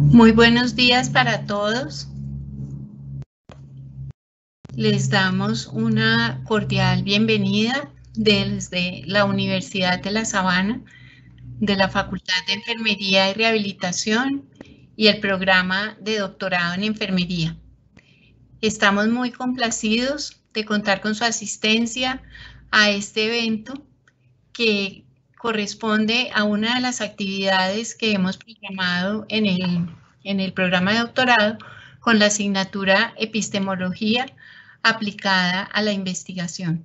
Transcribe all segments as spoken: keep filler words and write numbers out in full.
Muy buenos días para todos. Les damos una cordial bienvenida desde la Universidad de La Sabana, de la Facultad de Enfermería y Rehabilitación y el programa de doctorado en enfermería. Estamos muy complacidos de contar con su asistencia a este evento que corresponde a una de las actividades que hemos programado en el, en el programa de doctorado con la asignatura Epistemología aplicada a la investigación.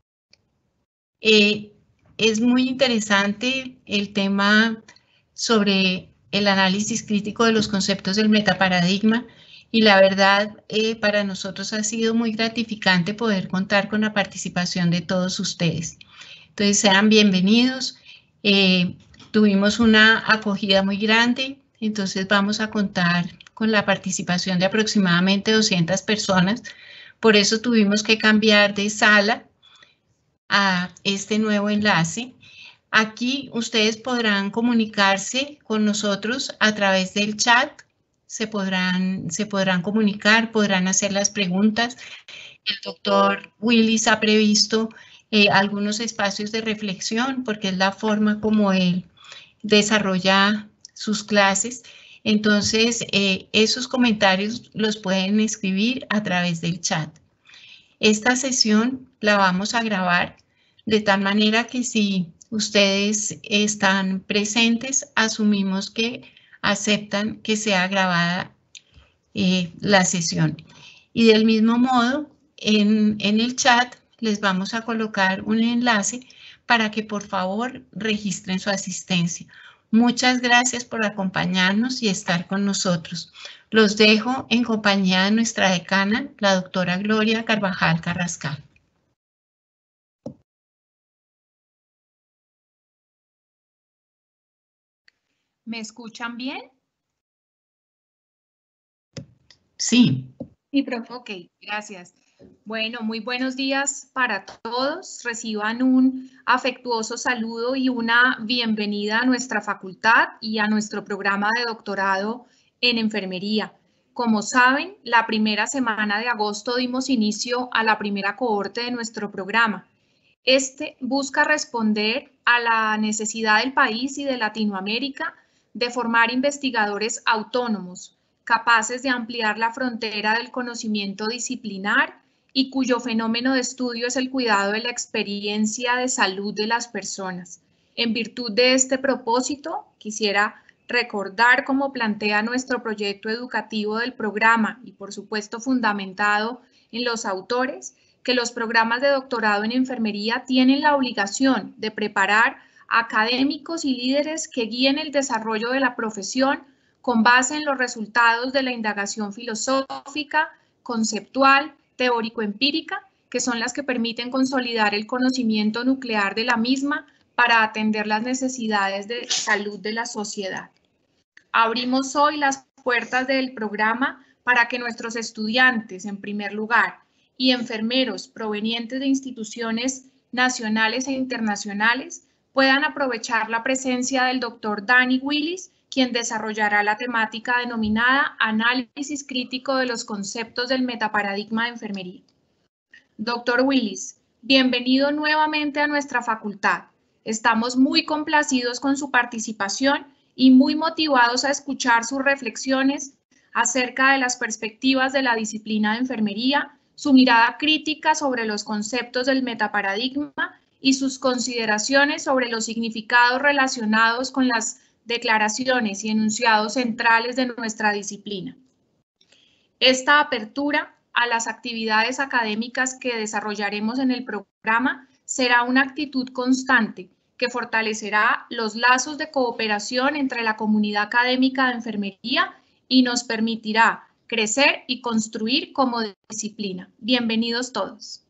Eh, es muy interesante el tema sobre el análisis crítico de los conceptos del metaparadigma y la verdad eh, para nosotros ha sido muy gratificante poder contar con la participación de todos ustedes. Entonces sean bienvenidos. Eh, tuvimos una acogida muy grande, entonces vamos a contar con la participación de aproximadamente doscientas personas. Por eso tuvimos que cambiar de sala a este nuevo enlace. Aquí ustedes podrán comunicarse con nosotros a través del chat, se podrán, se podrán comunicar, podrán hacer las preguntas. El doctor Willis ha previsto eh, algunos espacios de reflexión porque es la forma como él desarrolla sus clases. Entonces, eh, esos comentarios los pueden escribir a través del chat. Esta sesión la vamos a grabar de tal manera que si ustedes están presentes, asumimos que aceptan que sea grabada eh, la sesión. Y del mismo modo, en, en el chat les vamos a colocar un enlace para que por favor registren su asistencia. Muchas gracias por acompañarnos y estar con nosotros. Los dejo en compañía de nuestra decana, la doctora Gloria Carvajal Carrascal. ¿Me escuchan bien? Sí. Sí, profe. Ok, gracias. Bueno, muy buenos días para todos. Reciban un afectuoso saludo y una bienvenida a nuestra facultad y a nuestro programa de doctorado en enfermería. Como saben, la primera semana de agosto dimos inicio a la primera cohorte de nuestro programa. Este busca responder a la necesidad del país y de Latinoamérica de formar investigadores autónomos, capaces de ampliar la frontera del conocimiento disciplinar y cuyo fenómeno de estudio es el cuidado de la experiencia de salud de las personas. En virtud de este propósito, quisiera recordar cómo plantea nuestro proyecto educativo del programa y, por supuesto, fundamentado en los autores, que los programas de doctorado en enfermería tienen la obligación de preparar académicos y líderes que guíen el desarrollo de la profesión con base en los resultados de la indagación filosófica, conceptual, teórico-empírica, que son las que permiten consolidar el conocimiento nuclear de la misma para atender las necesidades de salud de la sociedad. Abrimos hoy las puertas del programa para que nuestros estudiantes, en primer lugar, y enfermeros provenientes de instituciones nacionales e internacionales puedan aprovechar la presencia del doctor Danny Willis, quien desarrollará la temática denominada Análisis crítico de los conceptos del metaparadigma de enfermería. Doctor Willis, bienvenido nuevamente a nuestra facultad. Estamos muy complacidos con su participación y muy motivados a escuchar sus reflexiones acerca de las perspectivas de la disciplina de enfermería, su mirada crítica sobre los conceptos del metaparadigma y sus consideraciones sobre los significados relacionados con las declaraciones y enunciados centrales de nuestra disciplina. Esta apertura a las actividades académicas que desarrollaremos en el programa será una actitud constante que fortalecerá los lazos de cooperación entre la comunidad académica de enfermería y nos permitirá crecer y construir como disciplina. Bienvenidos todos.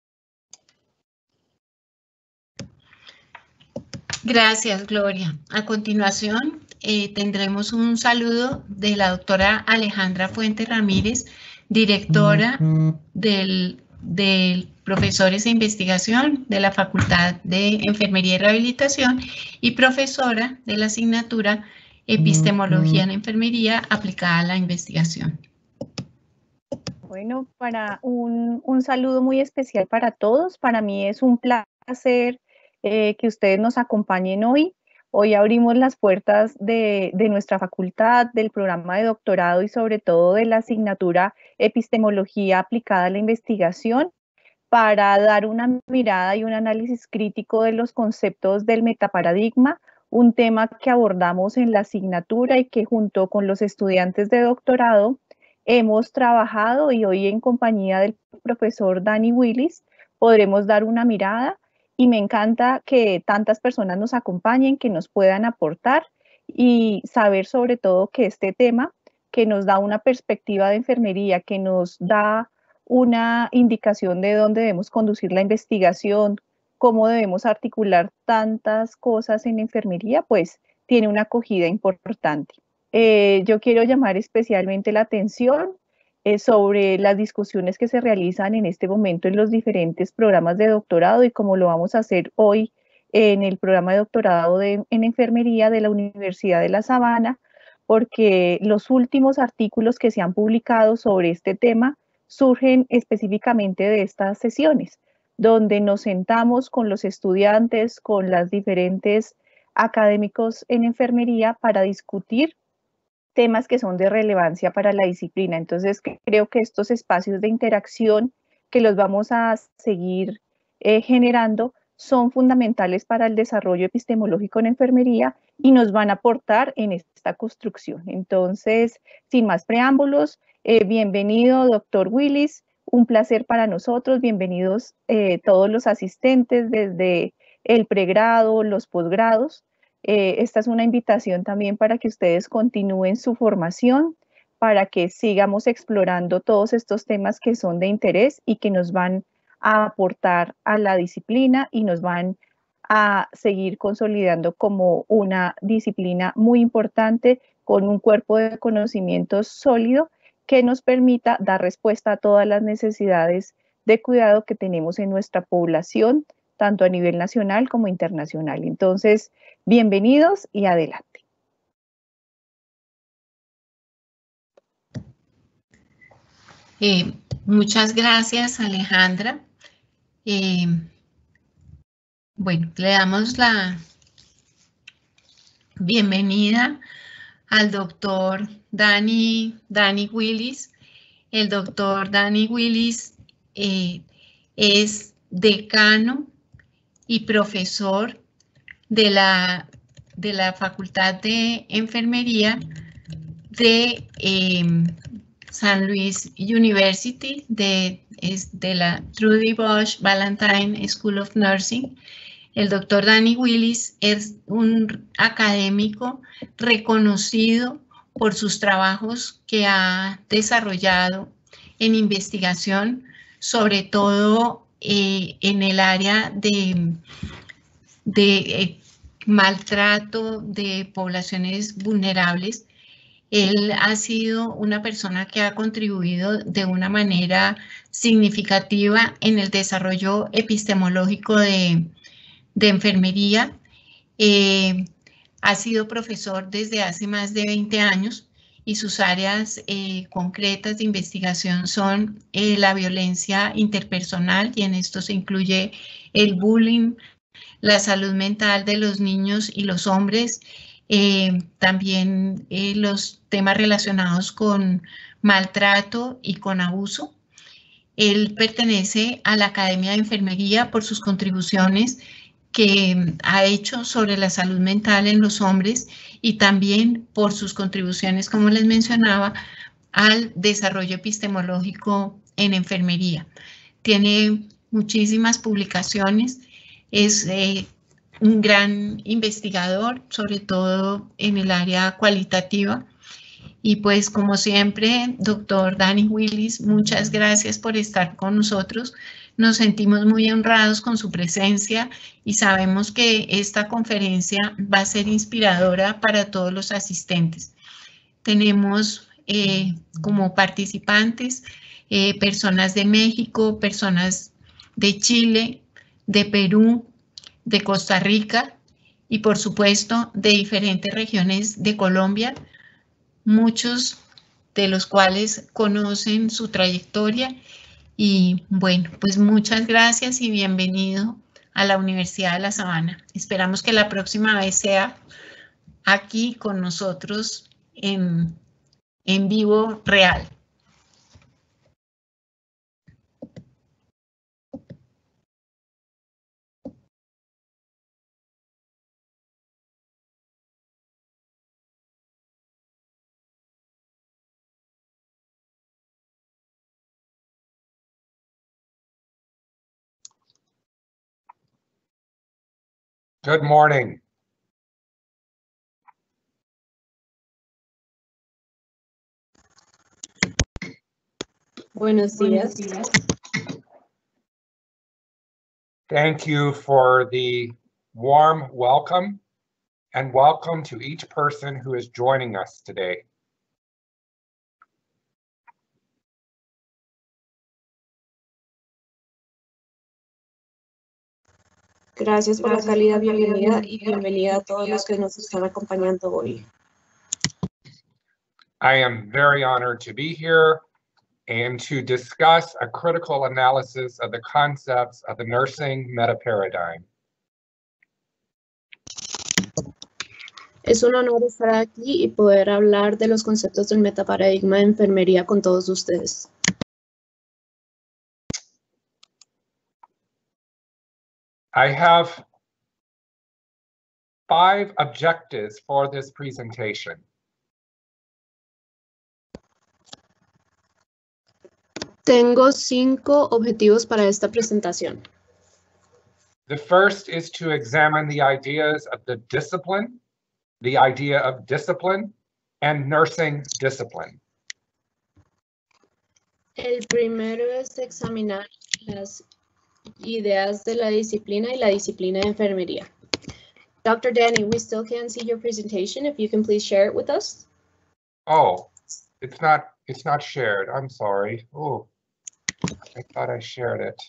Gracias, Gloria. A continuación, eh, tendremos un saludo de la doctora Alejandra Fuentes Ramírez, directora del, del Profesores de Investigación de la Facultad de Enfermería y Rehabilitación y profesora de la asignatura epistemología en enfermería aplicada a la investigación. Bueno, para un, un saludo muy especial para todos. Para mí es un placer eh, que ustedes nos acompañen hoy. Hoy abrimos las puertas de, de nuestra facultad, del programa de doctorado y sobre todo de la asignatura Epistemología aplicada a la investigación, para dar una mirada y un análisis crítico de los conceptos del metaparadigma, un tema que abordamos en la asignatura y que junto con los estudiantes de doctorado hemos trabajado, y hoy en compañía del profesor Danny Willis podremos dar una mirada, y me encanta que tantas personas nos acompañen, que nos puedan aportar y saber sobre todo que este tema, que nos da una perspectiva de enfermería, que nos da una indicación de dónde debemos conducir la investigación, cómo debemos articular tantas cosas en enfermería, pues tiene una acogida importante. Eh, yo quiero llamar especialmente la atención eh, sobre las discusiones que se realizan en este momento en los diferentes programas de doctorado, y como lo vamos a hacer hoy en el programa de doctorado de, en enfermería de la Universidad de La Sabana, porque los últimos artículos que se han publicado sobre este tema surgen específicamente de estas sesiones, donde nos sentamos con los estudiantes, con las diferentes académicos en enfermería para discutir temas que son de relevancia para la disciplina. Entonces, creo que estos espacios de interacción que los vamos a seguir eh, generando son fundamentales para el desarrollo epistemológico en enfermería y nos van a aportar en esta construcción. Entonces, sin más preámbulos, eh, bienvenido, doctor Willis, un placer para nosotros, bienvenidos eh, todos los asistentes desde el pregrado, los posgrados. Eh, esta es una invitación también para que ustedes continúen su formación, para que sigamos explorando todos estos temas que son de interés y que nos van a aportar a la disciplina y nos van a seguir consolidando como una disciplina muy importante, con un cuerpo de conocimientos sólido que nos permita dar respuesta a todas las necesidades de cuidado que tenemos en nuestra población, tanto a nivel nacional como internacional. Entonces, bienvenidos y adelante. Eh, muchas gracias, Alejandra. Eh, bueno, le damos la bienvenida al doctor Danny, Danny Willis. El doctor Danny Willis eh, es decano y profesor de la, de la Facultad de Enfermería de eh, San Luis University, de, es de la Trudy Bosch Ballantine School of Nursing. El doctor Danny Willis es un académico reconocido por sus trabajos que ha desarrollado en investigación, sobre todo eh, en el área de, de eh, maltrato de poblaciones vulnerables. Él ha sido una persona que ha contribuido de una manera significativa en el desarrollo epistemológico de, de enfermería. Eh, ha sido profesor desde hace más de veinte años y sus áreas eh, concretas de investigación son eh, la violencia interpersonal, y en esto se incluye el bullying, la salud mental de los niños y los hombres, eh, también eh, los temas relacionados con maltrato y con abuso. Él pertenece a la Academia de Enfermería por sus contribuciones que ha hecho sobre la salud mental en los hombres, y también por sus contribuciones, como les mencionaba, al desarrollo epistemológico en enfermería. Tiene muchísimas publicaciones, es eh, un gran investigador, sobre todo en el área cualitativa. Y pues, como siempre, doctor Danny Willis, muchas gracias por estar con nosotros. Nos sentimos muy honrados con su presencia y sabemos que esta conferencia va a ser inspiradora para todos los asistentes. Tenemos eh, como participantes eh, personas de México, personas de Chile, de Perú, de Costa Rica y por supuesto de diferentes regiones de Colombia, muchos de los cuales conocen su trayectoria. Y bueno, pues muchas gracias y bienvenido a la Universidad de La Sabana. Esperamos que la próxima vez sea aquí con nosotros en, en vivo real. Good morning. Buenos días. Thank you for the warm welcome, and welcome to each person who is joining us today. Gracias por la cálida bienvenida y bienvenida a todos los que nos están acompañando hoy. I am very honored to be here and to discuss a critical analysis of the concepts of the nursing meta-paradigm. Es un honor estar aquí y poder hablar de los conceptos del metaparadigma de enfermería con todos ustedes. I have five objectives for this presentation. Tengo cinco objetivos para esta presentación. The first is to examine the ideas of the discipline, the idea of discipline, and nursing discipline. El primero es examinar las ideas de la disciplina y la disciplina de enfermería. Doctor Danny, we still can't see your presentation. If you can please share it with us. Oh, it's not, it's not shared. I'm sorry. Oh, I thought I shared it.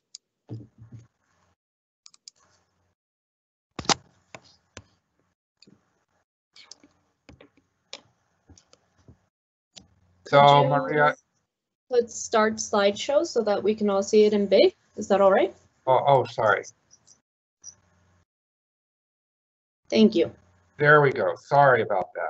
So, you Maria, Let's start slideshow so that we can all see it in big. Is that all right? oh, oh, sorry. Thank you. There we go. Sorry about that.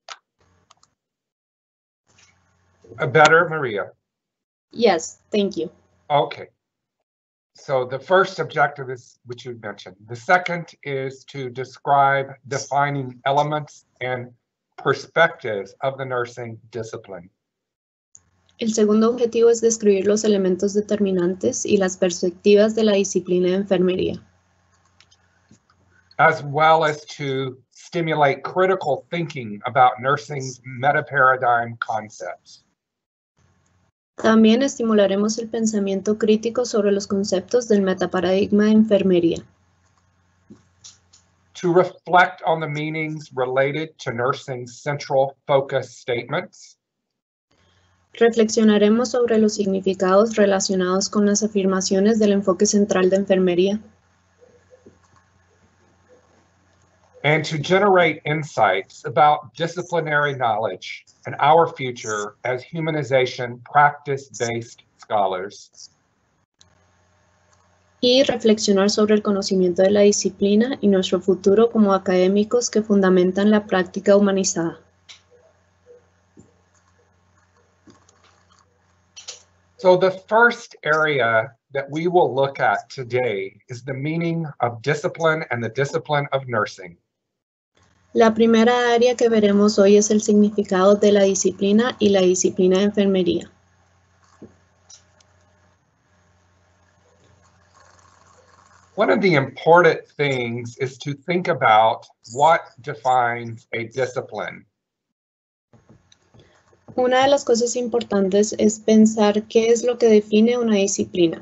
A better, Maria? Yes, thank you. Okay. So the first objective is, which you mentioned. The second is to describe defining elements and perspectives of the nursing discipline. El segundo objetivo es describir los elementos determinantes y las perspectivas de la disciplina de enfermería, as well as to stimulate critical thinking about nursing's meta-paradigm concepts. También estimularemos el pensamiento crítico sobre los conceptos del metaparadigma de enfermería, to reflect on the meanings related to nursing's central focus statements, reflexionaremos sobre los significados relacionados con las afirmaciones del enfoque central de enfermería, and to generate insights about disciplinary knowledge and our future as humanization practice-based scholars. y reflexionar sobre el conocimiento de la disciplina y nuestro futuro como académicos que fundamentan la práctica humanizada. So the first area that we will look at today is the meaning of discipline and the discipline of nursing. La primera área que veremos hoy es el significado de la disciplina y la disciplina de enfermería. One of the important things is to think about what defines a discipline. Una de las cosas importantes es pensar qué es lo que define una disciplina.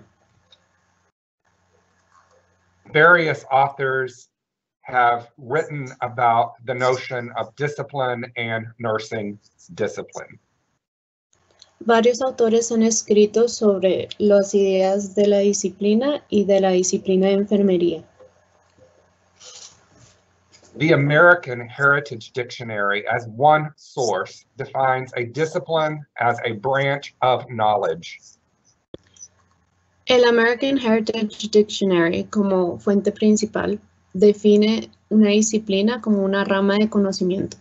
Various authors have written about the notion of discipline and nursing discipline. Varios autores han escrito sobre las ideas de la disciplina y de la disciplina de enfermería. The American Heritage Dictionary, as one source, defines a discipline as a branch of knowledge. El American Heritage Dictionary, como fuente principal, define una disciplina como una rama de conocimiento.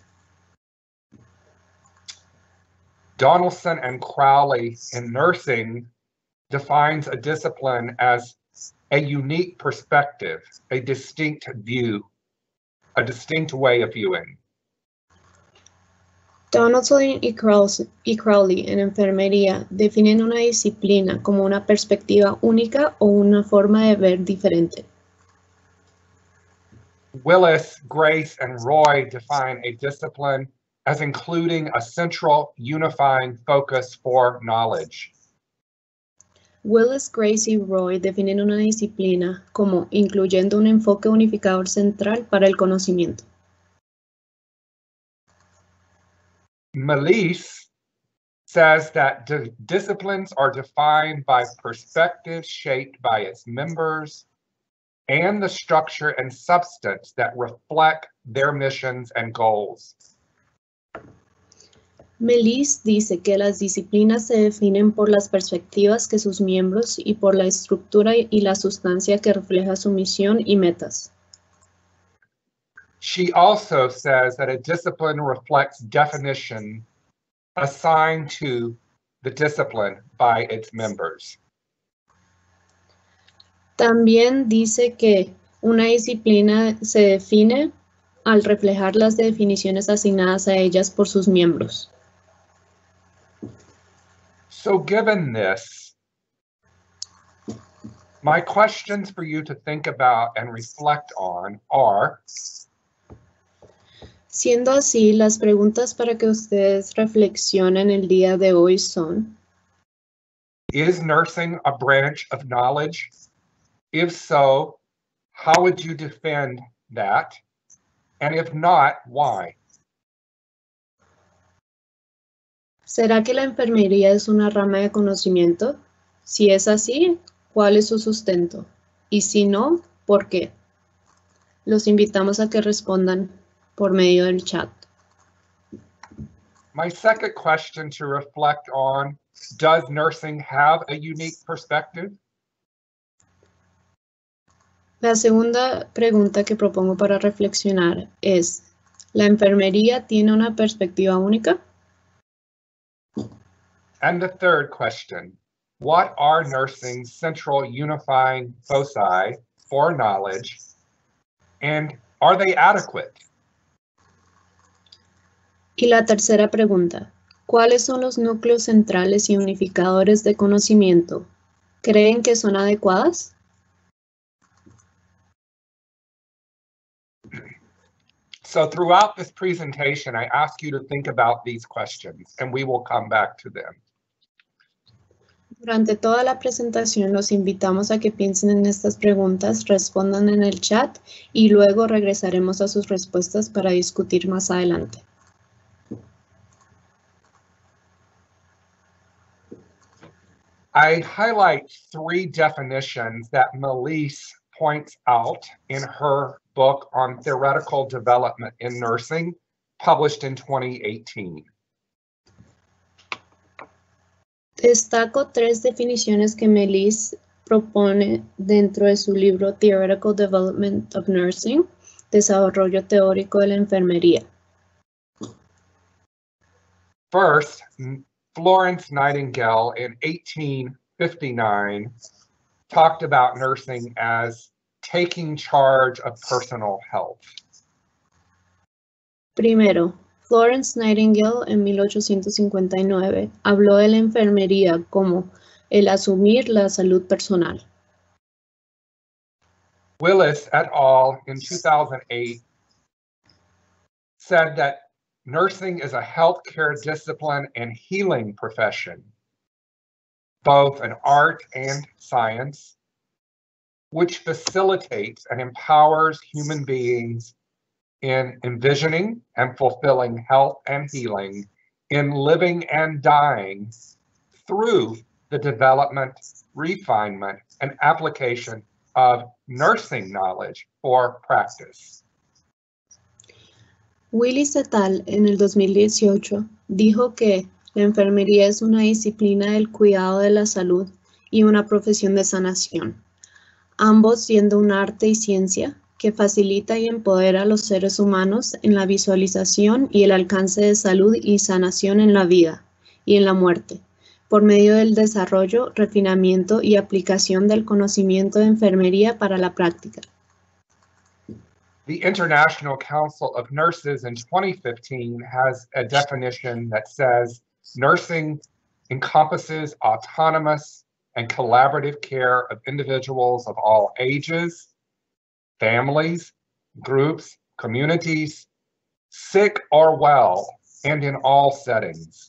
Donaldson and Crowley in nursing defines a discipline as a unique perspective, a distinct view, a distinct way of viewing. Donaldson y Crowley, y Crowley en enfermería definen una disciplina como una perspectiva única o una forma de ver diferente. Willis, Grace, and Roy define a discipline as including a central unifying focus for knowledge. Willis, Grace y Roy definen una disciplina como incluyendo un enfoque unificador central para el conocimiento. Melisse says that di- disciplines are defined by perspectives shaped by its members and the structure and substance that reflect their missions and goals. Melisse dice que las disciplinas se definen por las perspectivas que sus miembros y por la estructura y la sustancia que refleja su misión y metas. She also says that a discipline reflects definition assigned to the discipline by its members. También dice que una disciplina se define al reflejar las definiciones asignadas a ellas por sus miembros. So given this, my questions for you to think about and reflect on are, Siendo así, las preguntas para que ustedes reflexionen el día de hoy son: is nursing a branch of knowledge? If so, how would you defend that? And if not, why? ¿Será que la enfermería es una rama de conocimiento? Si es así, ¿cuál es su sustento? Y si no, ¿por qué? Los invitamos a que respondan por medio del chat. My second question to reflect on, does nursing have a unique perspective? La segunda pregunta que propongo para reflexionar es: ¿la enfermería tiene una perspectiva única? And the third question, what are nursing's central unifying foci for knowledge, and are they adequate? Y la tercera pregunta, ¿cuáles son los núcleos centrales y unificadores de conocimiento? ¿Creen que son adecuadas? So throughout this presentation, I ask you to think about these questions, and we will come back to them. Durante toda la presentación los invitamos a que piensen en estas preguntas, respondan en el chat y luego regresaremos a sus respuestas para discutir más adelante. I highlight three definitions that Melisse points out in her book on theoretical development in nursing, published in twenty eighteen. Destaco tres definiciones que Melisse propone dentro de su libro Theoretical Development of Nursing, Desarrollo Teórico de la Enfermería. First, Florence Nightingale in eighteen fifty-nine talked about nursing as taking charge of personal health. Primero, Florence Nightingale en mil ochocientos cincuenta y nueve habló de la enfermería como el asumir la salud personal. Willis et al. In two thousand eight said that nursing is a healthcare discipline and healing profession, both an art and science, which facilitates and empowers human beings in envisioning and fulfilling health and healing, in living and dying through the development, refinement, and application of nursing knowledge for practice. Willis et al. En el dos mil dieciocho dijo que la enfermería es una disciplina del cuidado de la salud y una profesión de sanación, ambos siendo un arte y ciencia que facilita y empodera a los seres humanos en la visualización y el alcance de salud y sanación en la vida y en la muerte, por medio del desarrollo, refinamiento y aplicación del conocimiento de enfermería para la práctica. The International Council of Nurses in twenty fifteen has a definition that says nursing encompasses autonomous and collaborative care of individuals of all ages, families, groups, communities, sick or well, and in all settings.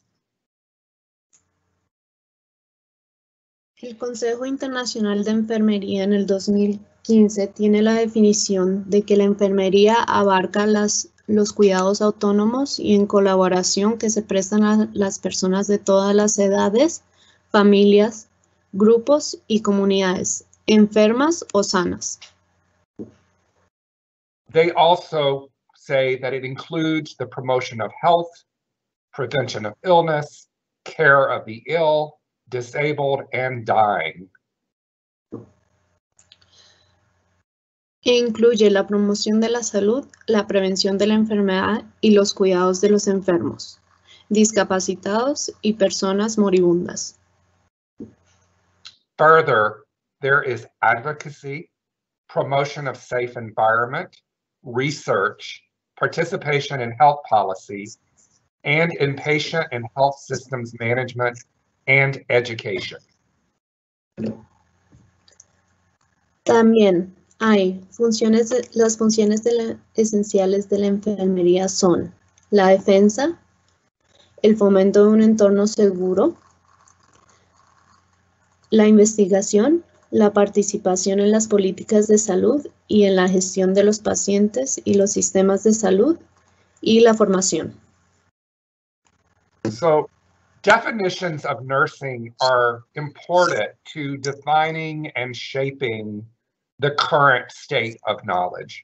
El Consejo Internacional de Enfermería en el dos mil quince tiene la definición de que la enfermería abarca las, los cuidados autónomos y en colaboración que se prestan a las personas de todas las edades, familias, grupos y comunidades, enfermas o sanas. They also say that it includes the promotion of health, prevention of illness, care of the ill, disabled, and dying. E incluye la promoción de la salud, la prevención de la enfermedad y los cuidados de los enfermos, discapacitados y personas moribundas. Further, there is advocacy, promotion of safe environment, research, participation in health policy, and in patient and health systems management and education. También hay funciones, de, las funciones de la, esenciales de la enfermería son la defensa, el fomento de un entorno seguro, la investigación, la participación en las políticas de salud y en la gestión de los pacientes y los sistemas de salud y la formación. So, definitions of nursing are important to defining and shaping the current state of knowledge.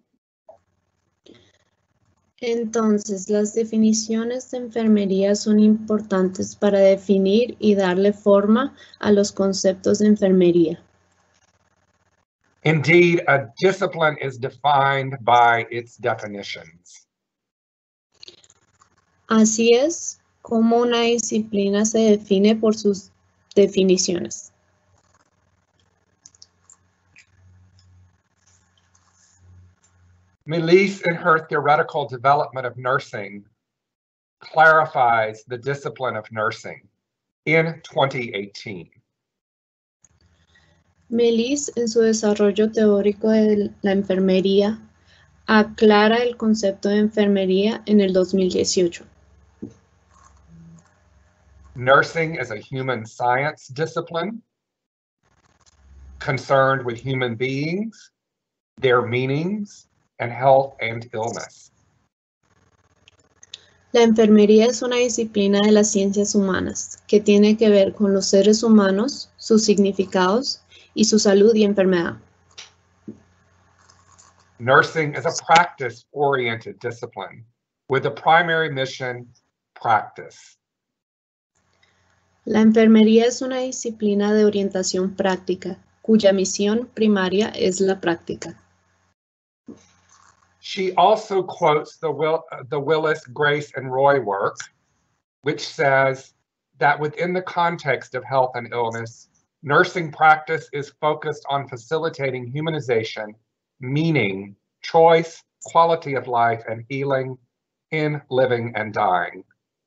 Entonces, las definiciones de enfermería son importantes para definir y darle forma a los conceptos de enfermería. Indeed, a discipline is defined by its definitions. Así es como una disciplina se define por sus definiciones. Melisse, in her theoretical development of nursing, clarifies the discipline of nursing in twenty eighteen. Melisse, en su desarrollo teórico de la enfermería, aclara el concepto de enfermería en el dos mil dieciocho. Nursing is a human science discipline concerned with human beings, their meanings, and health and illness. La enfermería es una disciplina de las ciencias humanas que tiene que ver con los seres humanos, sus significados y su salud y enfermedad. Nursing is a practice-oriented discipline with a primary mission, practice. La enfermería es una disciplina de orientación práctica, cuya misión primaria es la práctica. She also quotes the, Will, the Willis, Grace, and Roy work, which says that within the context of health and illness, nursing practice is focused on facilitating humanization, meaning, choice, quality of life, and healing in living and dying.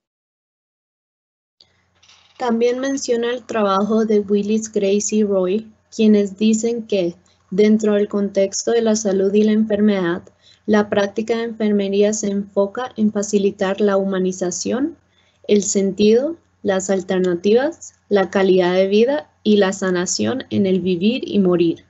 También menciona el trabajo de Willis, Grace y Roy, quienes dicen que, dentro del contexto de la salud y la enfermedad, la práctica de enfermería se enfoca en facilitar la humanización, el sentido, las alternativas, la calidad de vida y la sanación en el vivir y morir.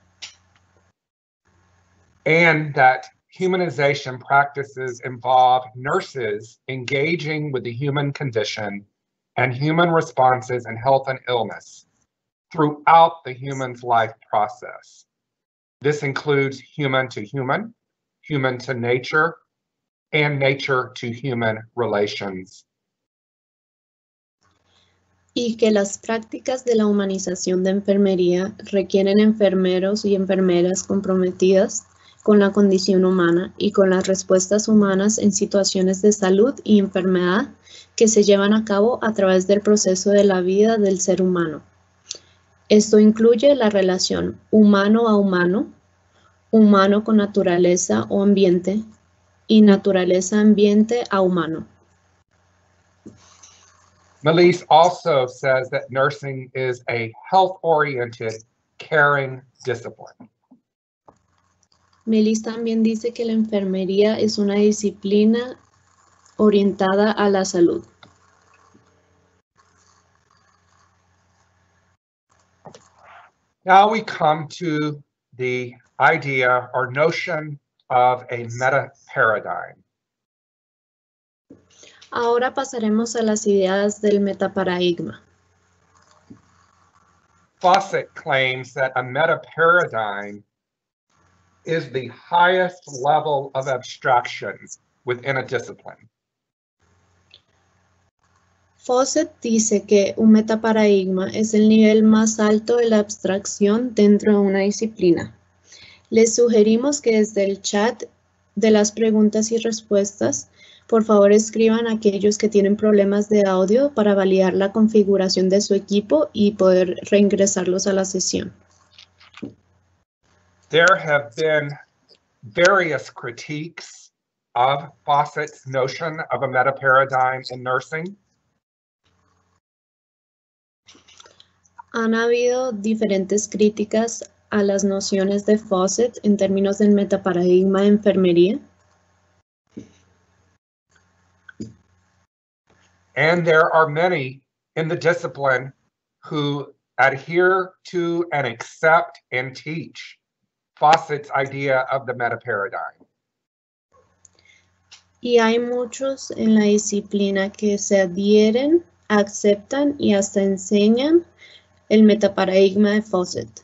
And that humanization practices involve nurses engaging with the human condition and human responses in health and illness throughout the human's life process. This includes human to human, human to nature, and nature to human relations. Y que las prácticas de la humanización de enfermería requieren enfermeros y enfermeras comprometidas con la condición humana y con las respuestas humanas en situaciones de salud y enfermedad que se llevan a cabo a través del proceso de la vida del ser humano. Esto incluye la relación humano a humano, humano con naturaleza o ambiente, y naturaleza-ambiente a humano. Melise also says that nursing is a health-oriented, caring discipline. Melise también dice que la enfermería es una disciplina orientada a la salud. Now we come to the idea or notion of a meta-paradigm. Ahora pasaremos a las ideas del metaparadigma. Fawcett claims that a meta-paradigm is the highest level of abstraction within a discipline. Fawcett dice que un metaparadigma es el nivel más alto de la abstracción dentro de una disciplina. Les sugerimos que desde el chat de las preguntas y respuestas, por favor escriban a aquellos que tienen problemas de audio para validar la configuración de su equipo y poder reingresarlos a la sesión. There have been various critiques of Fawcett's notion of a meta-paradigm in nursing. Han habido diferentes críticas a las nociones de Fawcett en términos del metaparadigma de enfermería. And there are many in the discipline who adhere to and accept and teach Fawcett's idea of the meta-paradigm. Y hay muchos en la disciplina que se adhieren, aceptan y hasta enseñan el metaparadigma de Fawcett.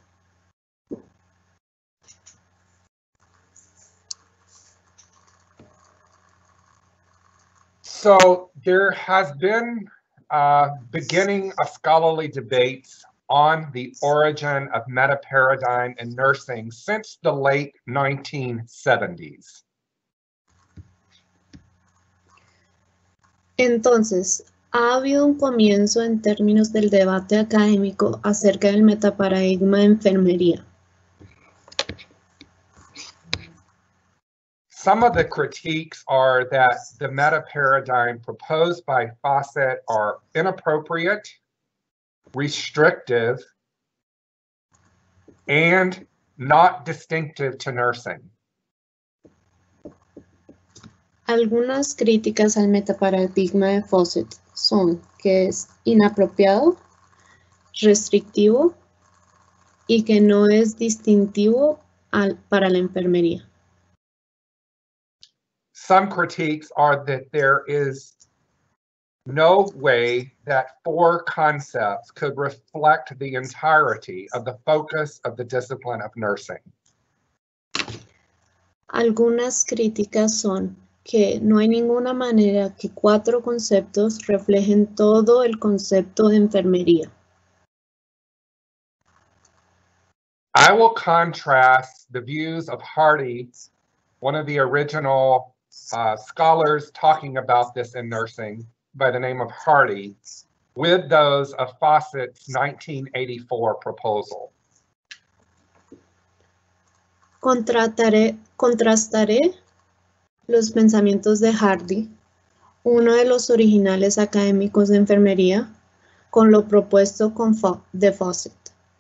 So there has been uh, beginning of scholarly debates on the origin of meta-paradigm in nursing since the late nineteen seventies. Entonces, ha habido un comienzo en términos del debate académico acerca del metaparadigma de enfermería. Some of the critiques are that the meta-paradigm proposed by Fawcett are inappropriate, restrictive, and not distinctive to nursing. Algunas críticas al metaparadigma de Fawcett son que es inapropiado, restrictivo y que no es distintivo al, para la enfermería. Some critiques are that there is no way that four concepts could reflect the entirety of the focus of the discipline of nursing. Algunas críticas son que no hay ninguna manera que cuatro conceptos reflejen todo el concepto de enfermería. I will contrast the views of Hardy, one of the original uh, scholars talking about this in nursing by the name of Hardy, with those of Fawcett's nineteen eighty-four proposal. Contrataré, contrastaré los pensamientos de Hardy, uno de los originales académicos de enfermería, con lo propuesto con Fa- de Fawcett.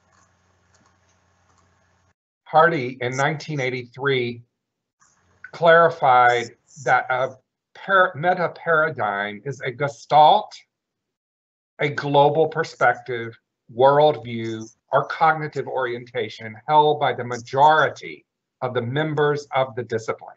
Hardy in nineteen eighty-three clarified that a par- meta-paradigm is a gestalt, a global perspective, worldview, or cognitive orientation held by the majority of the members of the discipline.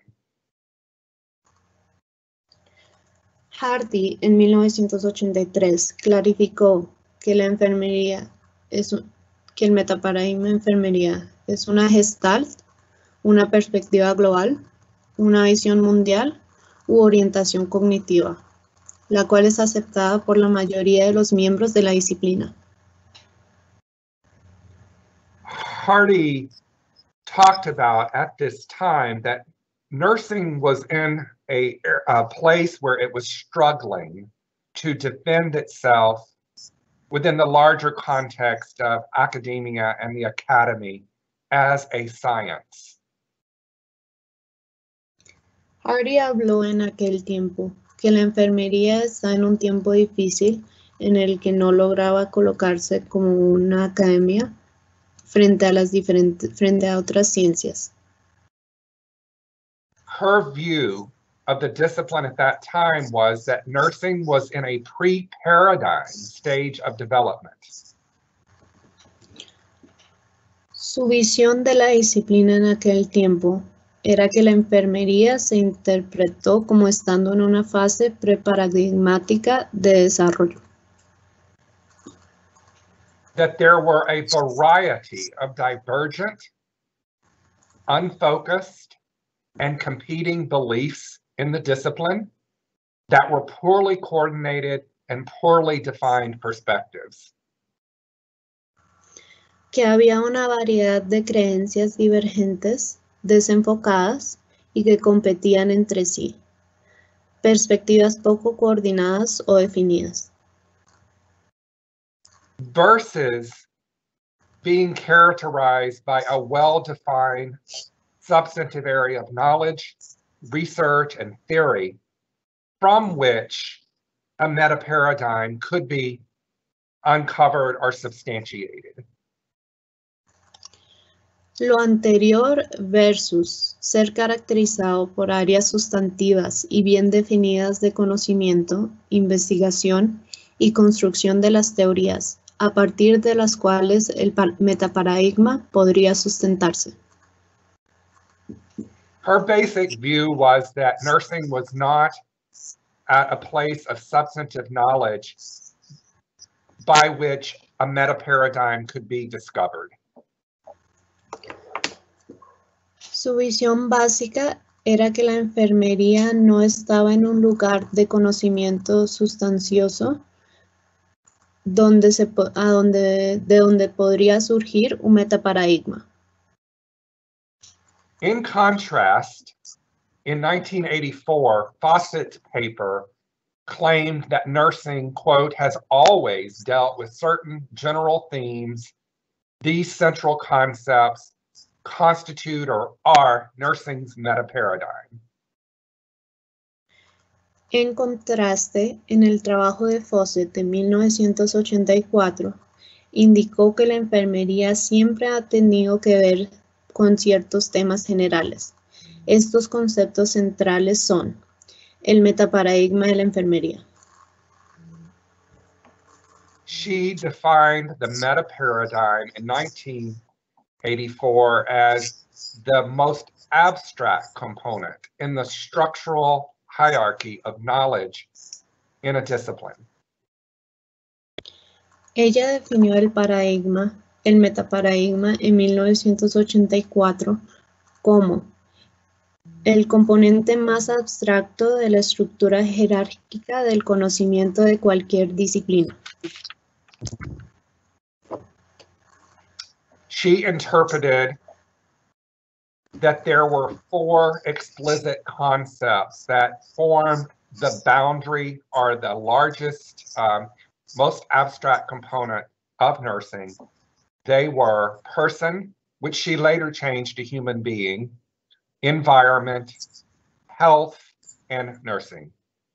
Hardy en mil novecientos ochenta y tres clarificó que la enfermería es un, que el metaparadigma de enfermería es una gestalt, una perspectiva global, una visión mundial u orientación cognitiva, la cual es aceptada por la mayoría de los miembros de la disciplina. Hardy talked about at this time that nursing was in a, a place where it was struggling to defend itself within the larger context of academia and the academy as a science. Hardy habló en aquel tiempo que la enfermería está en un tiempo difícil en el que no lograba colocarse como una academia frente a las diferentes, frente a otras ciencias. Her view of the discipline at that time was that nursing was in a pre-paradigm stage of development. Su visión de la disciplina en aquel tiempo era que la enfermería se interpretó como estando en una fase preparadigmática de desarrollo. That there were a variety of divergent, unfocused, and competing beliefs in the discipline that were poorly coordinated and poorly defined perspectives. Que había una variedad de creencias divergentes, desenfocadas y que competían entre sí, perspectivas poco coordinadas o definidas. Versus being characterized by a well-defined substantive area of knowledge, research, and theory from which a meta-paradigm could be uncovered or substantiated. Lo anterior versus ser caracterizado por áreas sustantivas y bien definidas de conocimiento, investigación y construcción de las teorías, a partir de las cuales el metaparadigma podría sustentarse. Her basic view was that nursing was not at a place of substantive knowledge by which a meta-paradigm could be discovered. Su visión básica era que la enfermería no estaba en un lugar de conocimiento sustancioso donde se, a donde, de donde podría surgir un metaparadigma. In contrast, in nineteen eighty-four, Fawcett's paper claimed that nursing, quote, has always dealt with certain general themes. These central concepts constitute or are nursing's meta-paradigm. En contraste, en el trabajo de Fawcett de mil novecientos ochenta y cuatro, indicó que la enfermería siempre ha tenido que ver con ciertos temas generales. Estos conceptos centrales son el metaparadigma de la enfermería. She defined the meta-paradigm in nineteen eighty-four as the most abstract component in the structural hierarchy of knowledge in a discipline. Ella definió el paradigma, el metaparadigma en mil novecientos ochenta y cuatro como el componente más abstracto de la estructura jerárquica del conocimiento de cualquier disciplina. She interpreted that there were four explicit concepts that formed the boundary or the largest, um, most abstract component of nursing. They were person, which she later changed to human being, environment, health, and nursing.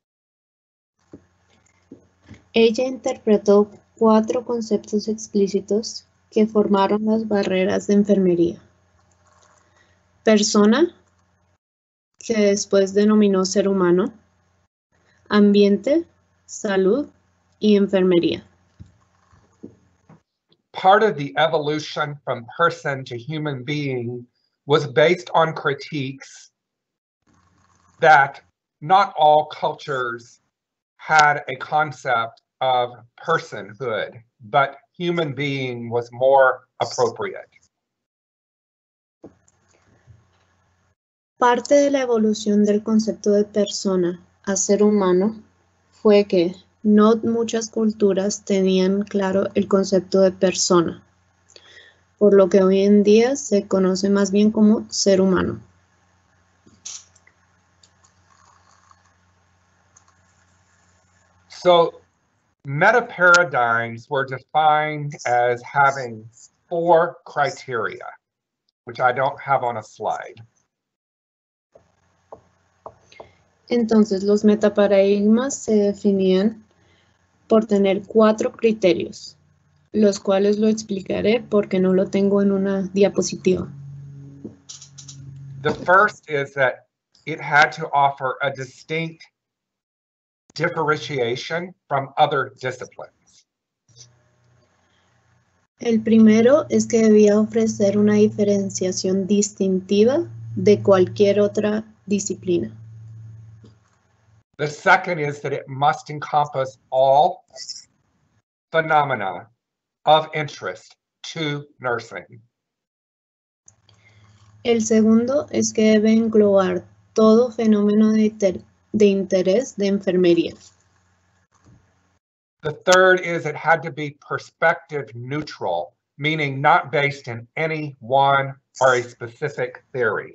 Ella interpretó cuatro conceptos explícitos que formaron las barreras de enfermería. Persona, que después denominó ser humano, ambiente, salud y enfermería. Part of the evolution from person to human being was based on critiques that not all cultures had a concept of personhood, but human being was more appropriate. Parte de la evolución del concepto de persona a ser humano fue que no muchas culturas tenían claro el concepto de persona, por lo que hoy en día se conoce más bien como ser humano. So meta paradigms were defined as having four criteria, which I don't have on a slide. Entonces, los metaparadigmas se definían por tener cuatro criterios, los cuales lo explicaré porque no lo tengo en una diapositiva. The first is that it had to offer a distinct differentiation from other disciplines. El primero es que debía ofrecer una diferenciación distintiva de cualquier otra disciplina. The second is that it must encompass all phenomena of interest to nursing. El segundo es que debe englobar todo fenómeno de, inter- de interés de enfermería. The third is it had to be perspective neutral, meaning not based in any one or a specific theory.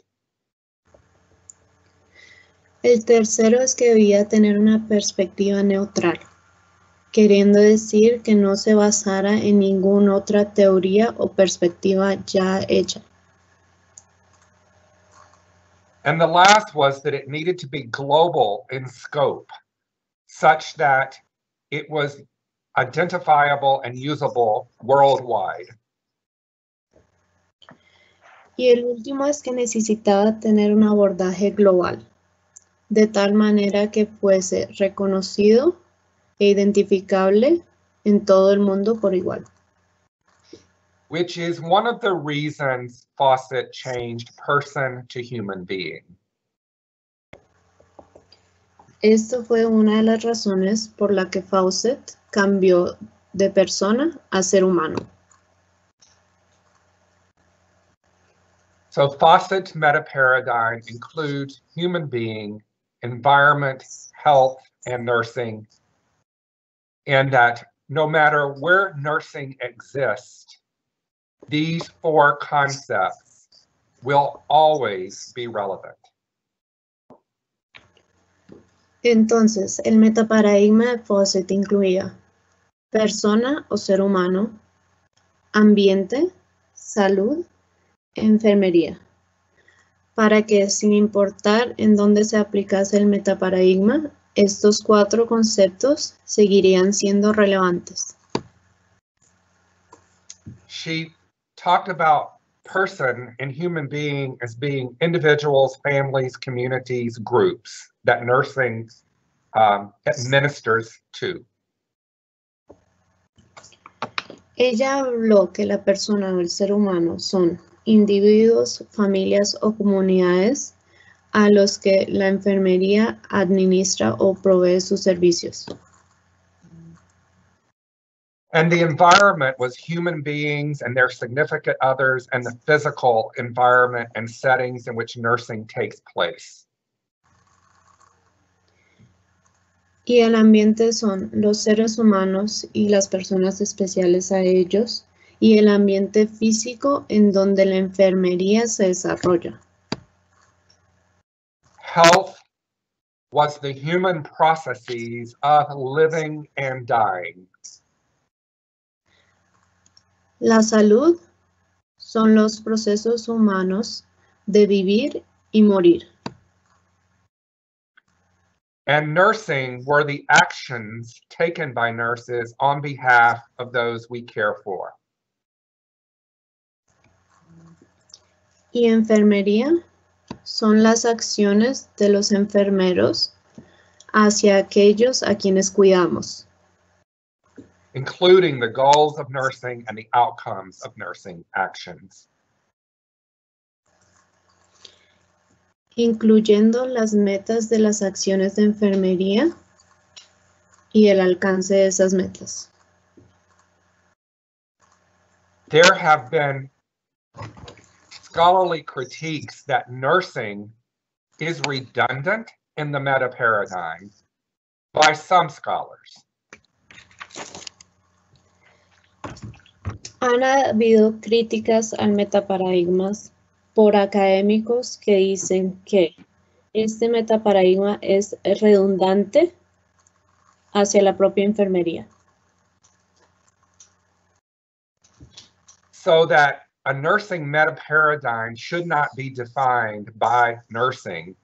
El tercero es que debía tener una perspectiva neutral, queriendo decir que no se basara en ninguna otra teoría o perspectiva ya hecha. And the last was that it needed to be global in scope, such that it was identifiable and usable worldwide. Y el último es que necesitaba tener un abordaje global, de tal manera que fuese reconocido e identificable en todo el mundo por igual. Which is one of the reasons Fawcett changed person to human being. Esto fue una de las razones por la que Fawcett cambió de persona a ser humano. So Fawcett's meta-paradigm includes human being, environment, health, and nursing, and that no matter where nursing exists, these four concepts will always be relevant. Entonces, el metaparadigma de Fawcett incluía persona o ser humano, ambiente, salud, enfermería, para que sin importar en dónde se aplicase el metaparadigma, estos cuatro conceptos seguirían siendo relevantes. She talked about person and human being as being individuals, families, communities, groups that nursing um, administers to. Ella habló que la persona o el ser humano son individuos, familias o comunidades a los que la enfermería administra o provee sus servicios. And the environment was human beings and their significant others and the physical environment and settings in which nursing takes place. Y el ambiente son los seres humanos y las personas especiales a ellos, y el ambiente físico en donde la enfermería se desarrolla. Health was the human processes of living and dying. La salud son los procesos humanos de vivir y morir. And nursing were the actions taken by nurses on behalf of those we care for. Y enfermería son las acciones de los enfermeros hacia aquellos a quienes cuidamos, including the goals of nursing and the outcomes of nursing actions. incluyendo las metas de las acciones de enfermería y el alcance de esas metas. There have been scholarly critiques that nursing is redundant in the meta paradigm by some scholars. Han habido críticas al metaparadigmas por académicos que dicen que este metaparadigma es redundante hacia la propia enfermería. So that a nursing meta paradigm should not be defined by nursing.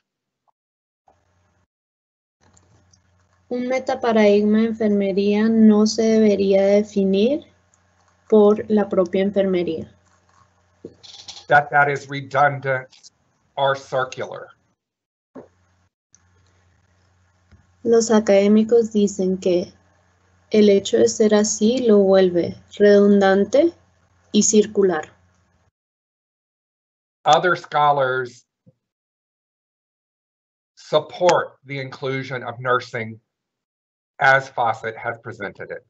Un metaparadigma de enfermería no se debería definir por la propia enfermería. That that is redundant or circular. Los académicos dicen que el hecho de ser así lo vuelve redundante y circular. Other scholars support the inclusion of nursing as Fawcett has presented it.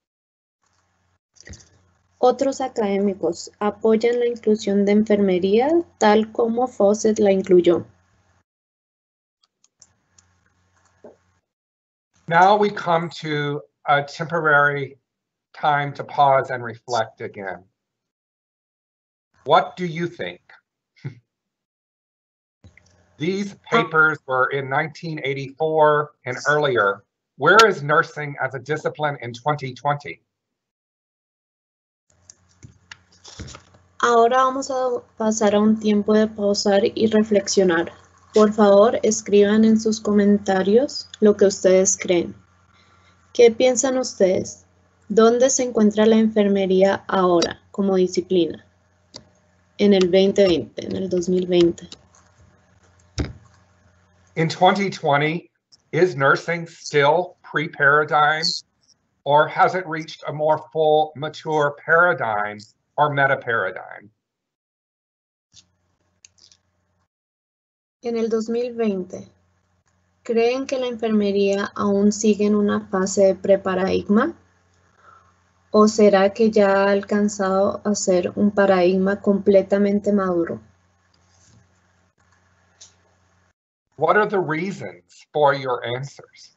Otros académicos apoyan la inclusión de enfermería tal como Fawcett la incluyó. Now we come to a temporary time to pause and reflect again. What do you think? These papers were in nineteen eighty-four and earlier. Where is nursing as a discipline in twenty twenty? Ahora vamos a pasar a un tiempo de pausar y reflexionar. Por favor, escriban en sus comentarios lo que ustedes creen. ¿Qué piensan ustedes? ¿Dónde se encuentra la enfermería ahora como disciplina? En el veinte veinte, en el dos mil veinte. In twenty twenty, is nursing still pre-paradigm, or has it reached a more full, mature paradigm or meta-paradigm? En el dos mil veinte, ¿creen que la enfermería aún sigue en una fase de preparadigma? ¿O será que ya ha alcanzado a ser un paradigma completamente maduro? What are the reasons for your answers?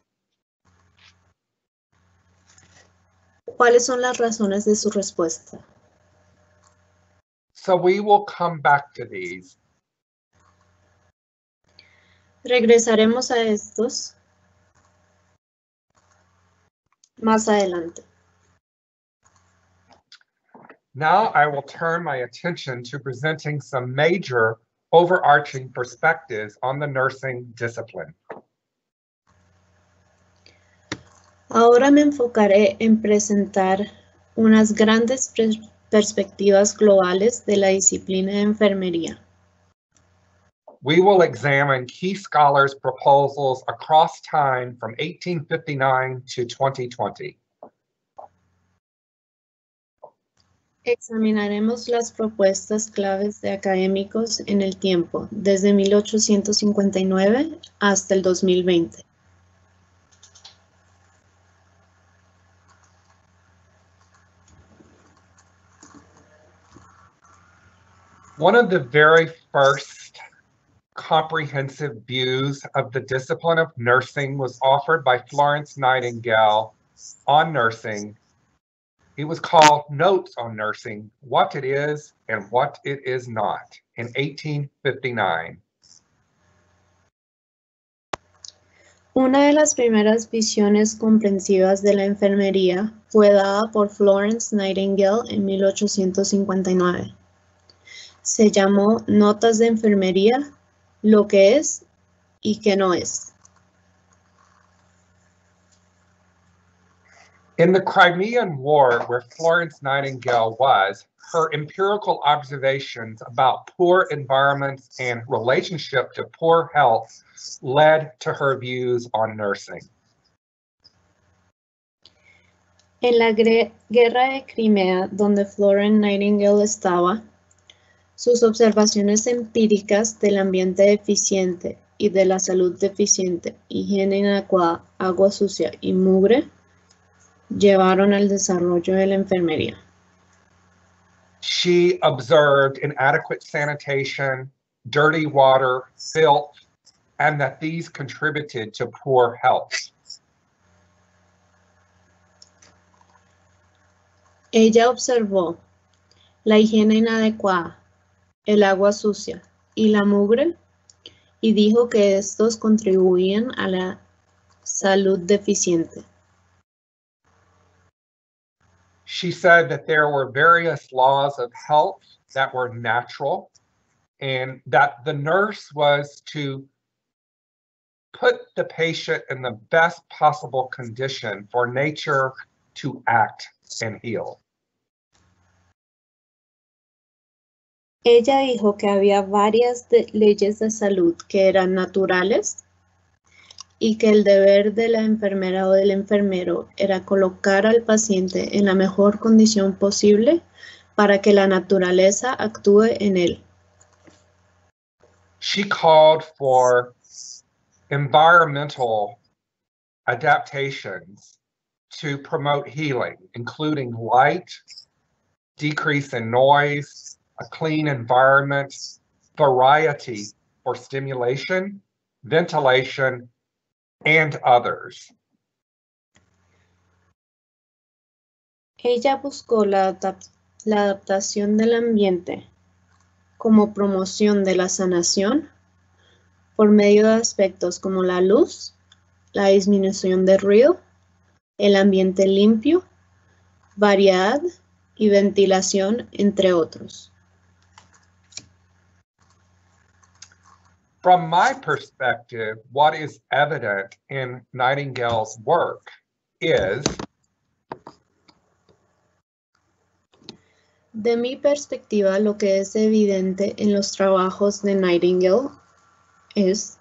¿Cuáles son las razones de su respuesta? So we will come back to these. Regresaremos a estos más adelante. Now I will turn my attention to presenting some major overarching perspectives on the nursing discipline. Ahora me enfocaré en presentar unas grandes perspectivas globales de la disciplina de enfermería. We will examine key scholars' proposals across time from eighteen fifty-nine to twenty twenty. Examinaremos las propuestas claves de académicos en el tiempo, desde mil ochocientos cincuenta y nueve hasta el dos mil veinte. One of the very first comprehensive views of the discipline of nursing was offered by Florence Nightingale on nursing. It was called Notes on Nursing, What It Is and What It Is Not, in eighteen fifty-nine. Una de las primeras visiones comprensivas de la enfermería fue dada por Florence Nightingale en mil ochocientos cincuenta y nueve. Se llamó Notas de Enfermería, lo que es y que no es. In the Crimean War, where Florence Nightingale was, her empirical observations about poor environments and relationship to poor health led to her views on nursing. En la guerra de Crimea, donde Florence Nightingale estaba, sus observaciones empíricas del ambiente deficiente y de la salud deficiente, higiene inadecuada, agua sucia y mugre, llevaron al desarrollo de la enfermería. She observed inadequate sanitation, dirty water, filth, and that these contributed to poor health. Ella observó la higiene inadecuada, el agua sucia y la mugre, y dijo que estos contribuían a la salud deficiente. She said that there were various laws of health that were natural, and that the nurse was to put the patient in the best possible condition for nature to act and heal. Ella dijo que había varias de- leyes de salud que eran naturales y que el deber de la enfermera o del enfermero era colocar al paciente en la mejor condición posible para que la naturaleza actúe en él. She called for environmental adaptations to promote healing, including light, decrease in noise, a clean environment, variety for stimulation, ventilation, and others. Ella buscó la, adap- la adaptación del ambiente como promoción de la sanación por medio de aspectos como la luz, la disminución de ruido, el ambiente limpio, variedad y ventilación, entre otros. From my perspective, what is evident in Nightingale's work is De mi perspectiva, lo que es evidente en los trabajos de Nightingale es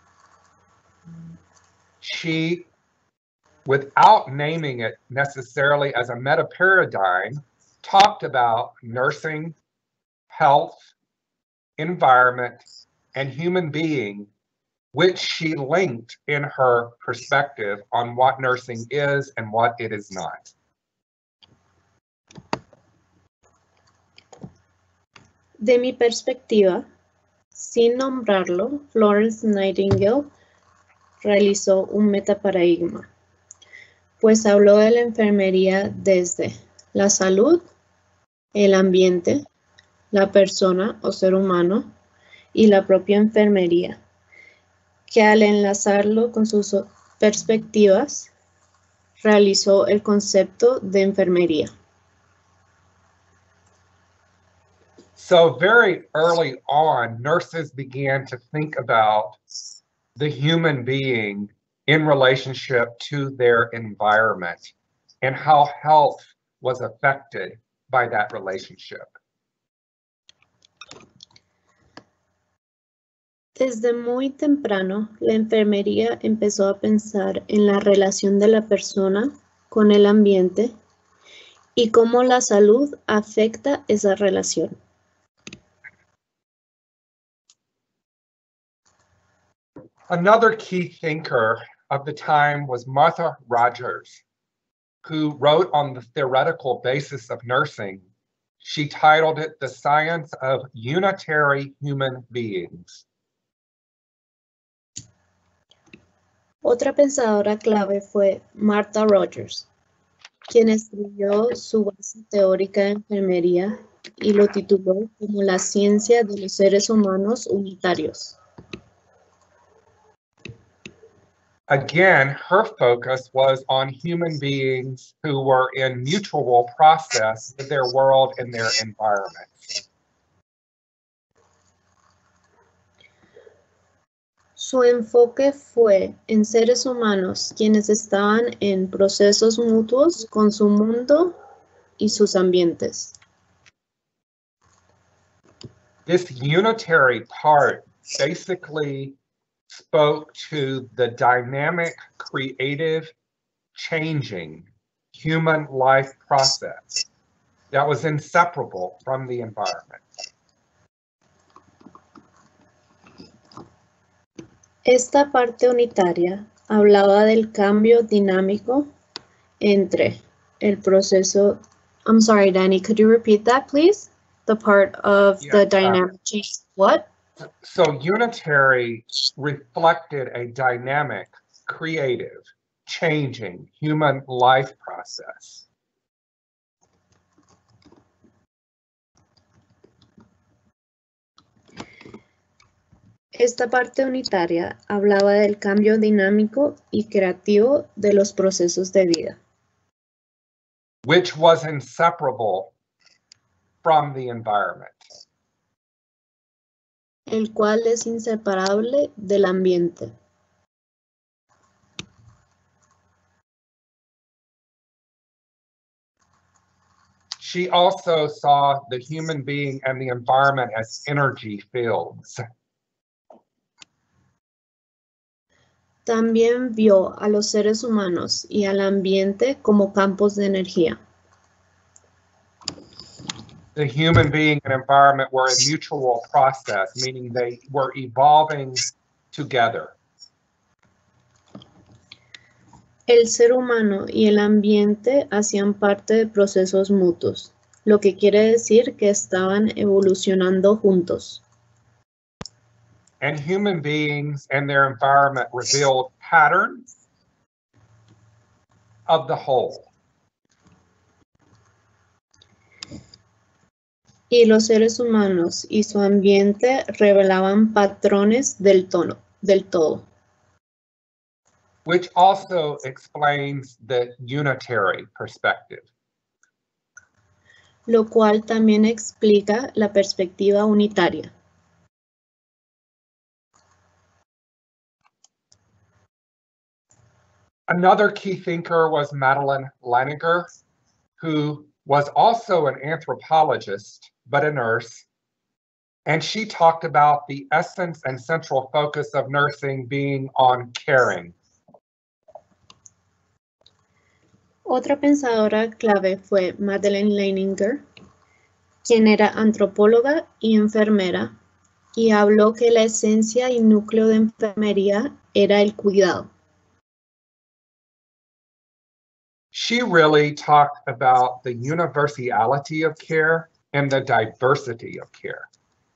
she, without naming it necessarily as a meta-paradigm, talked about nursing, health, environment, and human being, which she linked in her perspective on what nursing is and what it is not. De mi perspectiva, sin nombrarlo, Florence Nightingale realizó un metaparadigma, pues habló de la enfermería desde la salud, el ambiente, la persona o ser humano y la propia enfermería, que al enlazarlo con sus perspectivas, realizó el concepto de enfermería. So very early on, nurses began to think about the human being in relationship to their environment and how health was affected by that relationship. Desde muy temprano, la enfermería empezó a pensar en la relación de la persona con el ambiente y cómo la salud afecta esa relación. Another key thinker of the time was Martha Rogers, who wrote on the theoretical basis of nursing. She titled it The Science of Unitary Human Beings. Otra pensadora clave fue Martha Rogers, quien escribió su base teórica de enfermería y lo tituló como La ciencia de los seres humanos unitarios. Again, her focus was on human beings who were in mutual process with their world and their environment. Su enfoque fue en seres humanos quienes estaban en procesos mutuos con su mundo y sus ambientes. This unitary part basically spoke to the dynamic, creative, changing human life process that was inseparable from the environment. Esta parte unitaria hablaba del cambio dinámico entre el proceso. I'm sorry, Danny, could you repeat that, please? The part of Yeah, the uh, dynamic change. What? So unitary reflected a dynamic, creative, changing human life process. Esta parte unitaria hablaba del cambio dinámico y creativo de los procesos de vida, which was inseparable from the environment. el cual es inseparable del ambiente. She also saw the human being and the environment as energy fields. También vio a los seres humanos y al ambiente como campos de energía. The human being and environment were a mutual process, meaning they were evolving together. El ser humano y el ambiente hacían parte de procesos mutuos, lo que quiere decir que estaban evolucionando juntos. And human beings and their environment revealed patterns of the whole. Y los seres humanos y su ambiente revelaban patrones del tono, del todo. Which also explains the unitary perspective. Lo cual también explica la perspectiva unitaria. Another key thinker was Madeleine Leininger, who was also an anthropologist, but a nurse. And she talked about the essence and central focus of nursing being on caring. Otra pensadora clave fue Madeleine Leininger, quien era antropóloga y enfermera, y habló que la esencia y núcleo de enfermería era el cuidado. She really talked about the universality of care and the diversity of care.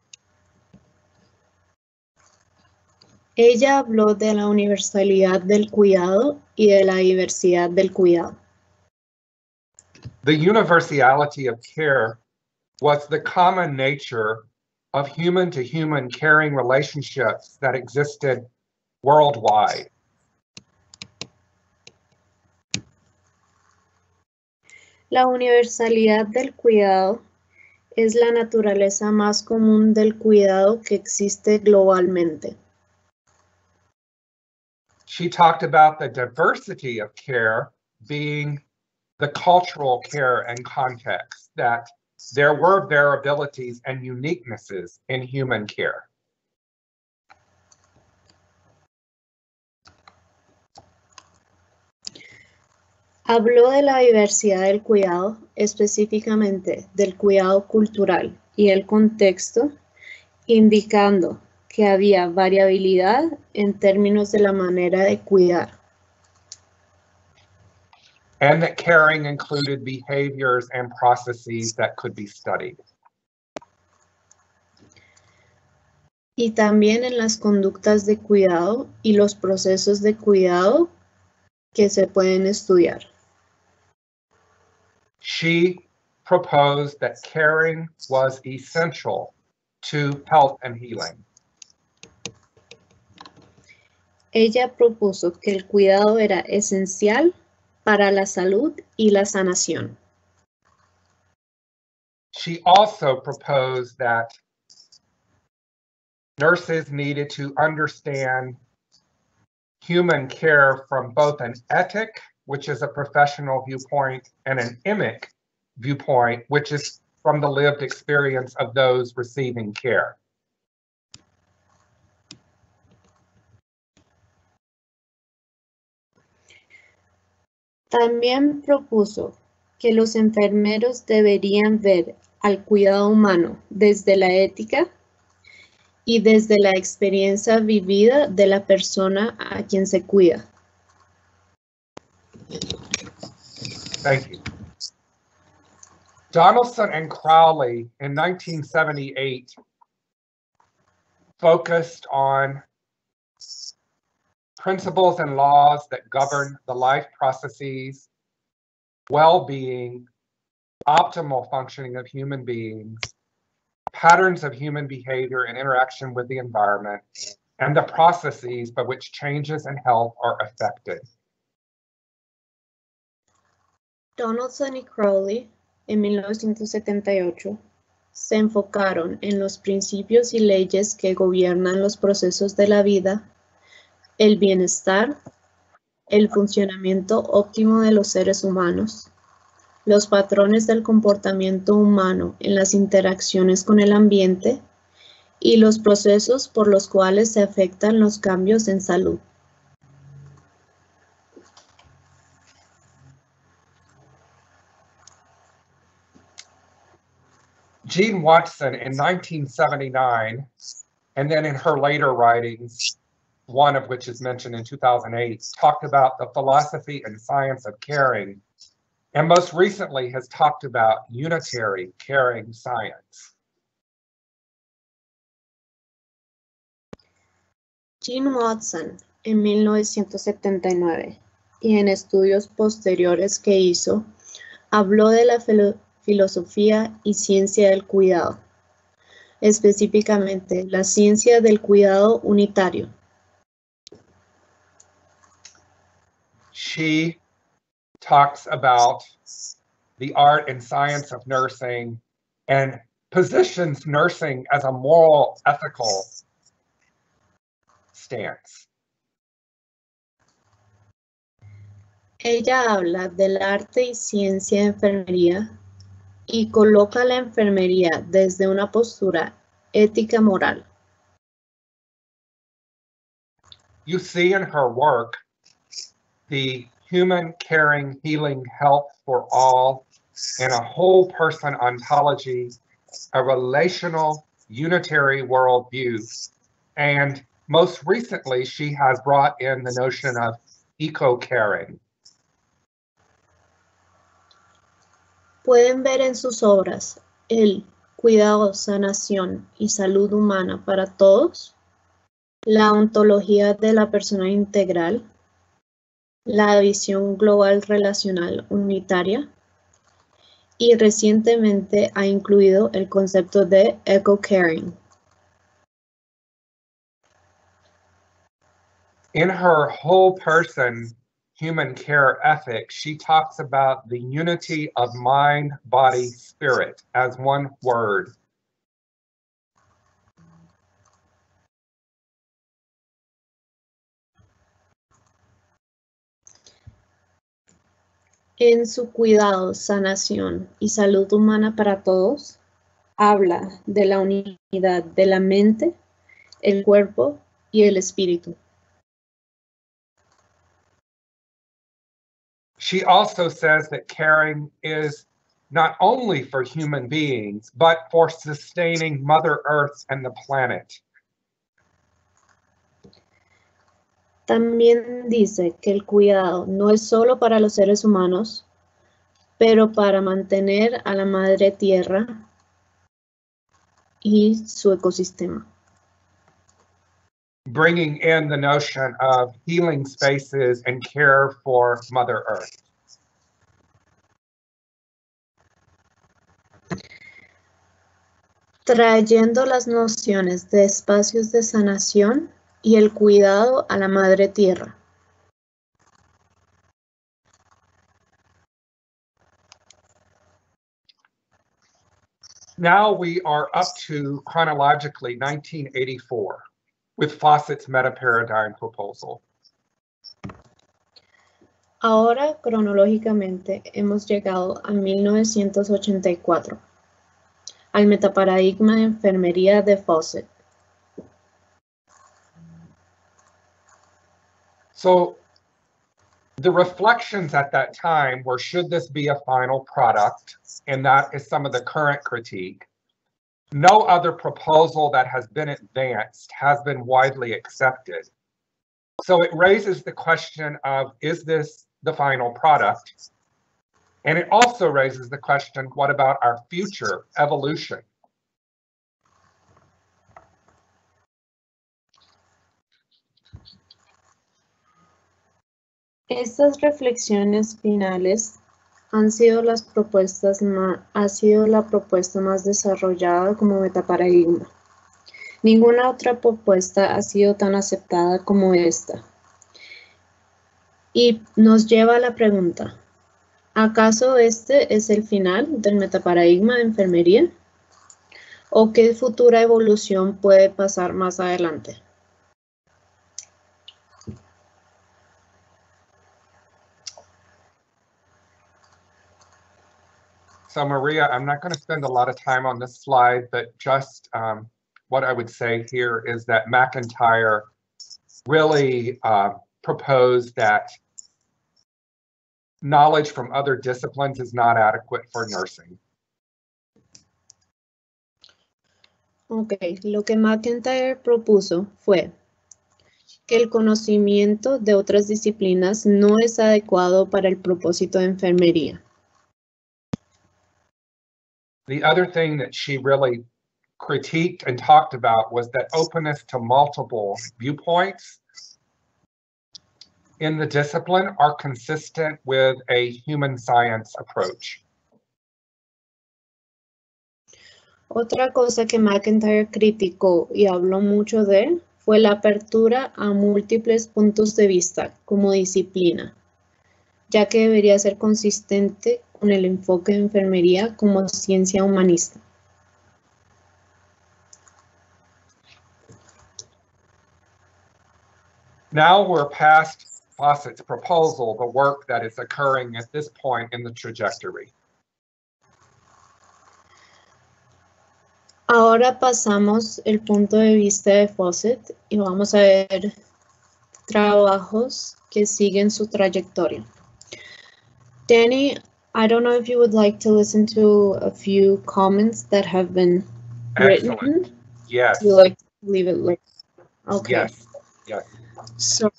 Ella habló de la universalidad del cuidado y de la diversidad del cuidado. The universality of care was the common nature of human-to-human caring relationships that existed worldwide. La universalidad del cuidado es la naturaleza más común del cuidado que existe globalmente. She talked about the diversity of care being the cultural care and context, that there were variabilities and uniquenesses in human care. Habló de la diversidad del cuidado, específicamente del cuidado cultural y el contexto, indicando que había variabilidad en términos de la manera de cuidar. And that caring included behaviors and processes that could be studied. Y también en las conductas de cuidado y los procesos de cuidado que se pueden estudiar. She proposed that caring was essential to health and healing. Ella propuso que el cuidado era esencial para la salud y la sanación. She also proposed that nurses needed to understand human care from both an ethic, which is a professional viewpoint, and an emic viewpoint, which is from the lived experience of those receiving care. También propuso que los enfermeros deberían ver al cuidado humano desde la ética y desde la experiencia vivida de la persona a quien se cuida. Thank you. Donaldson and Crowley in nineteen seventy-eight focused on principles and laws that govern the life processes, well-being, optimal functioning of human beings, patterns of human behavior and interaction with the environment, and the processes by which changes in health are affected. Donaldson y Crowley, en mil novecientos setenta y ocho, se enfocaron en los principios y leyes que gobiernan los procesos de la vida, el bienestar, el funcionamiento óptimo de los seres humanos, los patrones del comportamiento humano en las interacciones con el ambiente y los procesos por los cuales se afectan los cambios en salud. Jean Watson in nineteen seventy-nine, and then in her later writings, one of which is mentioned in two thousand eight, talked about the philosophy and science of caring, and most recently has talked about unitary caring science. Jean Watson, en mil novecientos setenta y nueve, y en estudios posteriores que hizo, habló de la filo- filosofía y ciencia del cuidado, específicamente la ciencia del cuidado unitario. She talks about the art and science of nursing and positions nursing as a moral, ethical stance. Ella habla del arte y ciencia de enfermería y coloca la enfermería desde una postura ética moral. You see in her work the human caring, healing, health for all, and a whole person ontology, a relational unitary worldview. And most recently, she has brought in the notion of eco-caring. Pueden ver en sus obras el cuidado, sanación y salud humana para todos, la ontología de la persona integral, la visión global relacional unitaria, y recientemente ha incluido el concepto de eco-caring. In her whole person human care ethic, she talks about the unity of mind, body, spirit as one word. En su cuidado, sanación y salud humana para todos, habla de la unidad de la mente, el cuerpo y el espíritu. She also says that caring is not only for human beings, but for sustaining Mother Earth and the planet. También dice que el cuidado no es solo para los seres humanos, pero para mantener a la Madre Tierra y su ecosistema. Bringing in the notion of healing spaces and care for Mother Earth. Trayendo las nociones de espacios de sanación y el cuidado a la Madre Tierra. Now we are up to chronologically nineteen eighty-four with Fawcett's meta-paradigm proposal. Ahora, cronológicamente, hemos llegado a mil novecientos ochenta y cuatro, al metaparadigma de enfermería de Fawcett. So the reflections at that time were, should this be a final product? And that is some of the current critique. No other proposal that has been advanced has been widely accepted. So it raises the question of, is this the final product? And it also raises the question, what about our future evolution? Estas reflexiones finales han sido las propuestas más, ha sido la propuesta más desarrollada como metaparadigma. Ninguna otra propuesta ha sido tan aceptada como esta. Y nos lleva a la pregunta, ¿acaso este es el final del metaparadigma de enfermería? ¿O qué futura evolución puede pasar más adelante? So Maria, I'm not going to spend a lot of time on this slide, but just um, what I would say here is that McIntyre really uh, proposed that knowledge from other disciplines is not adequate for nursing. Ok, lo que McIntyre propuso fue que el conocimiento de otras disciplinas no es adecuado para el propósito de enfermería. The other thing that she really critiqued and talked about was that openness to multiple viewpoints in the discipline are consistent with a human science approach. Otra cosa que McIntyre criticó y habló mucho de fue la apertura a múltiples puntos de vista como disciplina, ya que debería ser consistente con el enfoque de enfermería como ciencia humanista. Now we're past Fawcett's proposal, the work that is occurring at this point in the trajectory. Ahora pasamos el punto de vista de Fawcett y vamos a ver trabajos que siguen su trayectoria. Danny, I don't know if you would like to listen to a few comments that have been written. Excellent. Yes. Would you like to leave it like okay. Yes. Yes. So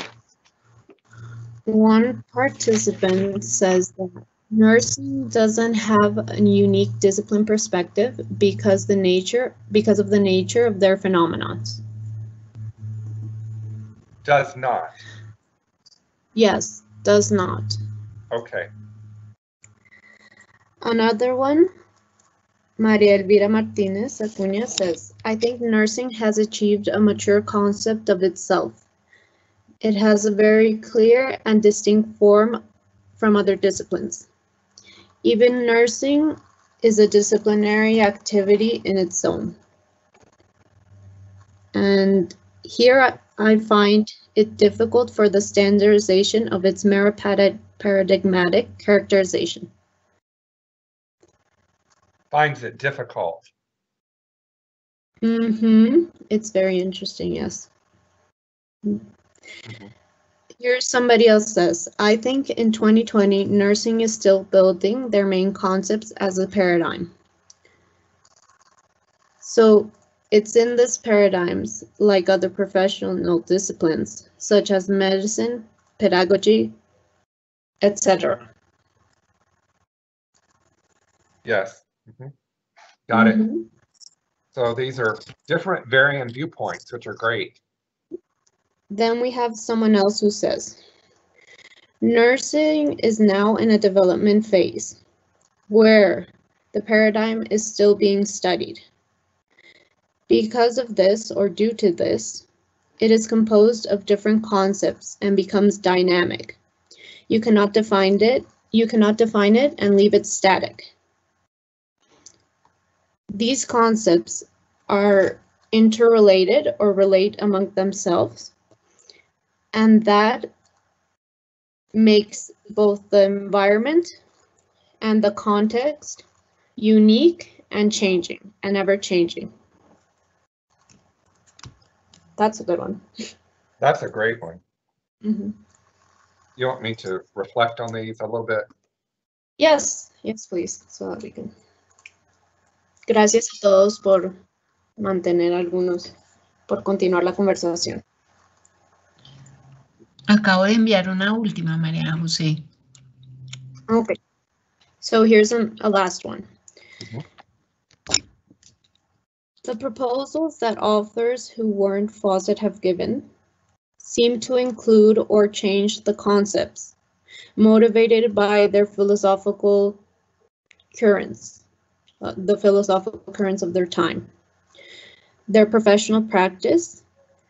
one participant says that nursing doesn't have a unique discipline perspective because the nature because of the nature of their phenomena. Does not. Yes, does not. Okay. Another one, Maria Elvira Martinez Acuña says, I think nursing has achieved a mature concept of itself. It has a very clear and distinct form from other disciplines. Even nursing is a disciplinary activity in its own. And here I, I find it difficult for the standardization of its mere paradigmatic characterization. Finds it difficult. Mm-hmm. It's very interesting, yes. Mm-hmm. Here's somebody else says, I think in twenty twenty, nursing is still building their main concepts as a paradigm. So it's in this paradigms, like other professional disciplines, such as medicine, pedagogy, et cetera. Yes. Mm-hmm. Got Mm-hmm. it. So these are different varying viewpoints, which are great. Then we have someone else who says, nursing is now in a development phase where the paradigm is still being studied. Because of this, or due to this, it is composed of different concepts and becomes dynamic. You cannot define it, you cannot define it and leave it static. These concepts are interrelated or relate among themselves, and that makes both the environment and the context unique and changing and ever changing. That's a good one. That's a great one. Mm-hmm. You want me to reflect on these a little bit? Yes, yes, please, so that we can. Gracias a todos por mantener algunos, por continuar la conversación. Acabo de enviar una última, María José. Okay, so here's an, a last one. Mm-hmm. The proposals that authors who weren't Fawcett have given seem to include or change the concepts, motivated by their philosophical currents, uh, the philosophical currents of their time, their professional practice,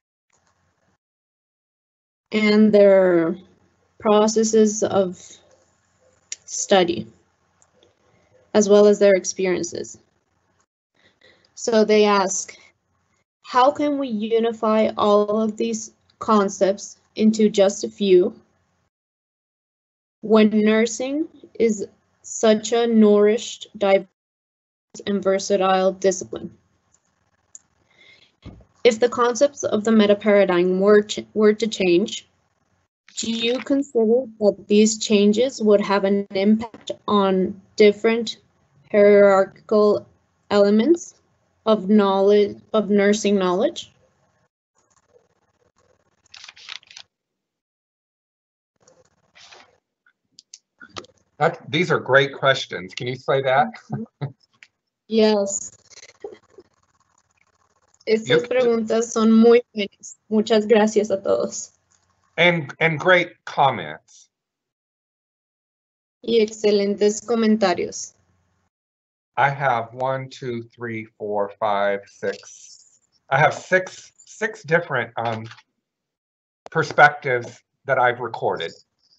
and their processes of study, as well as their experiences. So they ask, how can we unify all of these concepts into just a few when nursing is such a nourished, diverse, and versatile discipline? If the concepts of the meta paradigm were, were to change, do you consider that these changes would have an impact on different hierarchical elements of knowledge, of nursing knowledge? That, these are great questions. Can you say that? Yes. Estas You- preguntas son muy buenas. Muchas gracias a todos. And, and great comments. Y excelentes comentarios. I have one, two, three, four, five, six. I have six, six different um, perspectives that I've recorded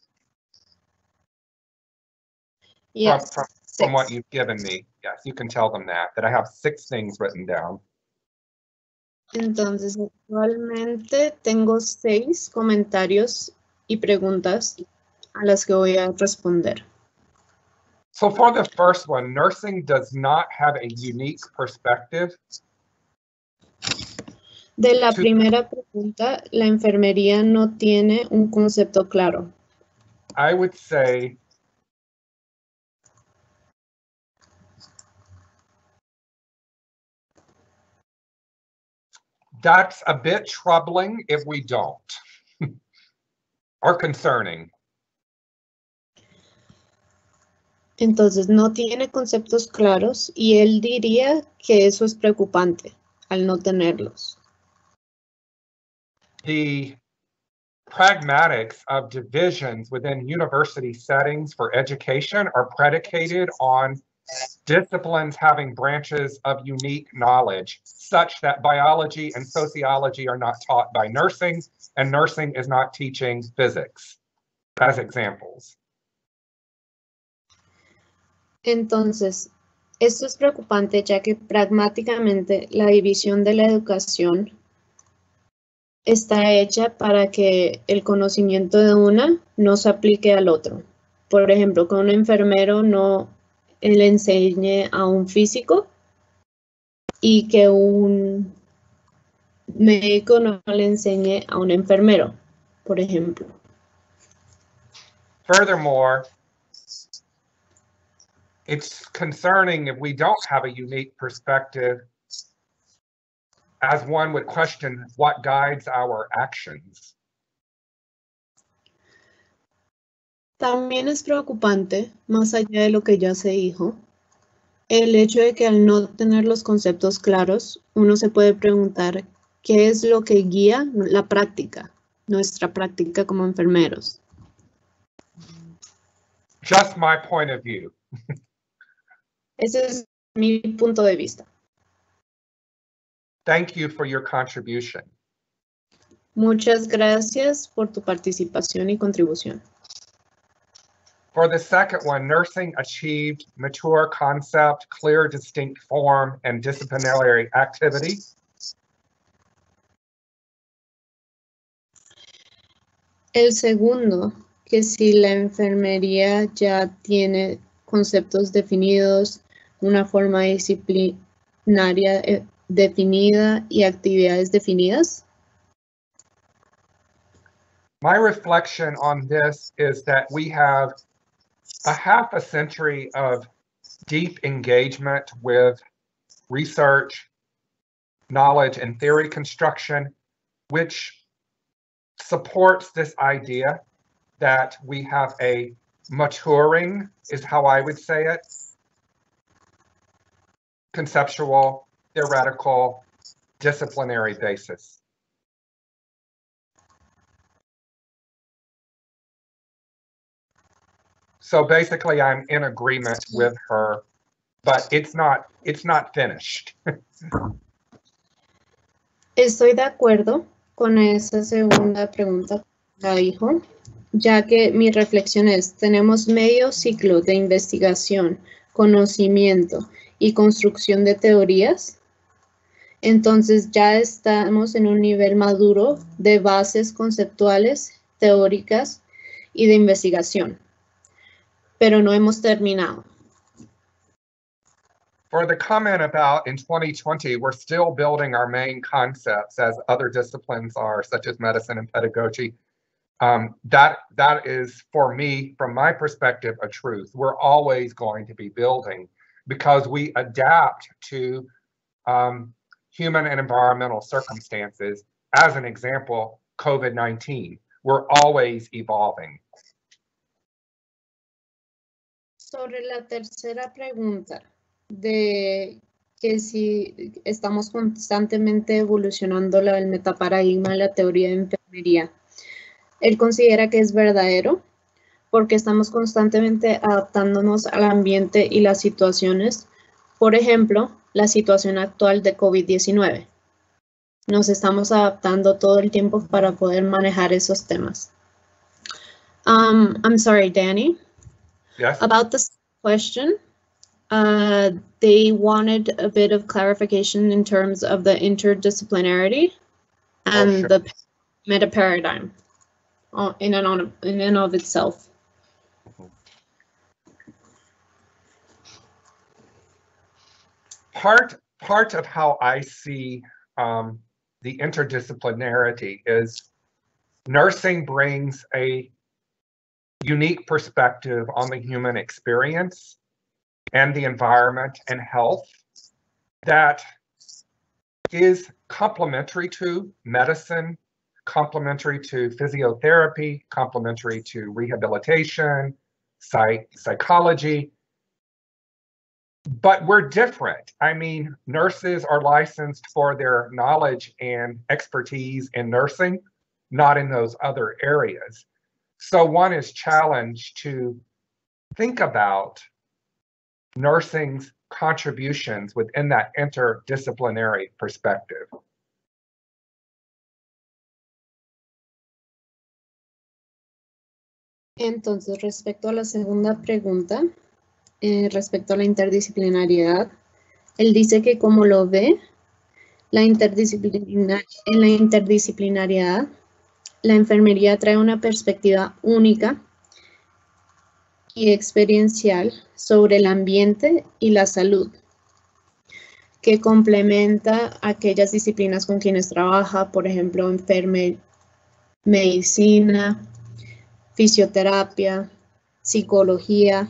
Yes. from, from, six. from what you've given me. Yes, you can tell them that, that I have six things written down. Entonces, actualmente tengo seis comentarios y preguntas a las que voy a responder. So for the first one, nursing does not have a unique perspective. De la To- primera pregunta, la enfermería no tiene un concepto claro. I would say that's a bit troubling if we don't, or concerning. Entonces, no tiene conceptos claros y él diría que eso es preocupante al no tenerlos. The pragmatics of divisions within university settings for education are predicated on disciplines having branches of unique knowledge, such that biology and sociology are not taught by nursing, and nursing is not teaching physics, as examples. Entonces, esto es preocupante ya que pragmáticamente la división de la educación está hecha para que el conocimiento de una no se aplique al otro. Por ejemplo, que un enfermero no le enseñe a un físico y que un médico no le enseñe a un enfermero, por ejemplo. Furthermore, it's concerning if we don't have a unique perspective, as one would question what guides our actions. También es preocupante, más allá de lo que ya se dijo, el hecho de que al no tener los conceptos claros, uno se puede preguntar qué es lo que guía la práctica, nuestra práctica como enfermeros. Just my point of view. Ese es mi punto de vista. Thank you for your contribution. Muchas gracias por tu participación y contribución. For the second one, nursing achieved mature concept, clear, distinct form, and disciplinary activity. El segundo, que si la enfermería ya tiene conceptos definidos, una forma disciplinaria eh, definida y actividades definidas. My reflection on this is that we have a half a century of deep engagement with research, knowledge, and theory construction, which supports this idea that we have a maturing, is how I would say it, conceptual, theoretical, disciplinary basis. so basically I'm in agreement with her, but it's not, it's not finished. Estoy de acuerdo con esa segunda pregunta que la dijo, ya que mi reflexión es, tenemos medio ciclo de investigación, conocimiento y construcción de teorías. Entonces ya estamos en un nivel maduro de bases conceptuales, teóricas y de investigación, pero no hemos terminado. For the comment about in twenty twenty, we're still building our main concepts as other disciplines are, such as medicine and pedagogy. Um, that, that is, for me, from my perspective, a truth. We're always going to be building because we adapt to um, human and environmental circumstances. As an example, COVID nineteen. We're always evolving. Sobre la tercera pregunta, de que si estamos constantemente evolucionando la, el metaparadigma de la teoría de enfermería, él considera que es verdadero porque estamos constantemente adaptándonos al ambiente y las situaciones. Por ejemplo, la situación actual de COVID diecinueve. Nos estamos adaptando todo el tiempo para poder manejar esos temas. Um, I'm sorry, Danny. Yes. About this question, uh, they wanted a bit of clarification in terms of the interdisciplinarity and Oh, sure. the meta paradigm uh, in and on in and of itself. Part, part of how I see um, the interdisciplinarity is nursing brings a unique perspective on the human experience and the environment and health that is complementary to medicine, complementary to physiotherapy, complementary to rehabilitation, psych psychology. But we're different. I mean, nurses are licensed for their knowledge and expertise in nursing, not in those other areas. So one is challenged to think about nursing's contributions within that interdisciplinary perspective. Entonces, respecto a la segunda pregunta, eh, respecto a la interdisciplinariedad, él dice que como lo ve, la interdisciplinar en la interdisciplinariedad, la enfermería trae una perspectiva única y experiencial sobre el ambiente y la salud, que complementa aquellas disciplinas con quienes trabaja, por ejemplo, enferme, medicina, fisioterapia, psicología.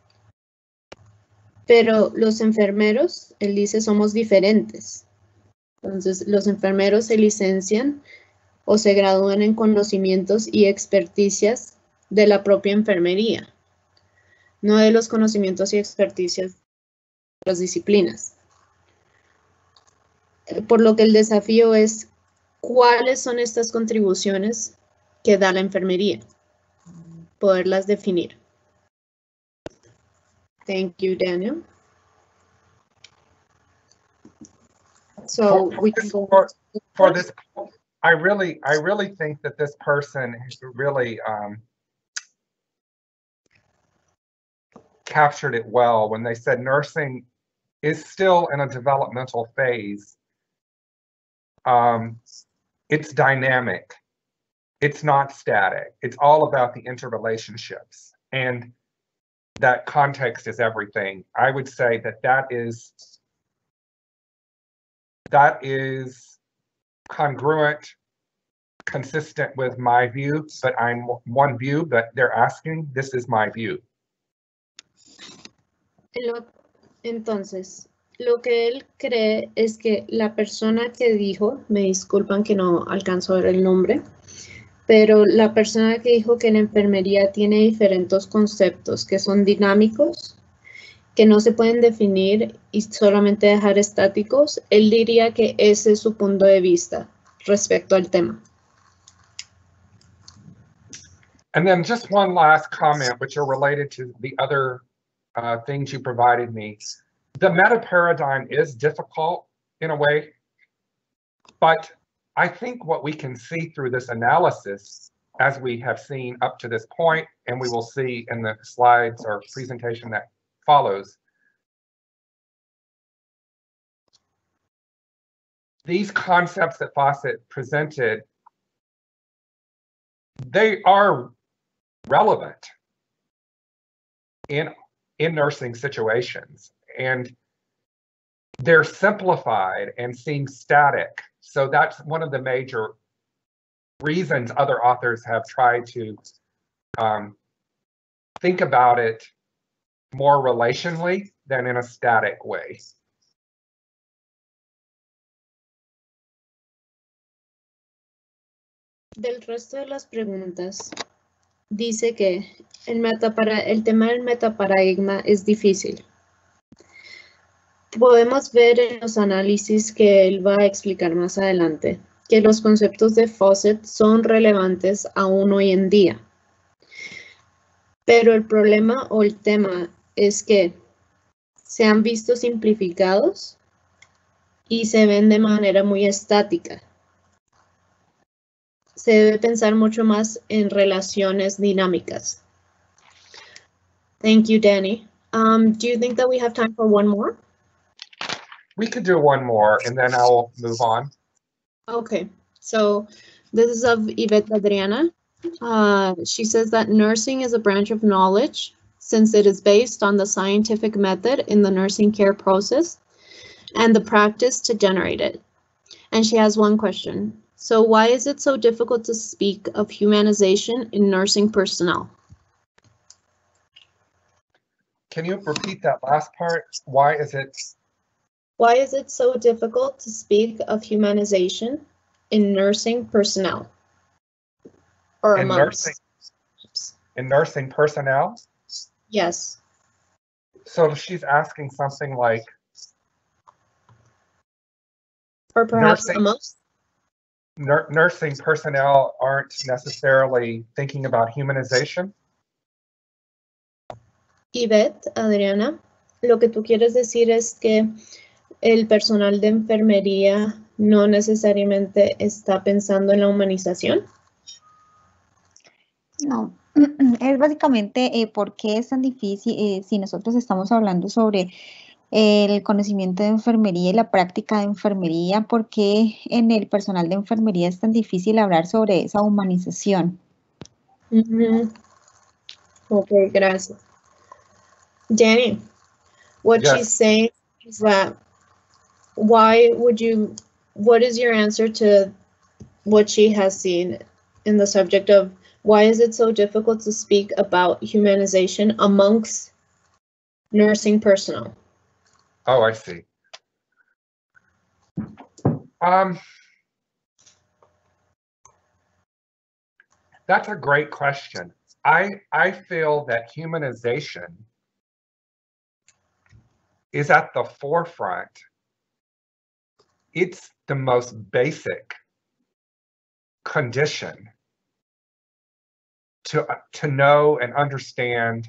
Pero los enfermeros, él dice, somos diferentes. Entonces, los enfermeros se licencian o se gradúan en conocimientos y experticias de la propia enfermería, no de los conocimientos y experticias de otras disciplinas. Por lo que el desafío es, ¿cuáles son estas contribuciones que da la enfermería? Poderlas definir. Thank you, Daniel. So For, we this, can go for, for this, I really, I really think that this person really um, captured it well when they said nursing is still in a developmental phase. Um, it's dynamic. It's not static. It's all about the interrelationships, and that context is everything. I would say that that is that is congruent, consistent with my view, but I'm one view, but they're asking, this is my view. Entonces, lo que él cree es que la persona que dijo, me disculpan que no alcanzo a ver el nombre, pero la persona que dijo que la enfermería tiene diferentes conceptos que son dinámicos, que no se pueden definir y solamente dejar estáticos, él diría que ese es su punto de vista respecto al tema. And then just one last comment, which are related to the other uh, things you provided me. The meta paradigm is difficult in a way, but I think what we can see through this analysis, as we have seen up to this point, and we will see in the slides or presentation that follows, these concepts that Fawcett presented, they are relevant in, in nursing situations, and they're simplified and seem static. So that's one of the major reasons other authors have tried to um, think about it more relationally than in a static way. Del resto de las preguntas, dice que el, metapara, el tema del metaparadigma es difícil. Podemos ver en los análisis que él va a explicar más adelante que los conceptos de Fawcett son relevantes aún hoy en día. Pero el problema o el tema es que se han visto simplificados y se ven de manera muy estática. Se debe pensar mucho más en relaciones dinámicas. Thank you, Danny. Um, do you think that we have time for one more? We could do one more and then I'll move on. Okay, so this is of Yvette Adriana. Uh, she says that nursing is a branch of knowledge since it is based on the scientific method in the nursing care process and the practice to generate it. And she has one question. So why is it so difficult to speak of humanization in nursing personnel? Can you repeat that last part? Why is it? Why is it so difficult to speak of humanization in nursing personnel? Or in nursing, in nursing personnel? Yes. So she's asking something like, or perhaps nursing, amongst nur nursing personnel aren't necessarily thinking about humanization? Yvette, Adriana, lo que tú quieres decir es que el personal de enfermería no necesariamente está pensando en la humanización. No, es básicamente eh, por qué es tan difícil eh, si nosotros estamos hablando sobre el conocimiento de enfermería y la práctica de enfermería, por qué en el personal de enfermería es tan difícil hablar sobre esa humanización. Mm-hmm. Ok, gracias. Danny, what Yes. she's saying is that why would you, what is your answer to what she has seen in the subject of why is it so difficult to speak about humanization amongst nursing personnel? Oh, I see. Um, that's a great question. I, I feel that humanization is at the forefront. It's the most basic condition to, to know and understand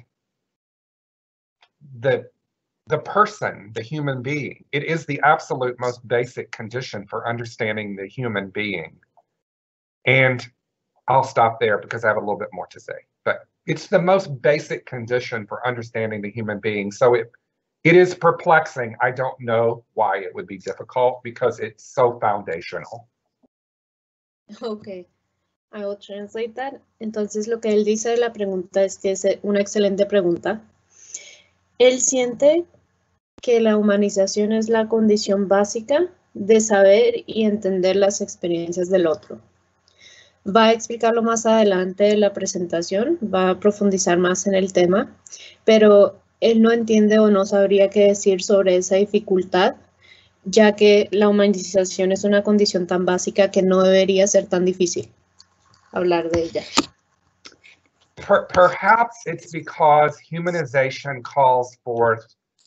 the, the person, the human being. It is the absolute most basic condition for understanding the human being. And I'll stop there because I have a little bit more to say, but it's the most basic condition for understanding the human being. So it, it is perplexing. I don't know why it would be difficult because it's so foundational. Okay, I will translate that. Entonces lo que él dice de la pregunta es que es una excelente pregunta. Él siente que la humanización es la condición básica de saber y entender las experiencias del otro. Va a explicarlo más adelante en la presentación, va a profundizar más en el tema, pero él no entiende o no sabría qué decir sobre esa dificultad, ya que la humanización es una condición tan básica que no debería ser tan difícil hablar de ella. Per perhaps it's because humanization calls for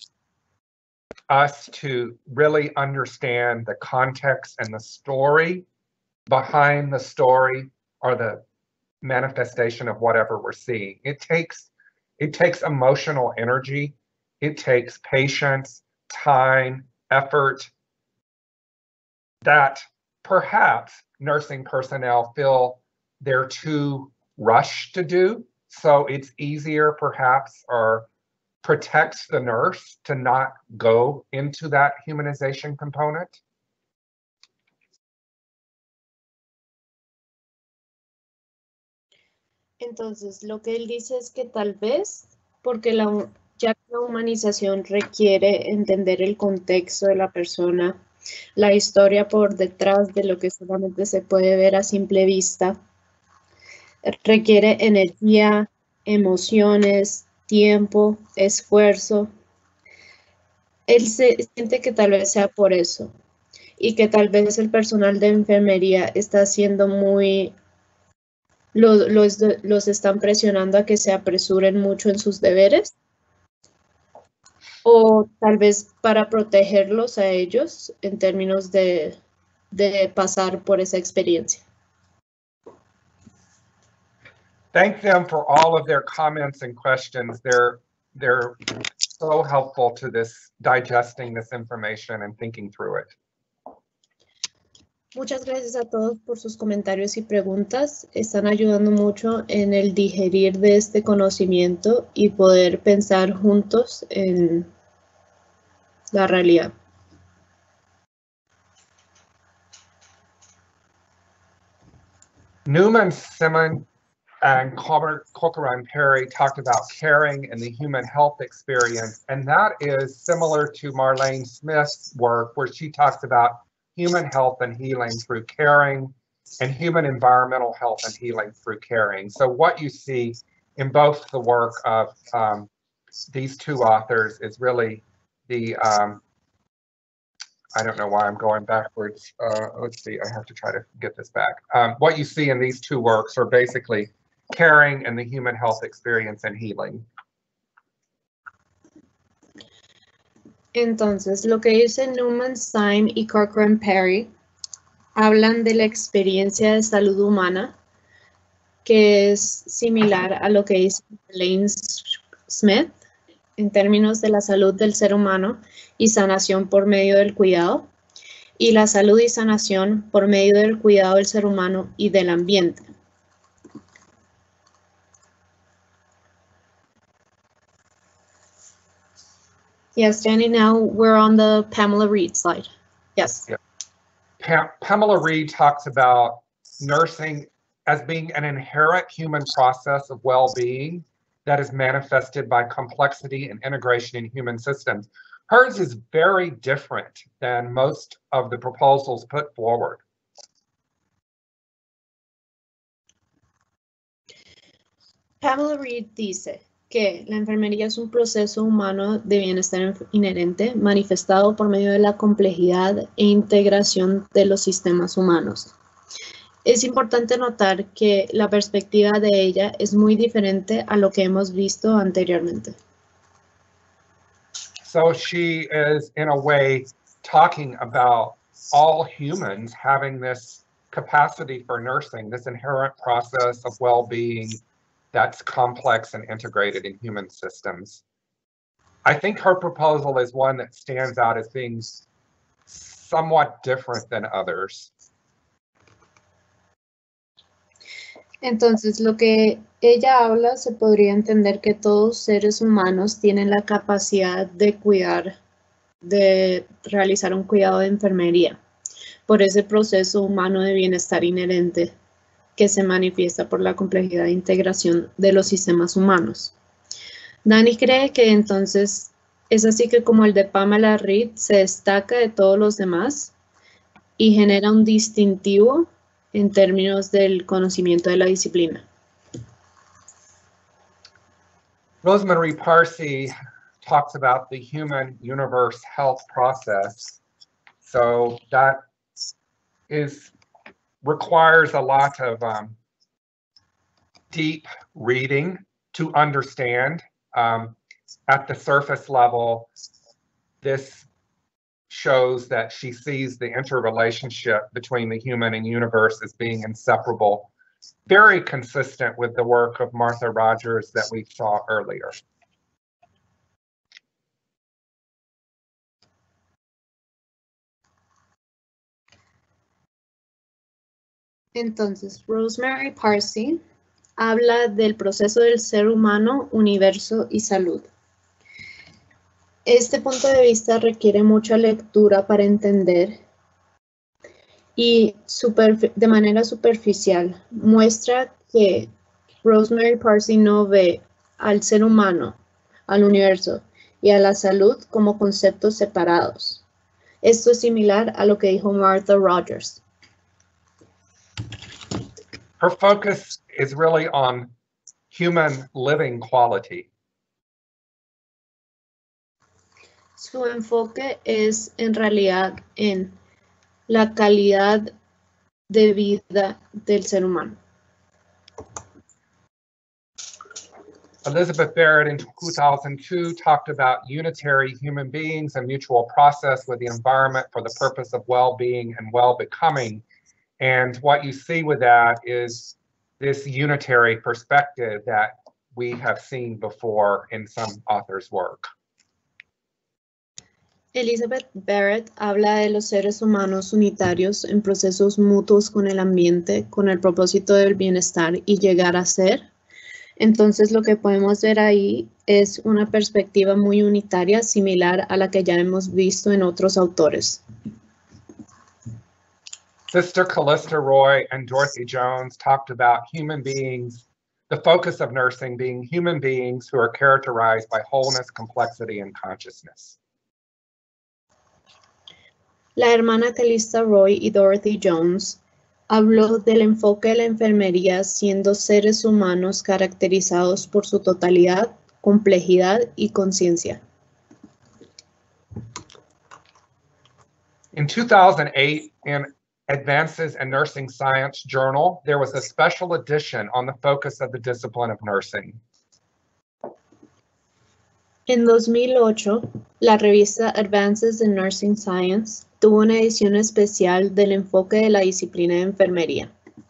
us to really understand the context and the story behind the story, or the manifestation of whatever we're seeing. It takes, it takes emotional energy. It takes patience, time, effort that perhaps nursing personnel feel they're too rushed to do. So it's easier perhaps, or protects the nurse to not go into that humanization component. Entonces, lo que él dice es que tal vez, porque la, ya que la humanización requiere entender el contexto de la persona, la historia por detrás de lo que solamente se puede ver a simple vista, requiere energía, emociones, tiempo, esfuerzo. Él se siente que tal vez sea por eso y que tal vez el personal de enfermería está siendo muy, lo, los, los están presionando a que se apresuren mucho en sus deberes, o tal vez para protegerlos a ellos en términos de, de pasar por esa experiencia. Thank them for all of their comments and questions. They're, they're so helpful to this, digesting this information and thinking through it. Muchas gracias a todos por sus comentarios y preguntas. Están ayudando mucho en el digerir de este conocimiento y poder pensar juntos en la realidad. Newman, Simon, and Corcoran Perry talked about caring and the human health experience, and that is similar to Marlene Smith's work, where she talks about human health and healing through caring, and human environmental health and healing through caring. So what you see in both the work of um, these two authors is really the, um, I don't know why I'm going backwards. Uh, let's see, I have to try to get this back. Um, what you see in these two works are basically caring and the human health experience and healing. Entonces, lo que dicen Newman, Syme y Corcoran Perry hablan de la experiencia de salud humana, que es similar a lo que dice Marlene Smith en términos de la salud del ser humano y sanación por medio del cuidado, y la salud y sanación por medio del cuidado del ser humano y del ambiente. Yes, Jenny, now we're on the Pamela Reed slide. Yes. Yeah. Pam Pamela Reed talks about nursing as being an inherent human process of well-being that is manifested by complexity and integration in human systems. Hers is very different than most of the proposals put forward. Pamela Reed dice que la enfermería es un proceso humano de bienestar inherente manifestado por medio de la complejidad e integración de los sistemas humanos. Es importante notar que la perspectiva de ella es muy diferente a lo que hemos visto anteriormente. So she is, in a way, talking about all humans having this capacity for nursing, this inherent process of well-being that's complex and integrated in human systems. I think her proposal is one that stands out as being somewhat different than others. Entonces, lo que ella habla se podría entender que todos seres humanos tienen la capacidad de cuidar, de realizar un cuidado de enfermería por ese proceso humano de bienestar inherente que se manifiesta por la complejidad de integración de los sistemas humanos. Dani cree que entonces es así que como el de Pamela Reed se destaca de todos los demás y genera un distintivo en términos del conocimiento de la disciplina. Rosemary Parsi talks about the human universe health process. So that is requires a lot of um, deep reading to understand. Um, at the surface level, this shows that she sees the interrelationship between the human and universe as being inseparable. very consistent with the work of Martha Rogers that we saw earlier. Entonces, Rosemary Parsi habla del proceso del ser humano, universo y salud. Este punto de vista requiere mucha lectura para entender y de manera superficial muestra que Rosemary Parsi no ve al ser humano, al universo y a la salud como conceptos separados. Esto es similar a lo que dijo Martha Rogers. Her focus is really on human living quality. Su enfoque es en realidad en la calidad de vida del ser humano. Elizabeth Barrett in two thousand two talked about unitary human beings and mutual process with the environment for the purpose of well-being and well-becoming. And what you see with that is this unitary perspective that we have seen before in some authors' work. Elizabeth Barrett habla de los seres humanos unitarios en procesos mutuos con el ambiente, con el propósito del bienestar y llegar a ser. Entonces lo que podemos ver ahí es una perspectiva muy unitaria, similar a la que ya hemos visto en otros autores. Sister Callista Roy and Dorothy Jones talked about human beings, the focus of nursing being human beings who are characterized by wholeness, complexity, and consciousness. La hermana Callista Roy y Dorothy Jones habló del enfoque de la enfermería siendo seres humanos caracterizados por su totalidad, complejidad y conciencia. In two thousand eight, in Advances in Nursing Science Journal, there was a special edition on the focus of the discipline of nursing. En dos mil ocho, la revista Advances in Nursing Science tuvo una edición especial del enfoque de la disciplina de enfermería.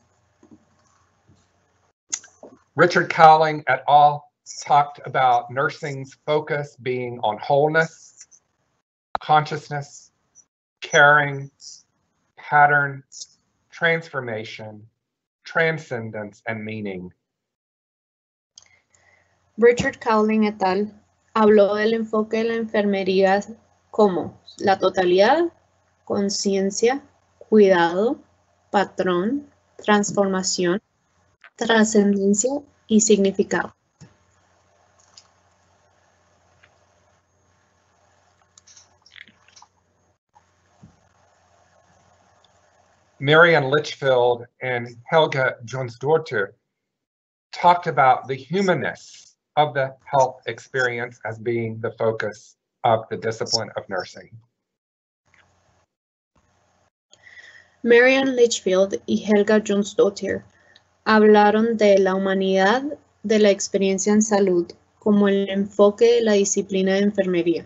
Richard Cowling et al. Talked about nursing's focus being on wholeness, consciousness, caring, pattern, transformation, transcendence, and meaning. Richard Cowling et al. Habló del enfoque de la enfermería como la totalidad, conciencia, cuidado, patrón, transformación, trascendencia y significado. Marianne Litchfield and Helga Jonsdottir talked about the humanness of the health experience as being the focus of the discipline of nursing. Marianne Litchfield y Helga Jonsdottir hablaron de la humanidad de la experiencia en salud como el enfoque de la disciplina de enfermería.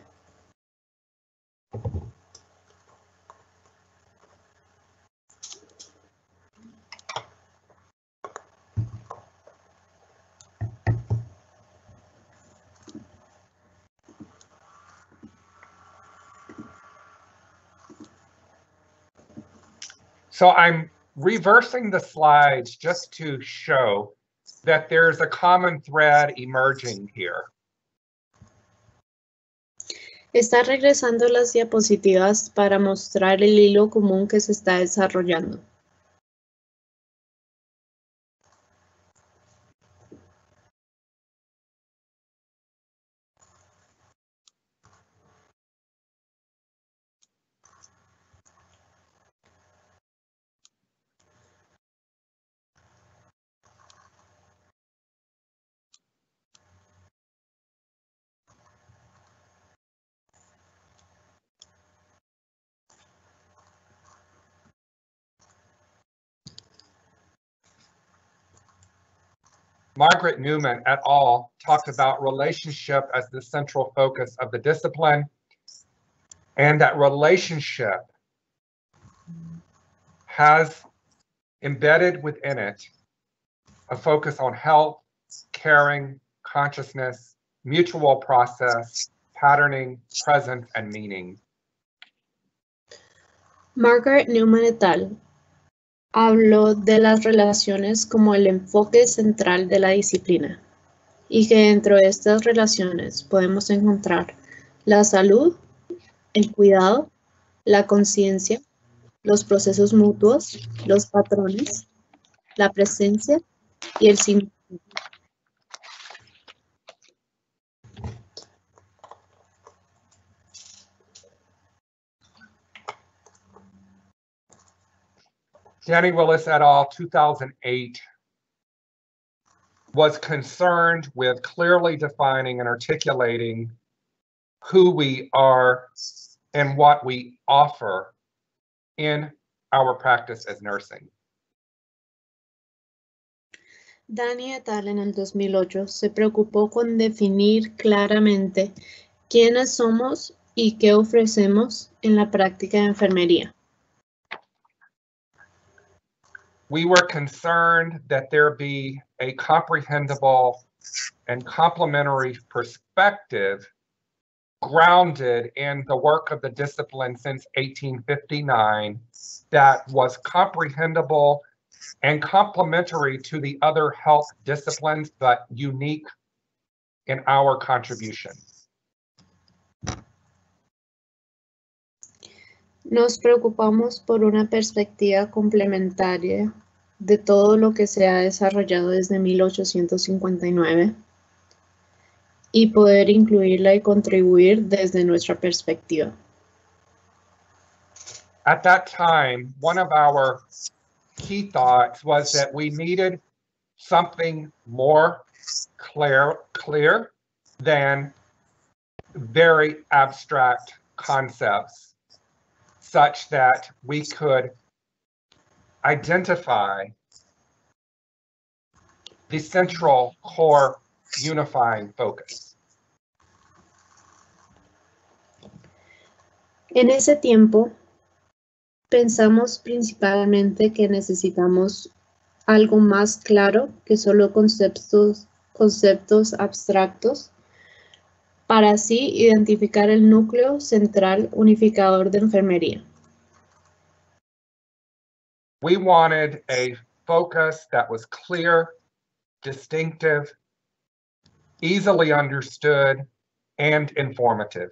So I'm reversing the slides just to show that there's a common thread emerging here. Está regresando las diapositivas para mostrar el hilo común que se está desarrollando. Margaret Newman et al. Talked about relationship as the central focus of the discipline, and that relationship has embedded within it a focus on health, caring, consciousness, mutual process, patterning, presence, and meaning. Margaret Newman et al. Habló de las relaciones como el enfoque central de la disciplina y que dentro de estas relaciones podemos encontrar la salud, el cuidado, la conciencia, los procesos mutuos, los patrones, la presencia y el significado. Danny Willis et al. two thousand eight was concerned with clearly defining and articulating who we are and what we offer in our practice as nursing. Danny et al. En el dos mil ocho se preocupó con definir claramente quiénes somos y qué ofrecemos en la práctica de enfermería. We were concerned that there be a comprehensible and complementary perspective grounded in the work of the discipline since eighteen fifty-nine that was comprehensible and complementary to the other health disciplines, but unique in our contributions. Nos preocupamos por una perspectiva complementaria de todo lo que se ha desarrollado desde mil ochocientos cincuenta y nueve y poder incluirla y contribuir desde nuestra perspectiva. At that time, one of our key thoughts was that we needed something more clear, clear than very abstract concepts, such that we could identify the central core unifying focus. En ese tiempo, pensamos principalmente que necesitamos algo más claro que solo conceptos, conceptos abstractos para así identificar el núcleo central unificador de enfermería. We wanted a focus that was clear, distinctive, easily understood, and informative.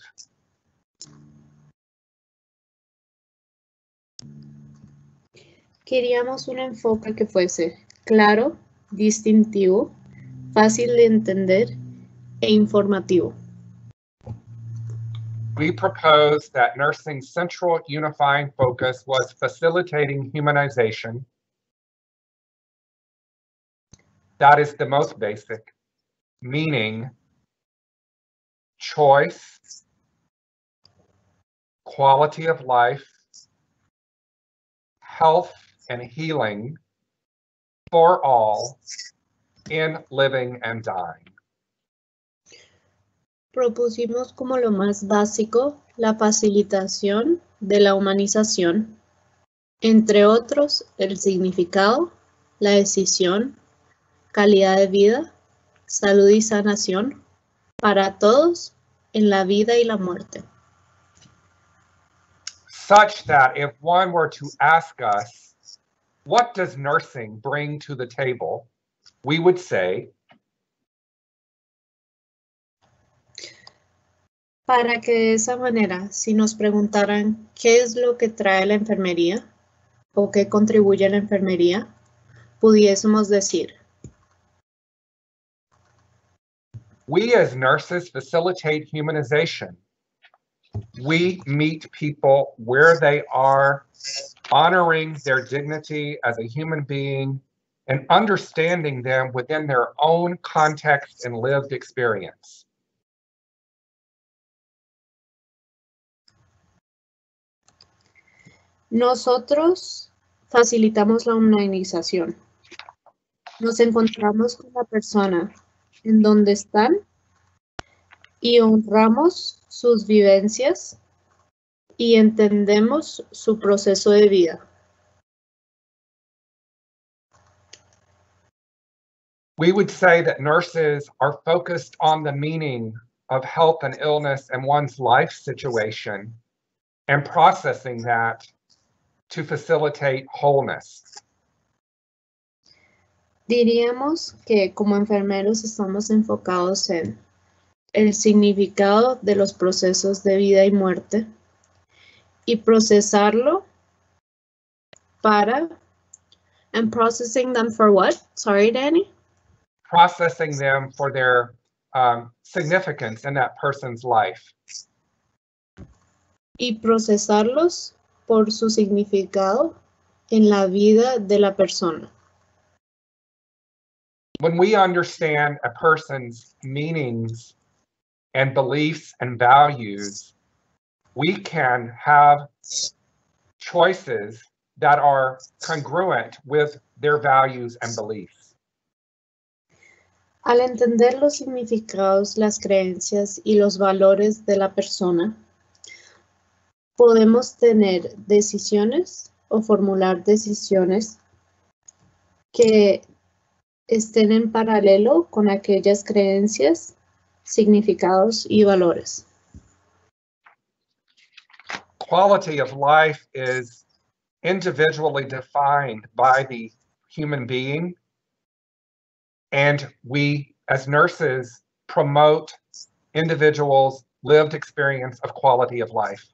Queríamos un enfoque que fuese claro, distintivo, fácil de entender e informativo. We proposed that nursing's central unifying focus was facilitating humanization. That is the most basic, meaning choice, quality of life, health and healing for all in living and dying. Propusimos como lo más básico la facilitación de la humanización, entre otros el significado, la decisión, calidad de vida, salud y sanación para todos en la vida y la muerte. Such that if one were to ask us, what does nursing bring to the table, we would say, para que de esa manera, si nos preguntaran qué es lo que trae la enfermería o qué contribuye a la enfermería, pudiésemos decir: we as nurses facilitate humanization. We meet people where they are, honoring their dignity as a human being and understanding them within their own context and lived experience. Nosotros facilitamos la humanización. Nos encontramos con la persona en donde están y honramos sus vivencias y entendemos su proceso de vida. We would say that nurses are focused on the meaning of health and illness in one's life situation and processing that to facilitate wholeness. Diríamos que como enfermeros estamos enfocados en el significado de los procesos de vida y muerte y procesarlo para, and processing them for what? Sorry, Danny? Processing them for their um, significance in that person's life. Y procesarlos por su significado en la vida de la persona. When we understand a person's meanings and beliefs and values, we can have choices that are congruent with their values and beliefs. Al entender los significados, las creencias y los valores de la persona, podemos tener decisiones o formular decisiones que estén en paralelo con aquellas creencias, significados y valores. Quality of life is individually defined by the human being, and we, as nurses, promote individuals' lived experience of quality of life.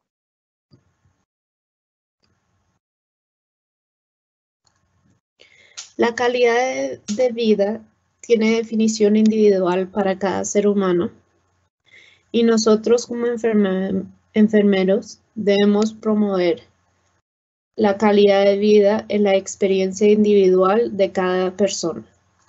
La calidad de, de vida tiene definición individual para cada ser humano y nosotros como enferme, enfermeros debemos promover la calidad de vida en la experiencia individual de cada persona.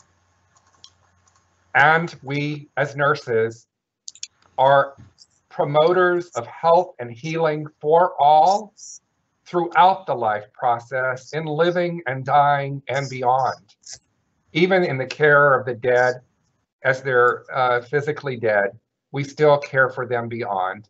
And we, as nurses, are promoters of health and healing for all throughout the life process, in living and dying and beyond, even in the care of the dead as they're uh, physically dead, we still care for them beyond.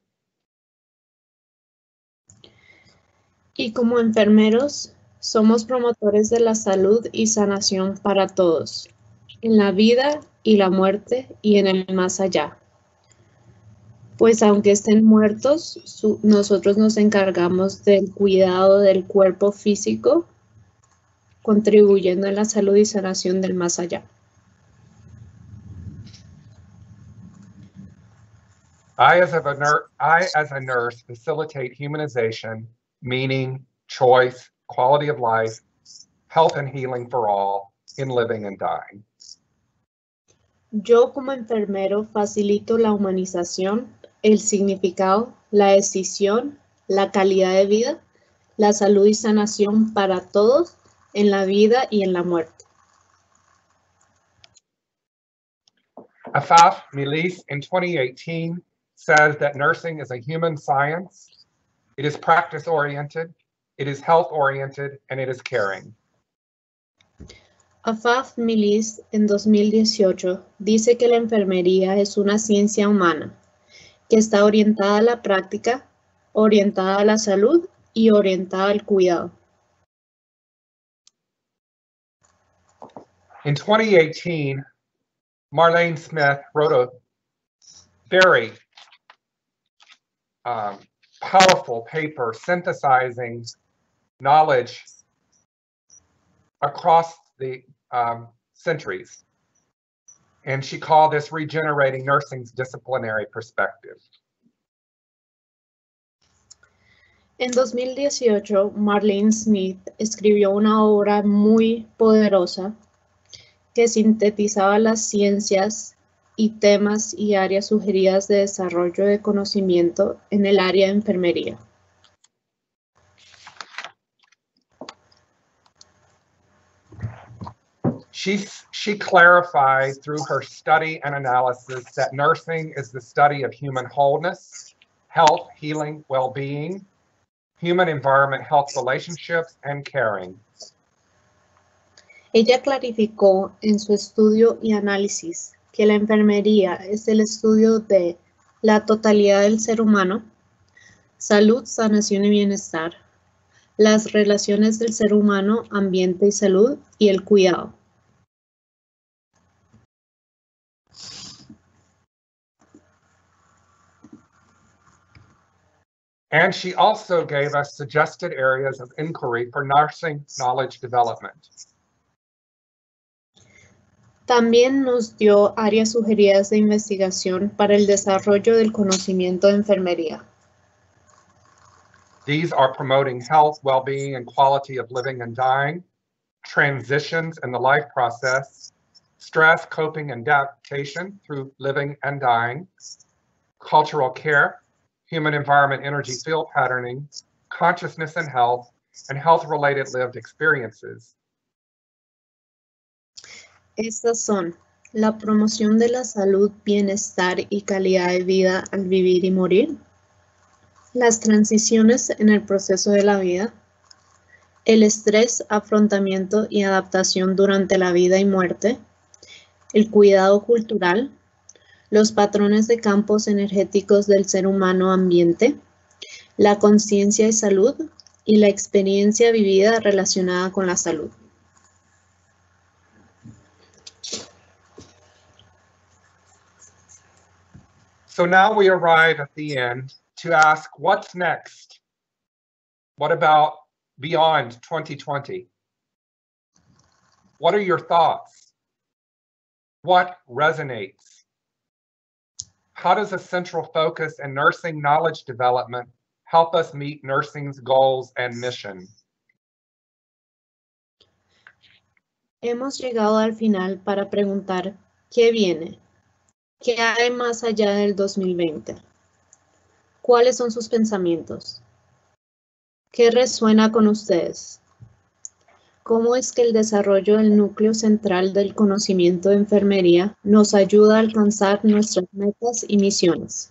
Y como enfermeros, somos promotores de la salud y sanación para todos, en la vida y la muerte y en el más allá. Pues aunque estén muertos, su, nosotros nos encargamos del cuidado del cuerpo físico, contribuyendo a la salud y sanación del más allá. I as, a nurse, I, as a nurse, facilitate humanization, meaning, choice, quality of life, health and healing for all, in living and dying. Yo como enfermero facilito la humanización, el significado, la decisión, la calidad de vida, la salud y sanación para todos en la vida y en la muerte. Afaf Milis in twenty eighteen says that nursing is a human science. It is practice-oriented, it is health-oriented, and it is caring. Afaf Milis en dos mil dieciocho dice que la enfermería es una ciencia humana que está orientada a la práctica, orientada a la salud y orientada al cuidado. In twenty eighteen, Marlene Smith wrote a very um, powerful paper synthesizing knowledge across the um, centuries. And she called this Regenerating Nursing's Disciplinary Perspective. En dos mil dieciocho, Marlene Smith escribió una obra muy poderosa que sintetizaba las ciencias y temas y áreas sugeridas de desarrollo de conocimiento en el área de enfermería. She, she clarified through her study and analysis that nursing is the study of human wholeness, health, healing, well-being, human environment, health relationships, and caring. Ella clarificó en su estudio y análisis que la enfermería es el estudio de la totalidad del ser humano, salud, sanación y bienestar, las relaciones del ser humano, ambiente y salud, y el cuidado. And she also gave us suggested areas of inquiry for nursing knowledge development. También nos dio áreas sugeridas de investigación para el desarrollo del conocimiento de enfermería. These are promoting health, well-being, and quality of living and dying, transitions in the life process, stress, coping, and adaptation through living and dying, cultural care, human environment energy field patterning, consciousness and health, and health-related lived experiences. Estas son la promoción de la salud, bienestar y calidad de vida al vivir y morir, las transiciones en el proceso de la vida, el estrés, afrontamiento y adaptación durante la vida y muerte, el cuidado cultural, los patrones de campos energéticos del ser humano ambiente, la conciencia y salud y la experiencia vivida relacionada con la salud. So now we arrive at the end to ask, what's next? What about beyond twenty twenty? What are your thoughts? What resonates? How does a central focus in nursing knowledge development help us meet nursing's goals and mission? Hemos llegado al final para preguntar, ¿qué viene? ¿Qué hay más allá del dos mil veinte? ¿Cuáles son sus pensamientos? ¿Qué resuena con ustedes? ¿Cómo es que el desarrollo del núcleo central del conocimiento de enfermería nos ayuda a alcanzar nuestras metas y misiones?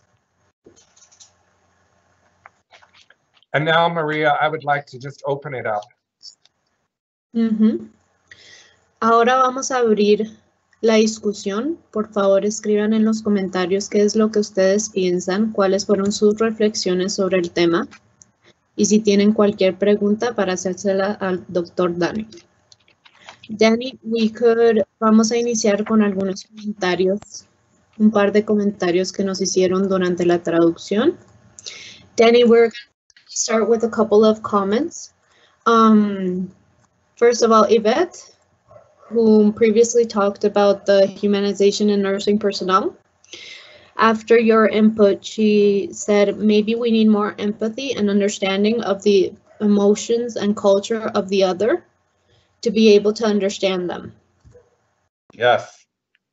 And now, Maria, I would like to just open it up. Uh-huh. Ahora vamos a abrir la discusión. Por favor, escriban en los comentarios qué es lo que ustedes piensan, cuáles fueron sus reflexiones sobre el tema y si tienen cualquier pregunta para hacérsela al doctor Danny. Danny, we could, vamos a iniciar con algunos comentarios, un par de comentarios que nos hicieron durante la traducción. Danny, we're going to start with a couple of comments. Um, first of all, Yvette, who previously talked about the humanization in nursing personnel. After your input, she said, maybe we need more empathy and understanding of the emotions and culture of the other to be able to understand them. Yes.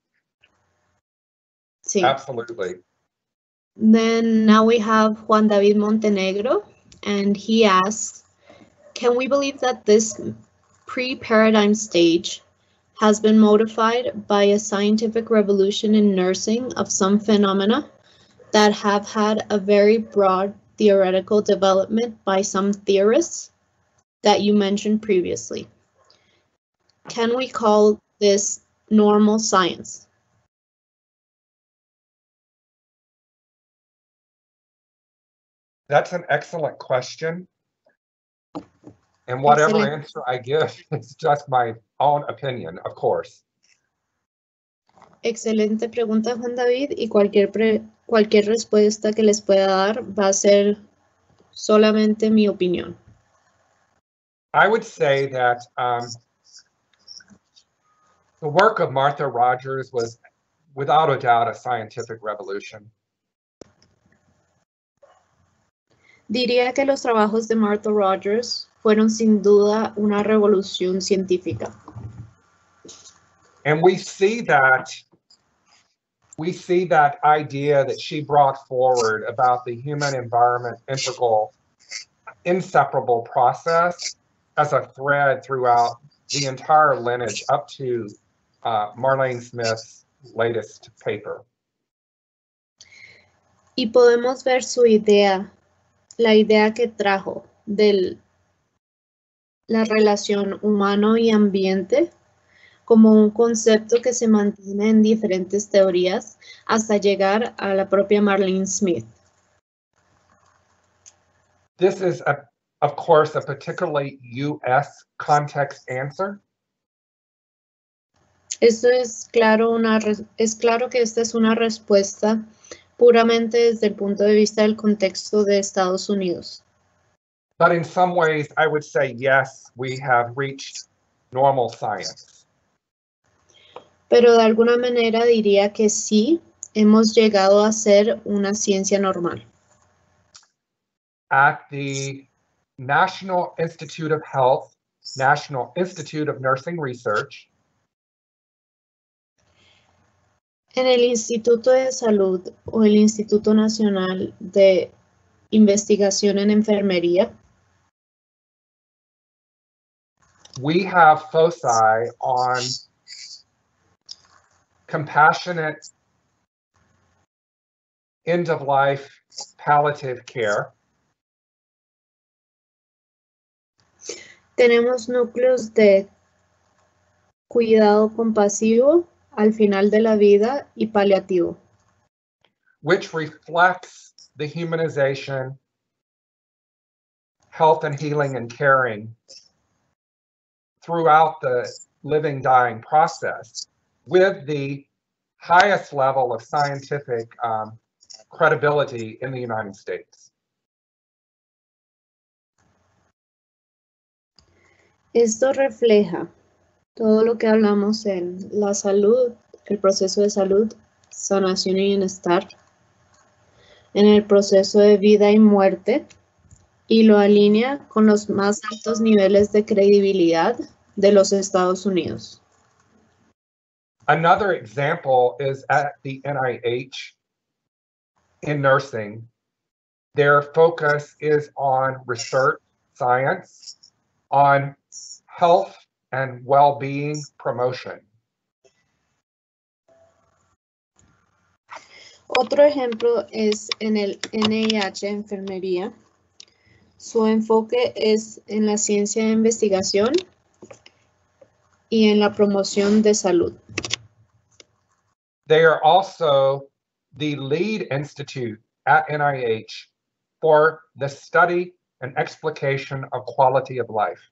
Sí. Absolutely. Then now we have Juan David Montenegro, and he asks, can we believe that this pre-paradigm stage has been modified by a scientific revolution in nursing of some phenomena that have had a very broad theoretical development by some theorists that you mentioned previously? Can we call this normal science? That's an excellent question. And whatever Excellent. answer I give, it's just my own opinion, of course. Excelente pregunta, Juan David, y cualquier, pre, cualquier respuesta que les pueda dar va a ser solamente mi opinión. I would say that um, the work of Martha Rogers was, without a doubt, a scientific revolution. Diría que los trabajos de Martha Rogers fueron sin duda una revolución científica. And we see that, we see that idea that she brought forward about the human environment integral, inseparable process as a thread throughout the entire lineage up to uh, Marlene Smith's latest paper. Y podemos ver su idea, la idea que trajo de la relación humano y ambiente como un concepto que se mantiene en diferentes teorías hasta llegar a la propia Marlene Smith. This is, a, of course, a particularly U S context answer. Esto es claro, una, es claro que esta es una respuesta puramente desde el punto de vista del contexto de Estados Unidos. But in some ways, I would say, yes, we have reached normal science. Pero de alguna manera diría que sí, hemos llegado a ser una ciencia normal. At the National Institute of Health, National Institute of Nursing Research, En el Instituto de Salud o el Instituto Nacional de Investigación en Enfermería, we have foci on compassionate end-of-life palliative care, tenemos núcleos de cuidado compasivo al final de la vida y paliativo, which reflects the humanization, health and healing and caring throughout the living dying process with the highest level of scientific um, credibility in the United States. Esto refleja todo lo que hablamos en la salud, el proceso de salud, sanación y bienestar, en el proceso de vida y muerte, y lo alinea con los más altos niveles de credibilidad de los Estados Unidos. Another example is at the N I H in nursing. Their focus is on research, science, on health and well-being promotion. Otro ejemplo es en el N I H Enfermería. Su enfoque es en la ciencia de investigación y en la promoción de salud. They are also the lead institute at N I H for the study and explication of quality of life.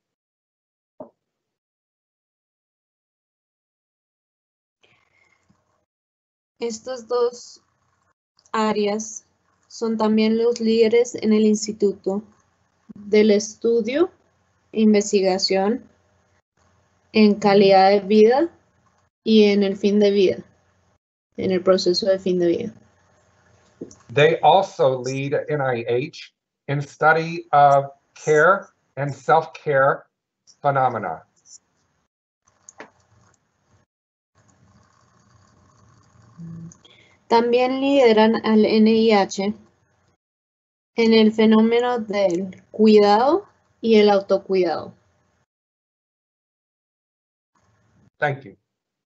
Estas dos áreas son también los líderes en el instituto del estudio e investigación en calidad de vida y en el fin de vida, en el proceso de fin de vida. They also lead at N I H in study of care and self-care phenomena. También lideran al N I H en el fenómeno del cuidado y el autocuidado. Thank you.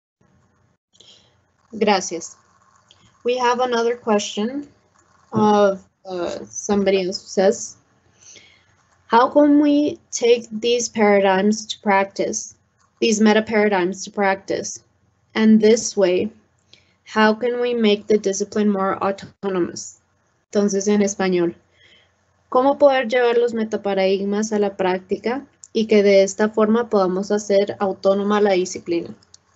Gracias. We have another question of uh, somebody else who says, how can we take these paradigms to practice, these meta paradigms to practice? And this way, how can we make the discipline more autonomous? Entonces, en español, ¿cómo poder llevar los metaparadigmas a la práctica y que de esta forma podamos hacer autónoma la disciplina?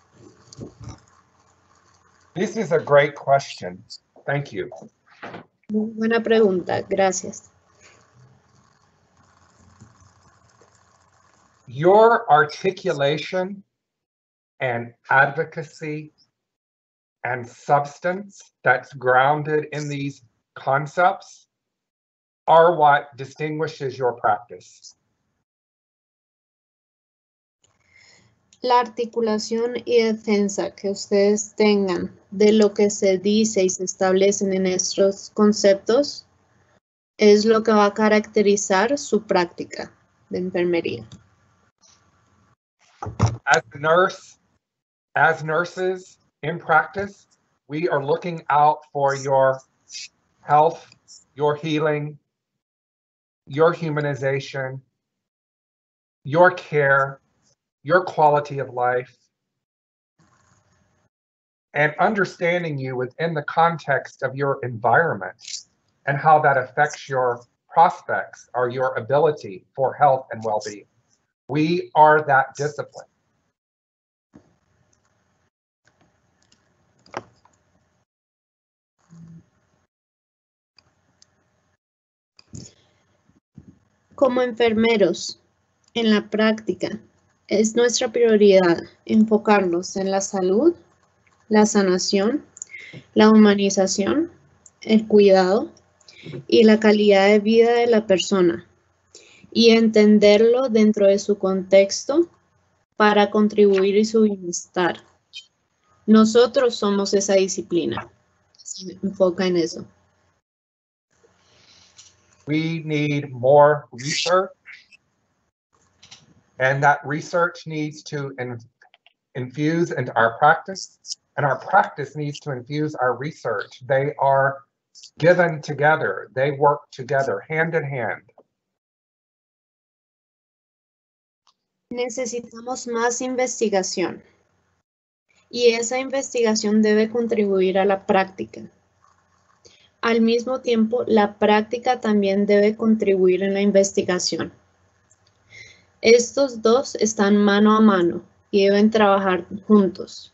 This is a great question. Thank you. Muy buena pregunta, gracias. Your articulation and advocacy and substance that's grounded in these concepts are what distinguishes your practice. La articulación y defensa que ustedes tengan de lo que se dice y se establecen en estos conceptos es lo que va a caracterizar su práctica de enfermería. As a nurse, as nurses in practice, we are looking out for your health, your healing, your humanization, your care, your quality of life, and understanding you within the context of your environment and how that affects your prospects or your ability for health and well-being. We are that discipline. Como enfermeros, en la práctica, es nuestra prioridad enfocarnos en la salud, la sanación, la humanización, el cuidado y la calidad de vida de la persona y entenderlo dentro de su contexto para contribuir a su bienestar. Nosotros somos esa disciplina. Se enfoca en eso. We need more research, and that research needs to in, infuse into our practice, and our practice needs to infuse our research. They are given together. They work together, hand in hand. Necesitamos más investigación y esa investigación debe contribuir a la práctica. Al mismo tiempo, la práctica también debe contribuir en la investigación. Estos dos están mano a mano y deben trabajar juntos.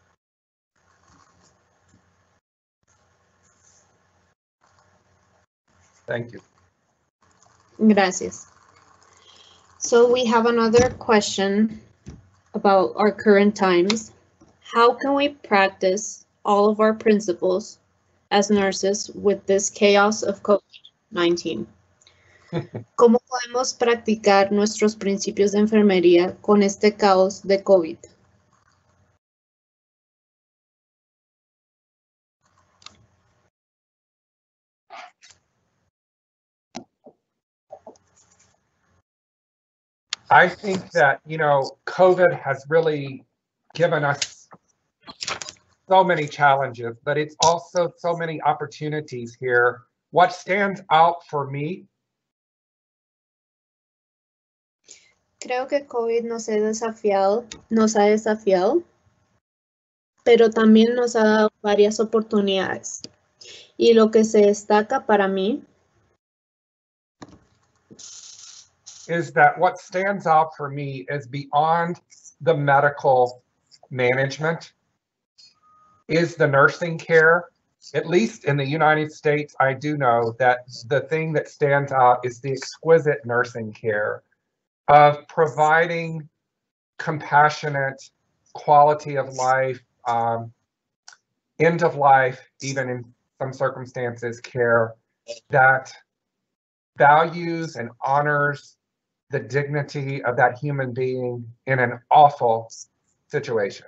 Thank you. Gracias. So we have another question about our current times. How can we practice all of our principles as nurses with this chaos of COVID nineteen? ¿Cómo podemos practicar nuestros principios de enfermería con este caos de COVID? I think that, you know, COVID has really given us so many challenges, but it's also so many opportunities here. What stands out for me? Creo que COVID nos ha desafiado, nos ha desafiado, pero también nos ha dado varias oportunidades. Y lo que se destaca para mí is that what stands out for me is beyond the medical management is the nursing care. At least in the United States, I do know that the thing that stands out is the exquisite nursing care of providing compassionate quality of life, um, end of life, even in some circumstances, care that values and honors the dignity of that human being in an awful situation.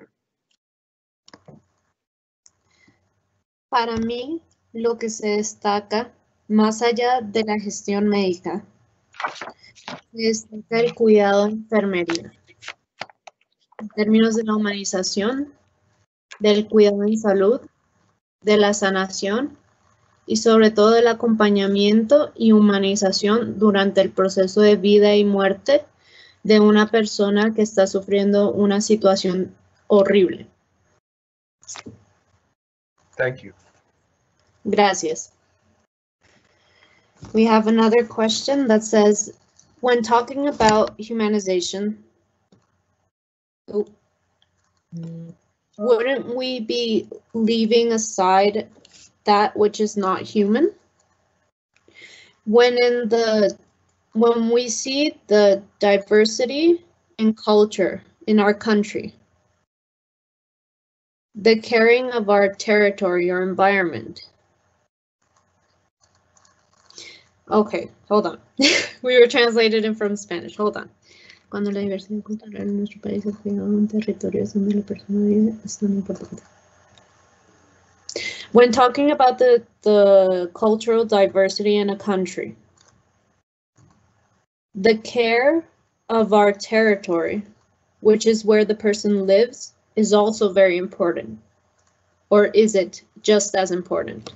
Para mí, lo que se destaca, más allá de la gestión médica, es el cuidado de enfermería, en términos de la humanización, del cuidado en salud, de la sanación y sobre todo del acompañamiento y humanización durante el proceso de vida y muerte de una persona que está sufriendo una situación horrible. Thank you. Gracias. We have another question that says, when talking about humanization, wouldn't we be leaving aside that which is not human? When in the when we see the diversity in culture in our country, the caring of our territory or environment. Okay, hold on. We were translated in from Spanish. Hold on. Cuando la diversidad cultural en nuestro país es cuidado en territorios donde la persona vive, es tan importante. When talking about the, the cultural diversity in a country, the care of our territory, which is where the person lives, is also very important. Or is it just as important?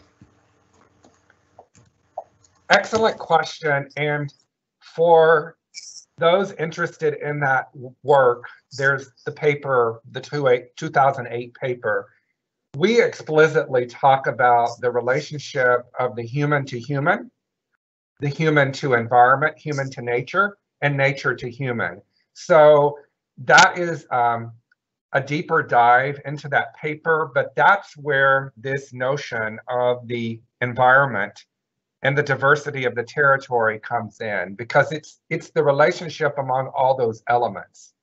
Excellent question. And for those interested in that work, there's the paper, the two thousand eight paper. We explicitly talk about the relationship of the human to human, the human to environment, human to nature, and nature to human. So that is um, a deeper dive into that paper, but that's where this notion of the environment and the diversity of the territory comes in, because it's it's the relationship among all those elements.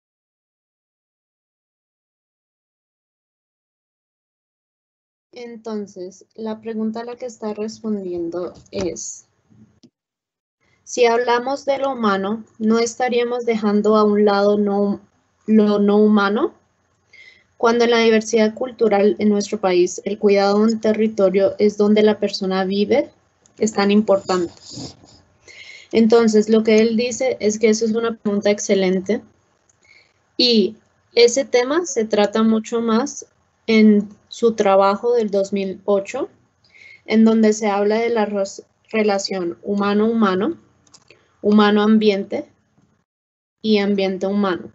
Entonces, la pregunta a la que está respondiendo es, si hablamos de lo humano, ¿no estaríamos dejando a un lado no, lo no humano? Cuando en la diversidad cultural en nuestro país, el cuidado de un territorio es donde la persona vive, es tan importante. Entonces, lo que él dice es que eso es una pregunta excelente y ese tema se trata mucho más en su trabajo del dos mil ocho, en donde se habla de la relación humano-humano, humano-ambiente y ambiente-humano.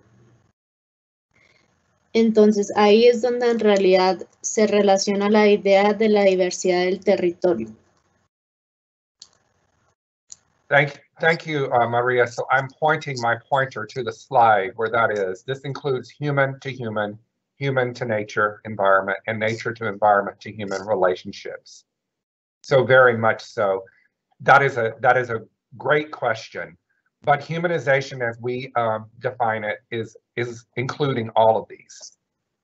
Entonces, ahí es donde en realidad se relaciona la idea de la diversidad del territorio. Thank, thank you, uh, Maria. So I'm pointing my pointer to the slide where that is. This includes human to human, human to nature environment, and nature to environment to human relationships. So very much so. That is a that is a great question. But humanization, as we um, define it, is is including all of these.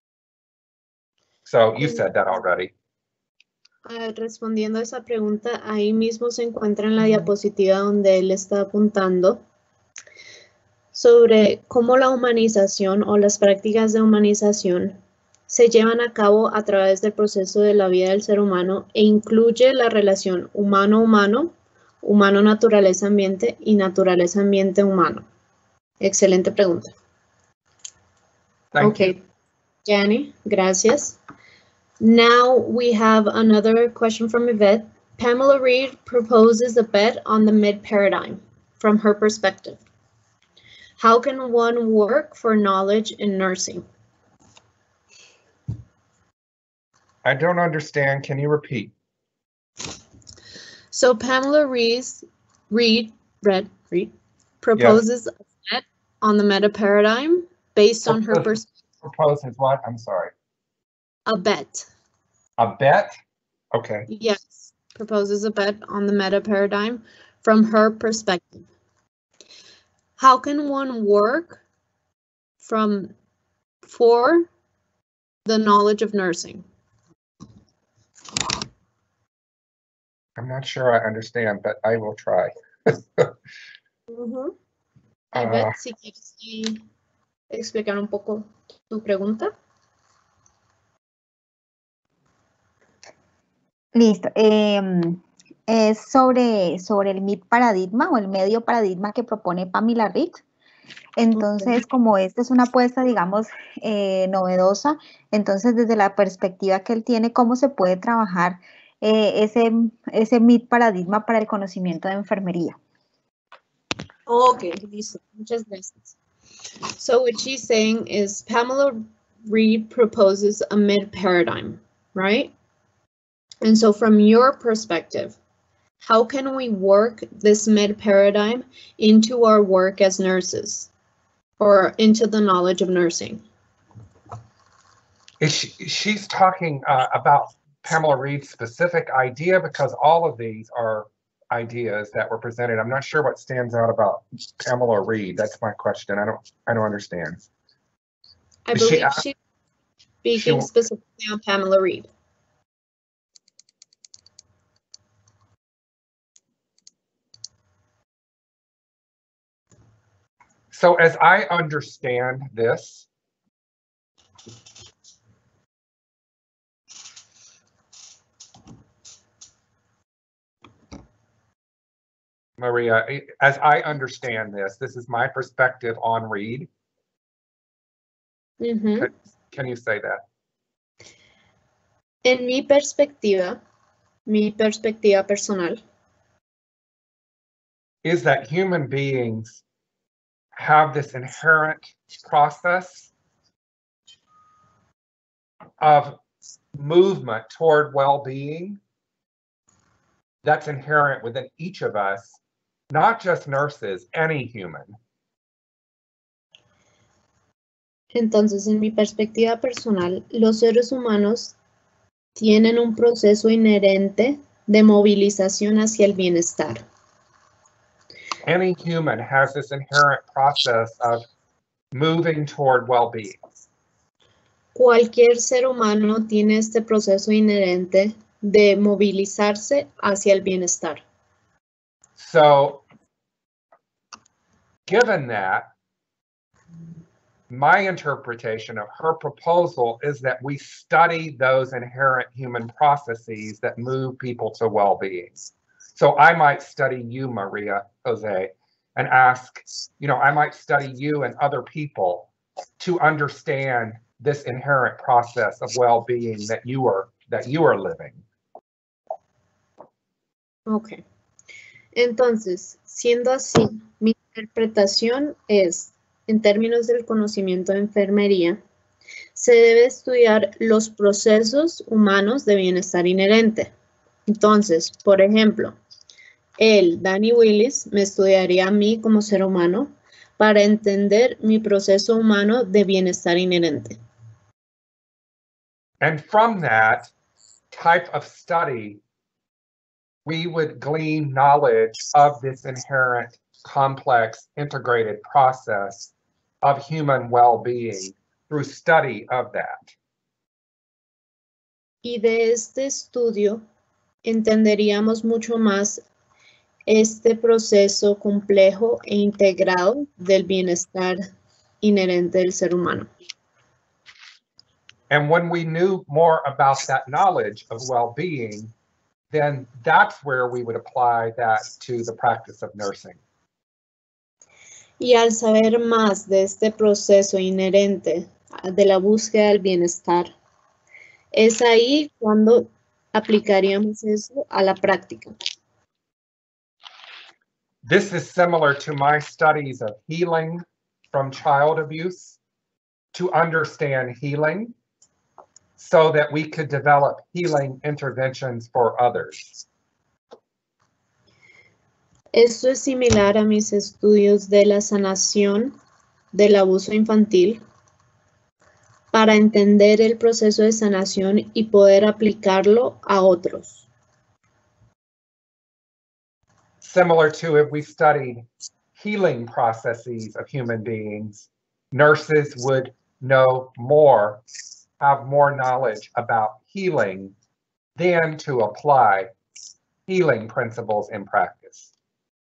So you said that already. Uh, respondiendo a esa pregunta, ahí mismo se encuentra en la diapositiva donde él está apuntando sobre cómo la humanización o las prácticas de humanización se llevan a cabo a través del proceso de la vida del ser humano e incluye la relación humano-humano, humano-naturaleza-ambiente y naturaleza-ambiente-humano. Excelente pregunta. Thank okay, you. Jenny, gracias. Now we have another question from Yvette. Pamela Reed proposes a bet on the mid paradigm from her perspective. How can one work for knowledge in nursing? I don't understand. Can you repeat? So Pamela Reed's, Reed, Reed, Reed proposes yes. a bet on the meta paradigm based on her perspective. Proposes what? I'm sorry. A bet. A bet? Okay. Yes, proposes a bet on the meta paradigm from her perspective. How can one work from for the knowledge of nursing? I'm not sure I understand, but I will try. uh-huh. I uh, bet si quieres explicar un poco tu pregunta. Listo. Eh, es sobre, sobre el mid paradigma o el medio paradigma que propone Pamela Reed. Entonces, okay. como esta es una apuesta, digamos, eh, novedosa, entonces desde la perspectiva que él tiene, ¿cómo se puede trabajar eh, ese, ese mid paradigma para el conocimiento de enfermería? Ok, listo. Muchas gracias. So what she's saying is Pamela Reed proposes a mid paradigm, right? And so from your perspective, how can we work this mid paradigm into our work as nurses or into the knowledge of nursing? Is she, she's talking uh, about Pamela Reed's specific idea, because all of these are ideas that were presented. I'm not sure what stands out about Pamela Reed. That's my question. I don't I don't understand. I Is believe she, she's speaking she, specifically on Pamela Reed. So as I understand this, Maria, as I understand this, this is my perspective on Reed. Mm-hmm. Can, can you say that? En mi perspectiva, mi perspectiva personal, is that human beings have this inherent process of movement toward well-being that's inherent within each of us, not just nurses, any human. Entonces, en mi perspectiva personal, los seres humanos tienen un proceso inherente de movilización hacia el bienestar. Any human has this inherent process of moving toward well-being. Cualquier ser humano tiene este proceso inherente de movilizarse hacia el bienestar. So, given that, my interpretation of her proposal is that we study those inherent human processes that move people to well-being. So I might study you, Maria Jose, and ask, you know, I might study you and other people to understand this inherent process of well-being that you are that you are living. Ok. Entonces, siendo así, mi interpretación es, en términos del conocimiento de enfermería, se debe estudiar los procesos humanos de bienestar inherente. Entonces, por ejemplo, él, Danny Willis, me estudiaría a mí como ser humano para entender mi proceso humano de bienestar inherente. And from that type of study, we would glean knowledge of this inherent, complex, integrated process of human well-being through study of that. Y de este estudio entenderíamos mucho más este proceso complejo e integrado del bienestar inherente del ser humano. And when we knew more about that knowledge of well-being, then that's where we would apply that to the practice of nursing. Y al saber más de este proceso inherente de la búsqueda del bienestar, es ahí cuando aplicaríamos eso a la práctica. This is similar to my studies of healing from child abuse, to understand healing so that we could develop healing interventions for others. Esto es similar a mis estudios de la sanación del abuso infantil para entender el proceso de sanación y poder aplicarlo a otros. Similar to if we studied healing processes of human beings, nurses would know more, have more knowledge about healing than to apply healing principles in practice.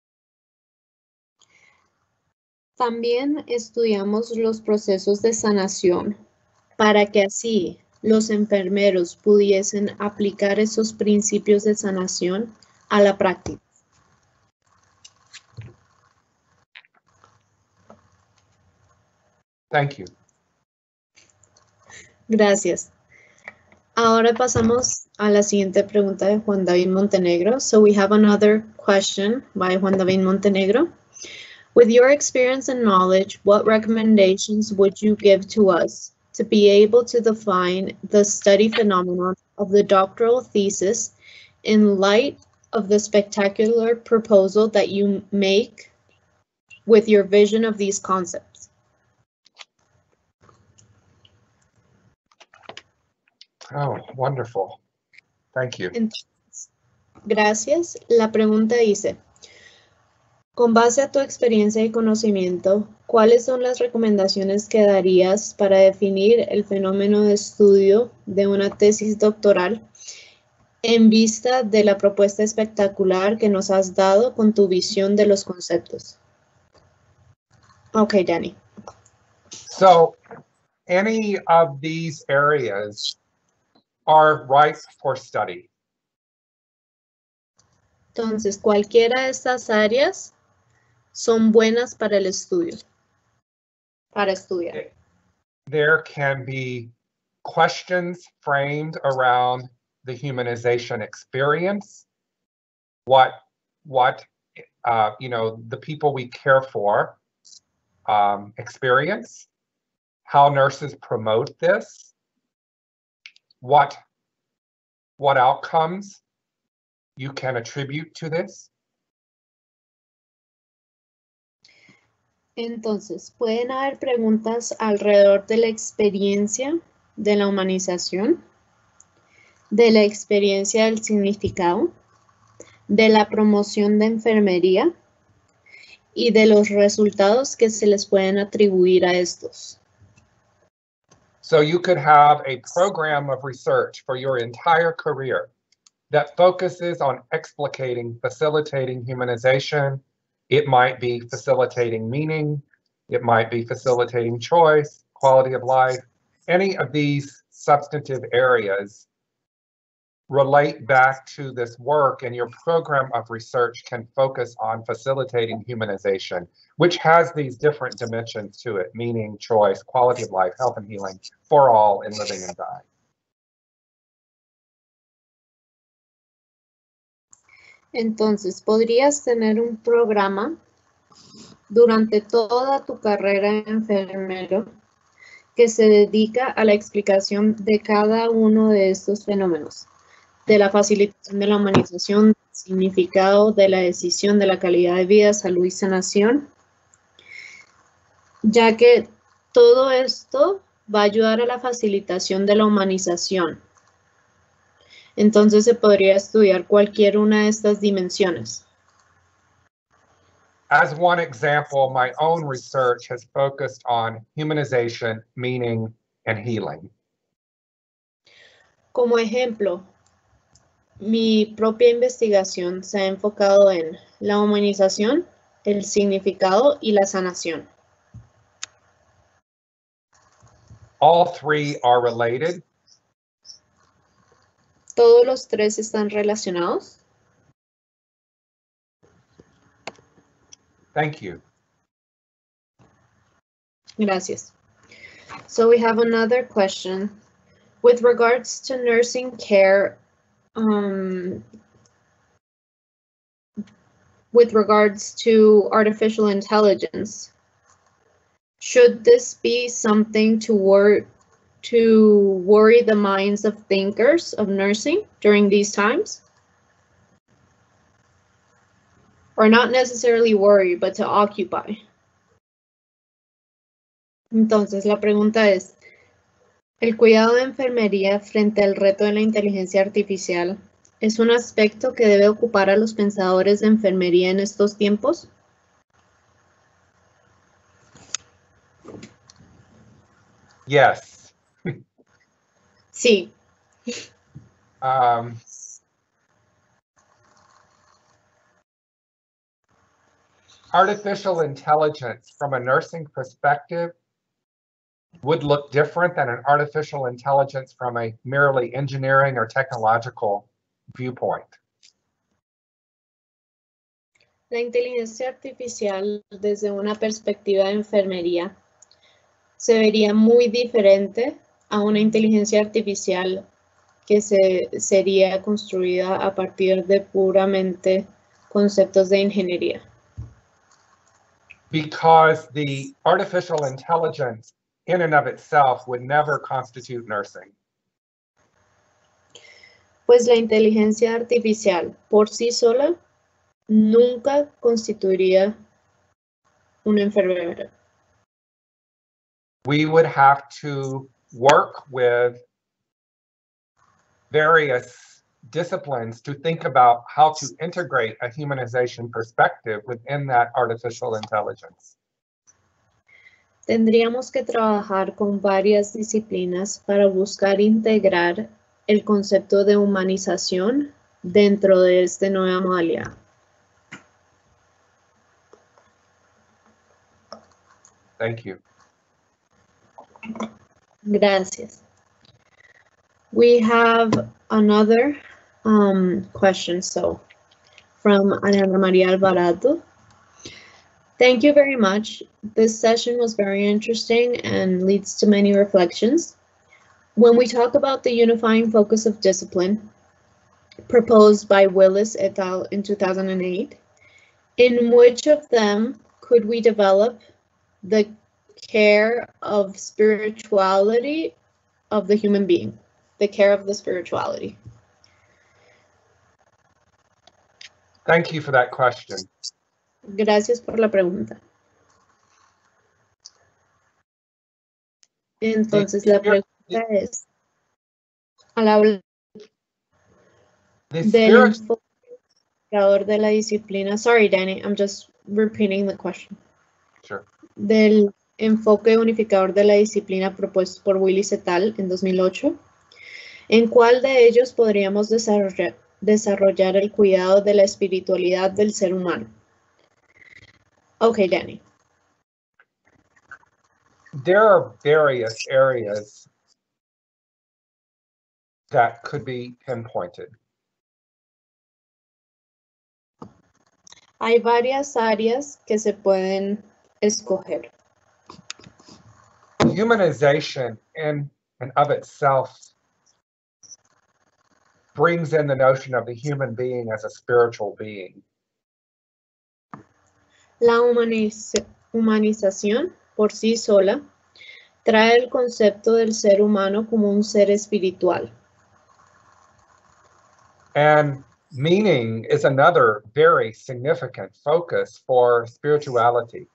También estudiamos los procesos de sanación para que así los enfermeros pudiesen aplicar esos principios de sanación a la práctica. Thank you. Gracias. Ahora pasamos a la siguiente pregunta de Juan David Montenegro. So we have another question by Juan David Montenegro. With your experience and knowledge, what recommendations would you give to us to be able to define the study phenomenon of the doctoral thesis in light of the spectacular proposal that you make with your vision of these concepts? Oh, wonderful. Thank you. Entonces, gracias. La pregunta dice, con base a tu experiencia y conocimiento, ¿cuáles son las recomendaciones que darías para definir el fenómeno de estudio de una tesis doctoral en vista de la propuesta espectacular que nos has dado con tu visión de los conceptos? Okay, Danny. So, any of these areas are ripe for study. Entonces, cualquiera de estas áreas son buenas para el estudio, para estudiar. There can be questions framed around the humanization experience, what, what uh, you know, the people we care for um, experience, how nurses promote this, what, what outcomes you can attribute to this. Entonces, pueden haber preguntas alrededor de la experiencia de la humanización, de la experiencia del significado, de la promoción de enfermería y de los resultados que se les pueden atribuir a estos. So you could have a program of research for your entire career that focuses on explicating, facilitating humanization. It might be facilitating meaning. It might be facilitating choice, quality of life. Any of these substantive areas relate back to this work, and your program of research can focus on facilitating humanization, which has these different dimensions to it, meaning, choice, quality of life, health and healing for all in living and dying. Entonces, podrías tener un programa durante toda tu carrera de enfermero que se dedica a la explicación de cada uno de estos fenómenos, de la facilitación de la humanización, del significado de la decisión de la calidad de vida, salud y sanación, ya que todo esto va a ayudar a la facilitación de la humanización. Entonces se podría estudiar cualquier una de estas dimensiones. As one example, my own research has focused on humanization, meaning, and healing. Como ejemplo, mi propia investigación se ha enfocado en la humanización, el significado y la sanación. All three are related. ¿Todos los tres están relacionados? Thank you. Gracias. So we have another question. With regards to nursing care, um, with regards to artificial intelligence, should this be something to work to worry the minds of thinkers of nursing during these times? Or not necessarily worry, but to occupy. Entonces, la pregunta es, ¿el cuidado de enfermería frente al reto de la inteligencia artificial es un aspecto que debe ocupar a los pensadores de enfermería en estos tiempos? Yes. Sí. Um, artificial intelligence from a nursing perspective would look different than an artificial intelligence from a merely engineering or technological viewpoint. La inteligencia artificial desde una perspectiva de enfermería se vería muy diferente a una inteligencia artificial que se, sería construida a partir de puramente conceptos de ingeniería. Because the artificial intelligence in and of itself would never constitute nursing. Pues la inteligencia artificial por sí sola nunca constituiría una enfermera. We would have to work with various disciplines to think about how to integrate a humanization perspective within that artificial intelligence. Tendríamos que trabajar con varias disciplinas para buscar integrar el concepto de humanización dentro de esta nueva modalidad. Thank you. Gracias. We have another um, question, so from Alejandra Maria Alvarado. Thank you very much. This session was very interesting and leads to many reflections. When we talk about the unifying focus of discipline proposed by Willis et al. In two thousand eight, in which of them could we develop the care of spirituality of the human being, the care of the spirituality? Thank you for that question. Gracias por la pregunta. Entonces la pregunta es, al hablar The del spirit, enfoque, unificador de la disciplina. Sorry, Danny, I'm just repeating the question. Sure. Del enfoque unificador de la disciplina propuesto por Willis et al. En dos mil ocho. ¿En cuál de ellos podríamos desarrollar, desarrollar el cuidado de la espiritualidad del ser humano? Okay, Danny. There are various areas that could be pinpointed. Hay varias áreas que se pueden escoger. Humanization in and of itself brings in the notion of the human being as a spiritual being. La humaniz humanización por sí sola trae el concepto del ser humano como un ser espiritual. And meaning is another very significant focus for spirituality.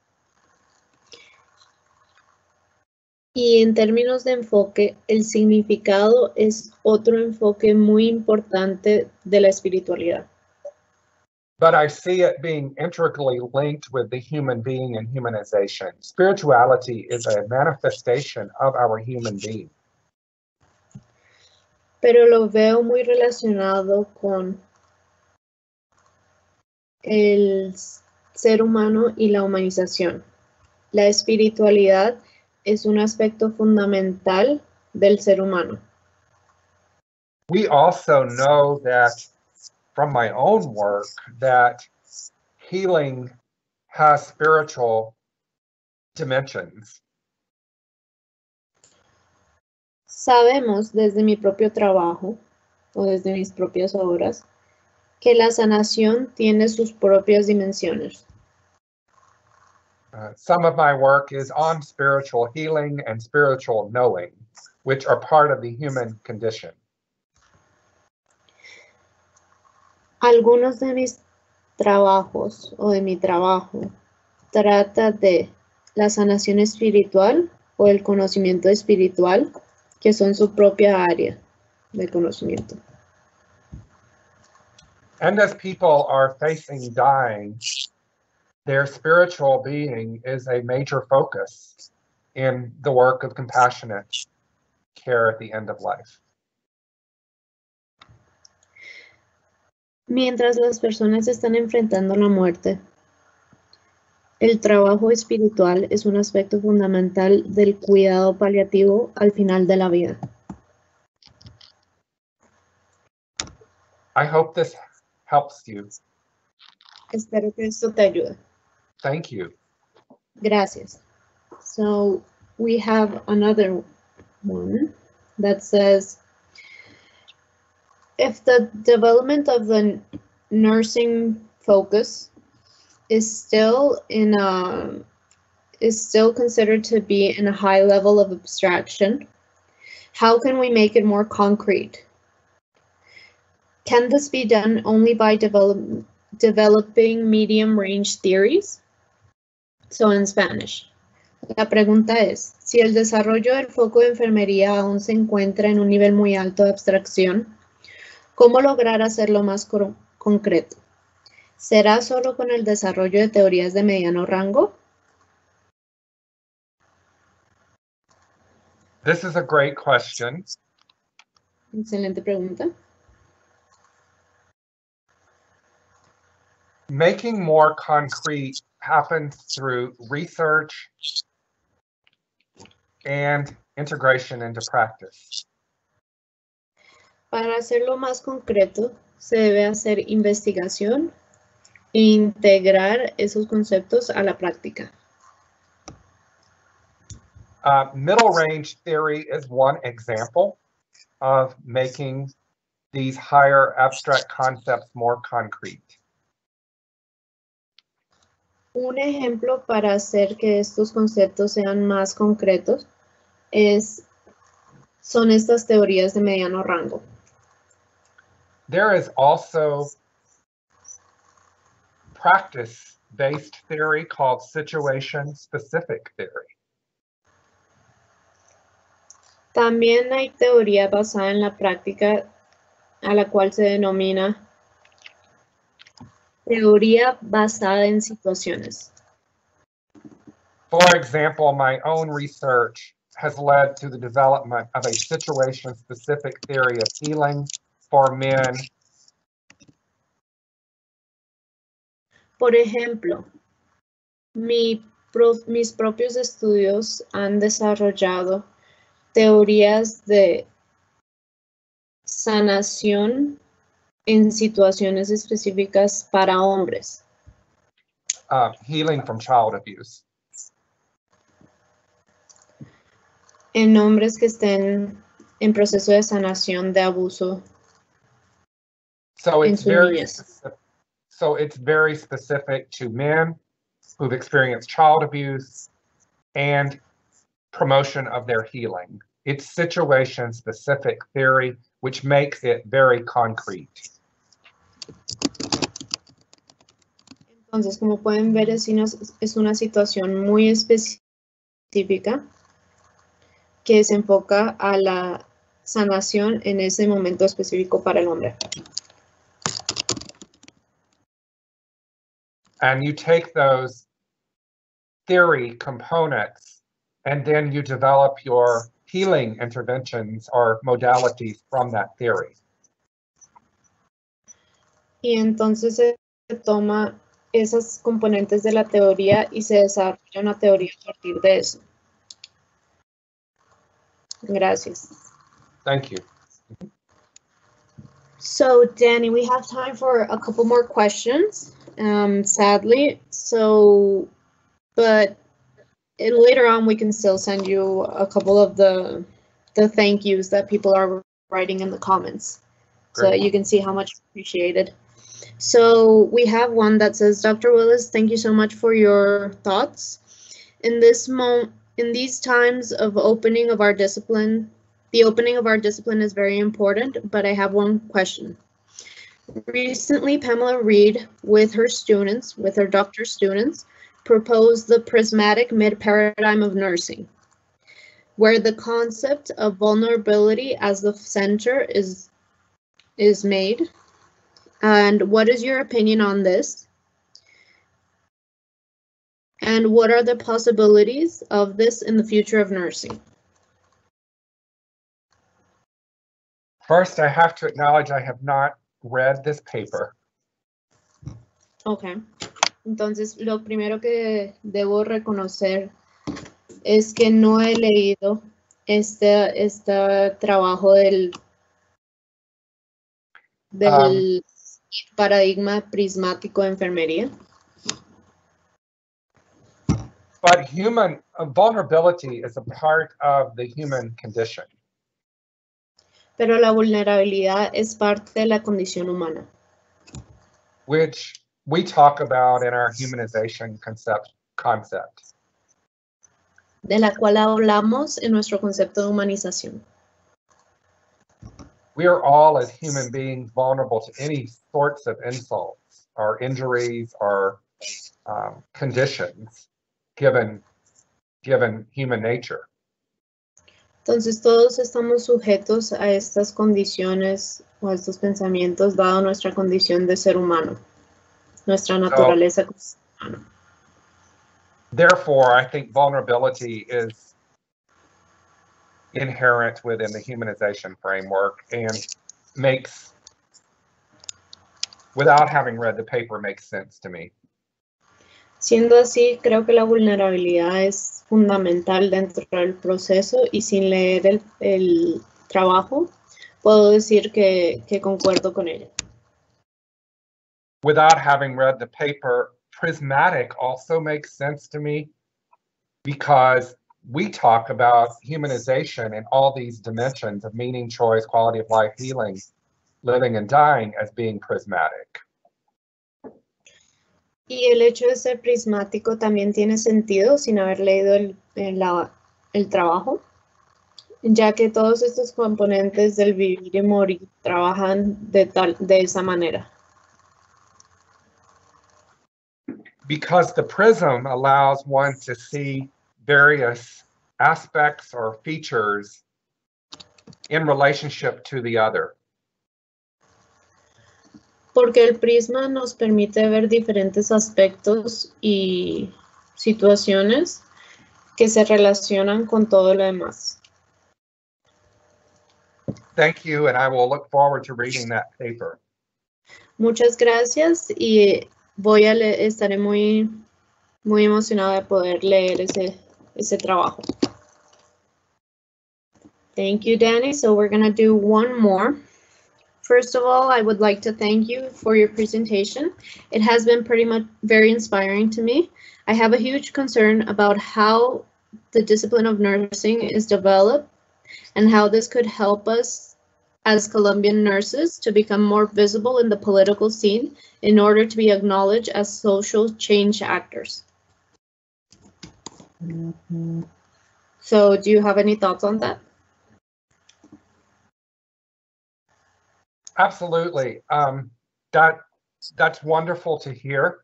Y en términos de enfoque, el significado es otro enfoque muy importante de la espiritualidad. But I see it being integrally linked with the human being and humanization. Spirituality is a manifestation of our human being. Pero lo veo muy relacionado con el ser humano y la humanización. La espiritualidad es un aspecto fundamental del ser humano. We also know that from my own work that healing has spiritual dimensions. Sabemos desde mi propio trabajo o desde mis propias obras que la sanación tiene sus propias dimensiones. Uh, some of my work is on spiritual healing and spiritual knowing, which are part of the human condition. Algunos de mis trabajos o de mi trabajo trata de la sanación espiritual o el conocimiento espiritual, que son su propia área de conocimiento. And as people are facing dying, their spiritual being is a major focus in the work of compassionate care at the end of life. Mientras las personas están enfrentando la muerte, el trabajo espiritual es un aspecto fundamental del cuidado paliativo al final de la vida. I hope this helps you. Espero que esto te ayude. Thank you. Gracias. So we have another one that says, if the development of the nursing focus is still in a is still considered to be in a high level of abstraction, how can we make it more concrete? Can this be done only by develop, developing medium range theories? So in Spanish. La pregunta es, si el desarrollo del foco de enfermería aún se encuentra en un nivel muy alto de abstracción, ¿cómo lograr hacerlo más concreto? ¿Será solo con el desarrollo de teorías de mediano rango? This is a great question. Excelente pregunta. Making more concrete happens through research and integration into practice. Para hacerlo más concreto, se debe hacer investigación e integrar esos conceptos a la práctica. Uh, middle range theory is one example of making these higher abstract concepts more concrete. Un ejemplo para hacer que estos conceptos sean más concretos es, son estas teorías de mediano rango. There is also practice-based theory called situation-specific theory. También hay teoría basada en la práctica a la cual se denomina Teoría basada en situaciones. For example, my own research has led to the development of a situation-specific theory of healing for men. Por ejemplo, mi pro- mis propios estudios han desarrollado teorías de sanación en situaciones específicas para hombres. Uh, healing from child abuse. En hombres que estén en proceso de sanación de abuso So en it's su very niñez. specific, so it's very specific to men who've experienced child abuse and promotion of their healing. It's situation-specific theory, which makes it very concrete. Entonces, como pueden ver, es una, es una situación muy específica que se enfoca a la sanación en ese momento específico para el hombre. And you take those theory components and then you develop your healing interventions or modalities from that theory. Y entonces se toma esas componentes de la teoría y se desarrolla una teoría a partir de eso. Gracias. Thank you. So, Danny, we have time for a couple more questions, um, sadly. So, but it, later on, we can still send you a couple of the the thank yous that people are writing in the comments, so Great. that you can see how much appreciated. So we have one that says, Doctor Willis, thank you so much for your thoughts. In this mo in these times of opening of our discipline, the opening of our discipline is very important, but I have one question. Recently, Pamela Reed, with her students, with her doctor students, proposed the prismatic mid-paradigm of nursing, where the concept of vulnerability as the center is, is made. And what is your opinion on this? And what are the possibilities of this in the future of nursing? First, I have to acknowledge I have not read this paper. Okay. Entonces, lo primero que debo reconocer es que no he leído este, este trabajo del, del um, paradigma prismático de enfermería. But human uh, vulnerability is a part of the human condition. Pero la vulnerabilidad es parte de la condición humana. Which we talk about in our humanization concept, concept. De la cual hablamos en nuestro concepto de humanización. We are all, as human beings, vulnerable to any sorts of insults or injuries or um, conditions given, given human nature. Entonces todos estamos sujetos a estas condiciones o a estos pensamientos dado nuestra condición de ser humano, nuestra naturaleza como ser humano. Therefore, I think vulnerability is inherent within the humanization framework and makes, without having read the paper, makes sense to me. Siendo así, creo que la vulnerabilidad es fundamental dentro del proceso y sin leer el, el trabajo, puedo decir que, que concuerdo con ella. Without having read the paper, prismatic also makes sense to me because we talk about humanization in all these dimensions of meaning, choice, quality of life, healing, living and dying as being prismatic. Y el hecho de ser prismático también tiene sentido sin haber leído el, el, la, el trabajo, ya que todos estos componentes del vivir y morir trabajan de, tal, de esa manera. Because the prism allows one to see various aspects or features in relationship to the other. Porque el prisma nos permite ver diferentes aspectos y situaciones que se relacionan con todo lo demás. Thank you, and I will look forward to reading that paper. Muchas gracias y voy a le- estaré muy, muy emocionada de poder leer ese, ese trabajo. Thank you, Danny. So we're gonna do one more. First of all, I would like to thank you for your presentation. It has been pretty much very inspiring to me. I have a huge concern about how the discipline of nursing is developed and how this could help us as Colombian nurses to become more visible in the political scene in order to be acknowledged as social change actors. Mm-hmm. So do you have any thoughts on that? Absolutely. Um, that, that's wonderful to hear.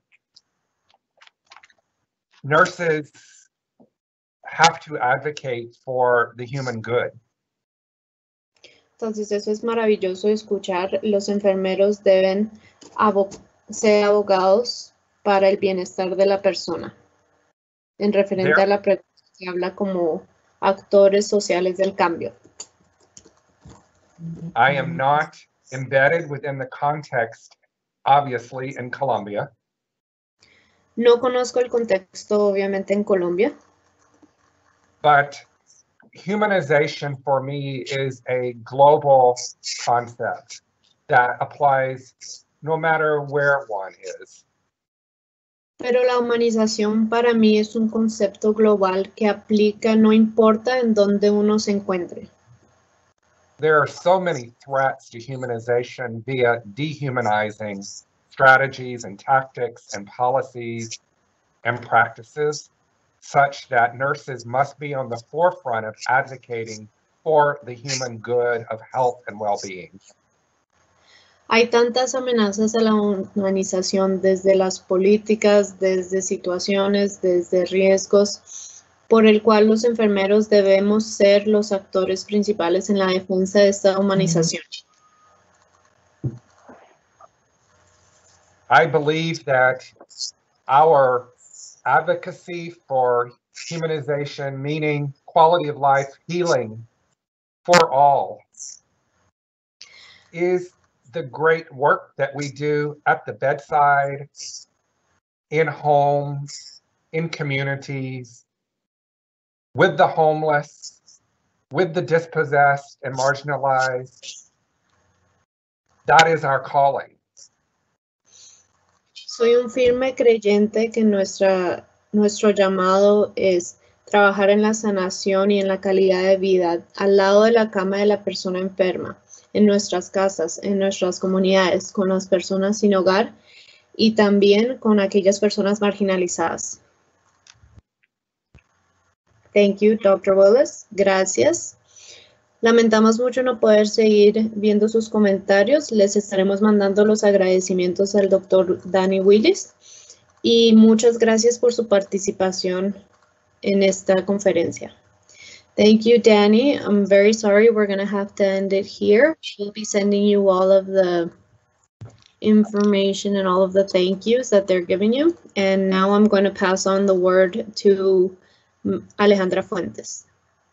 Nurses have to advocate for the human good. Entonces eso es maravilloso de escuchar. Los enfermeros deben abo- ser abogados para el bienestar de la persona. En referente There, a la pregunta que habla como actores sociales del cambio. I am not embedded within the context, obviously, in Colombia. No conozco el contexto, obviamente, en Colombia. But humanization for me is a global concept that applies no matter where one is. Pero la humanización para mí es un concepto global que aplica no importa en dónde uno se encuentre. There are so many threats to humanization via dehumanizing strategies and tactics and policies and practices, such that nurses must be on the forefront of advocating for the human good of health and well-being. Hay tantas amenazas a la humanización desde las políticas, desde situaciones, desde riesgos, por el cual los enfermeros debemos ser los actores principales en la defensa de esta humanización. I believe that our advocacy for humanization, meaning quality of life, healing for all, is the great work that we do at the bedside, in homes, in communities, with the homeless, with the dispossessed and marginalized. That is our calling. Soy un firme creyente que nuestra, nuestro llamado es trabajar en la sanación y en la calidad de vida al lado de la cama de la persona enferma, en nuestras casas, en nuestras comunidades, con las personas sin hogar y también con aquellas personas marginalizadas. Thank you, doctor Willis. Gracias. Lamentamos mucho no poder seguir viendo sus comentarios. Les estaremos mandando los agradecimientos al doctor Danny Willis. Y muchas gracias por su participación en esta conferencia. Thank you, Danny. I'm very sorry we're going to have to end it here. We'll be sending you all of the information and all of the thank yous that they're giving you. And now I'm going to pass on the word to Alejandra Fuentes.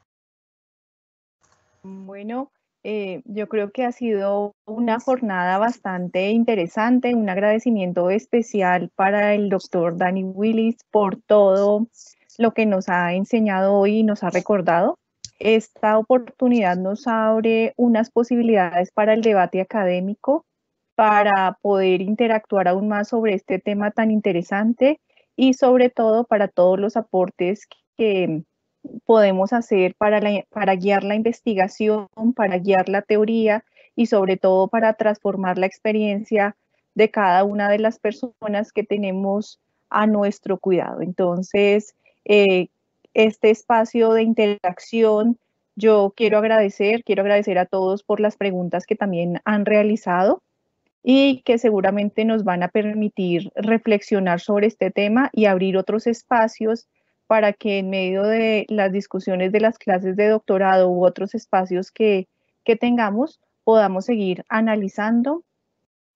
Bueno, eh, yo creo que ha sido una jornada bastante interesante, un agradecimiento especial para el doctor Danny Willis por todo lo que nos ha enseñado hoy y nos ha recordado. Esta oportunidad nos abre unas posibilidades para el debate académico, para poder interactuar aún más sobre este tema tan interesante y sobre todo para todos los aportes que podemos hacer para, la, para guiar la investigación, para guiar la teoría y sobre todo para transformar la experiencia de cada una de las personas que tenemos a nuestro cuidado. Entonces, eh, este espacio de interacción, yo quiero agradecer, quiero agradecer a todos por las preguntas que también han realizado y que seguramente nos van a permitir reflexionar sobre este tema y abrir otros espacios para que en medio de las discusiones de las clases de doctorado u otros espacios que, que tengamos, podamos seguir analizando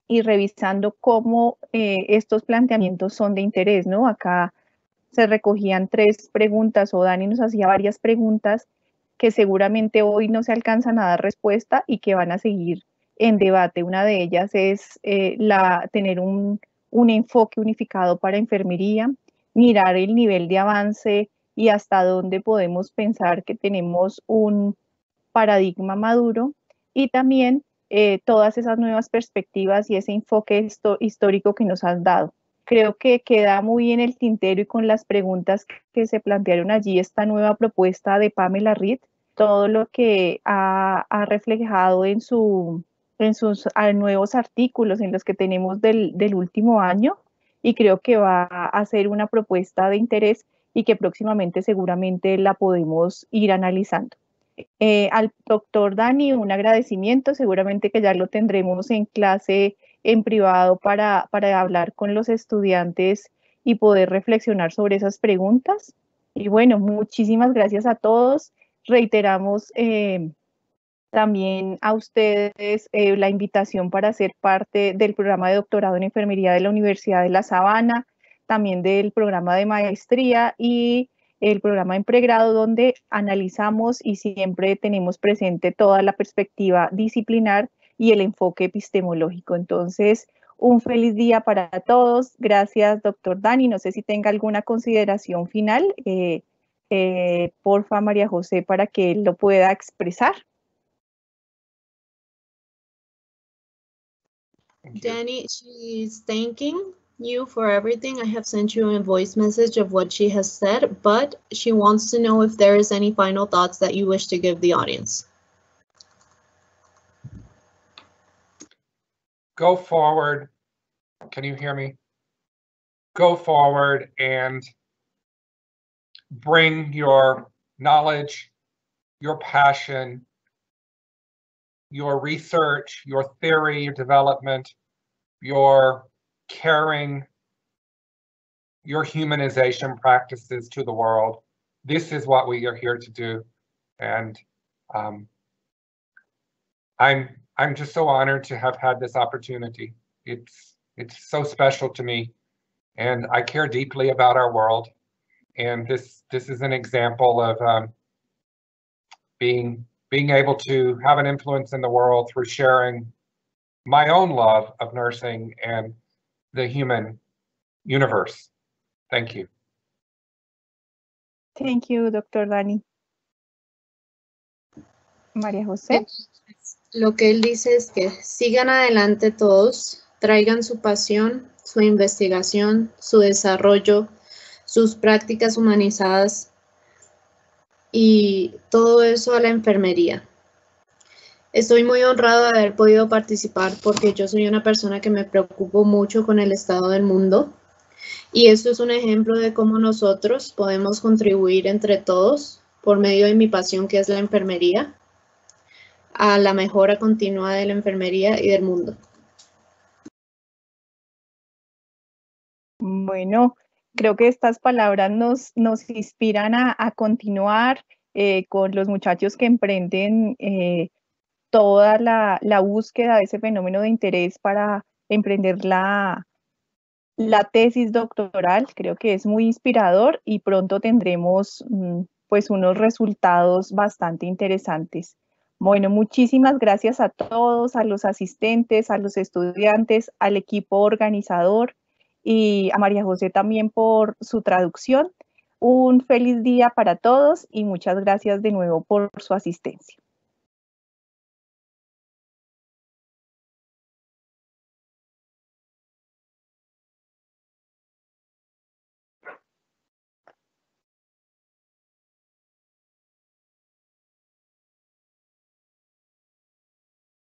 y revisando cómo eh, estos planteamientos son de interés, ¿no? Acá se recogían tres preguntas o Dani nos hacía varias preguntas que seguramente hoy no se alcanzan a dar respuesta y que van a seguir en debate. Una de ellas es eh, la, tener un, un enfoque unificado para enfermería, mirar el nivel de avance y hasta dónde podemos pensar que tenemos un paradigma maduro y también eh, todas esas nuevas perspectivas y ese enfoque histórico que nos has dado. Creo que queda muy en el tintero y con las preguntas que se plantearon allí esta nueva propuesta de Pamela Reed, todo lo que ha, ha reflejado en, su, en sus nuevos artículos, en los que tenemos del, del último año, y creo que va a ser una propuesta de interés y que próximamente seguramente la podemos ir analizando. Eh, al doctor Dani, un agradecimiento, seguramente que ya lo tendremos en clase en privado para, para hablar con los estudiantes y poder reflexionar sobre esas preguntas. Y bueno, muchísimas gracias a todos. Reiteramos eh, también a ustedes eh, la invitación para ser parte del programa de doctorado en enfermería de la Universidad de La Sabana, también del programa de maestría y el programa en pregrado, donde analizamos y siempre tenemos presente toda la perspectiva disciplinar y el enfoque epistemológico. Entonces, un feliz día para todos. Gracias, doctor Dani. No sé si tenga alguna consideración final. Eh, eh, porfa, María José, para que él lo pueda expresar. Danny, she's thanking you for everything. I have sent you a voice message of what she has said, but she wants to know if there is any final thoughts that you wish to give the audience. Go forward. Can you hear me? Go forward and bring your knowledge, your passion, your research, your theory, your development, your caring, your humanization practices to the world. This is what we are here to do. And um, I'm I'm just so honored to have had this opportunity. It's it's so special to me. And I care deeply about our world. And this this is an example of um, being being able to have an influence in the world through sharing my own love of nursing and the human universe. Thank you. Thank you, doctor Dani. María José. Lo que él dice es que sigan adelante todos, traigan su pasión, su investigación, su desarrollo, sus prácticas humanizadas y todo eso a la enfermería. Estoy muy honrado de haber podido participar porque yo soy una persona que me preocupo mucho con el estado del mundo y esto es un ejemplo de cómo nosotros podemos contribuir entre todos por medio de mi pasión que es la enfermería a la mejora continua de la enfermería y del mundo. Bueno, creo que estas palabras nos, nos inspiran a, a continuar eh, con los muchachos que emprenden eh, toda la, la búsqueda de ese fenómeno de interés para emprender la, la tesis doctoral. Creo que es muy inspirador y pronto tendremos mm, pues unos resultados bastante interesantes. Bueno, muchísimas gracias a todos, a los asistentes, a los estudiantes, al equipo organizador y a María José también por su traducción. Un feliz día para todos y muchas gracias de nuevo por su asistencia.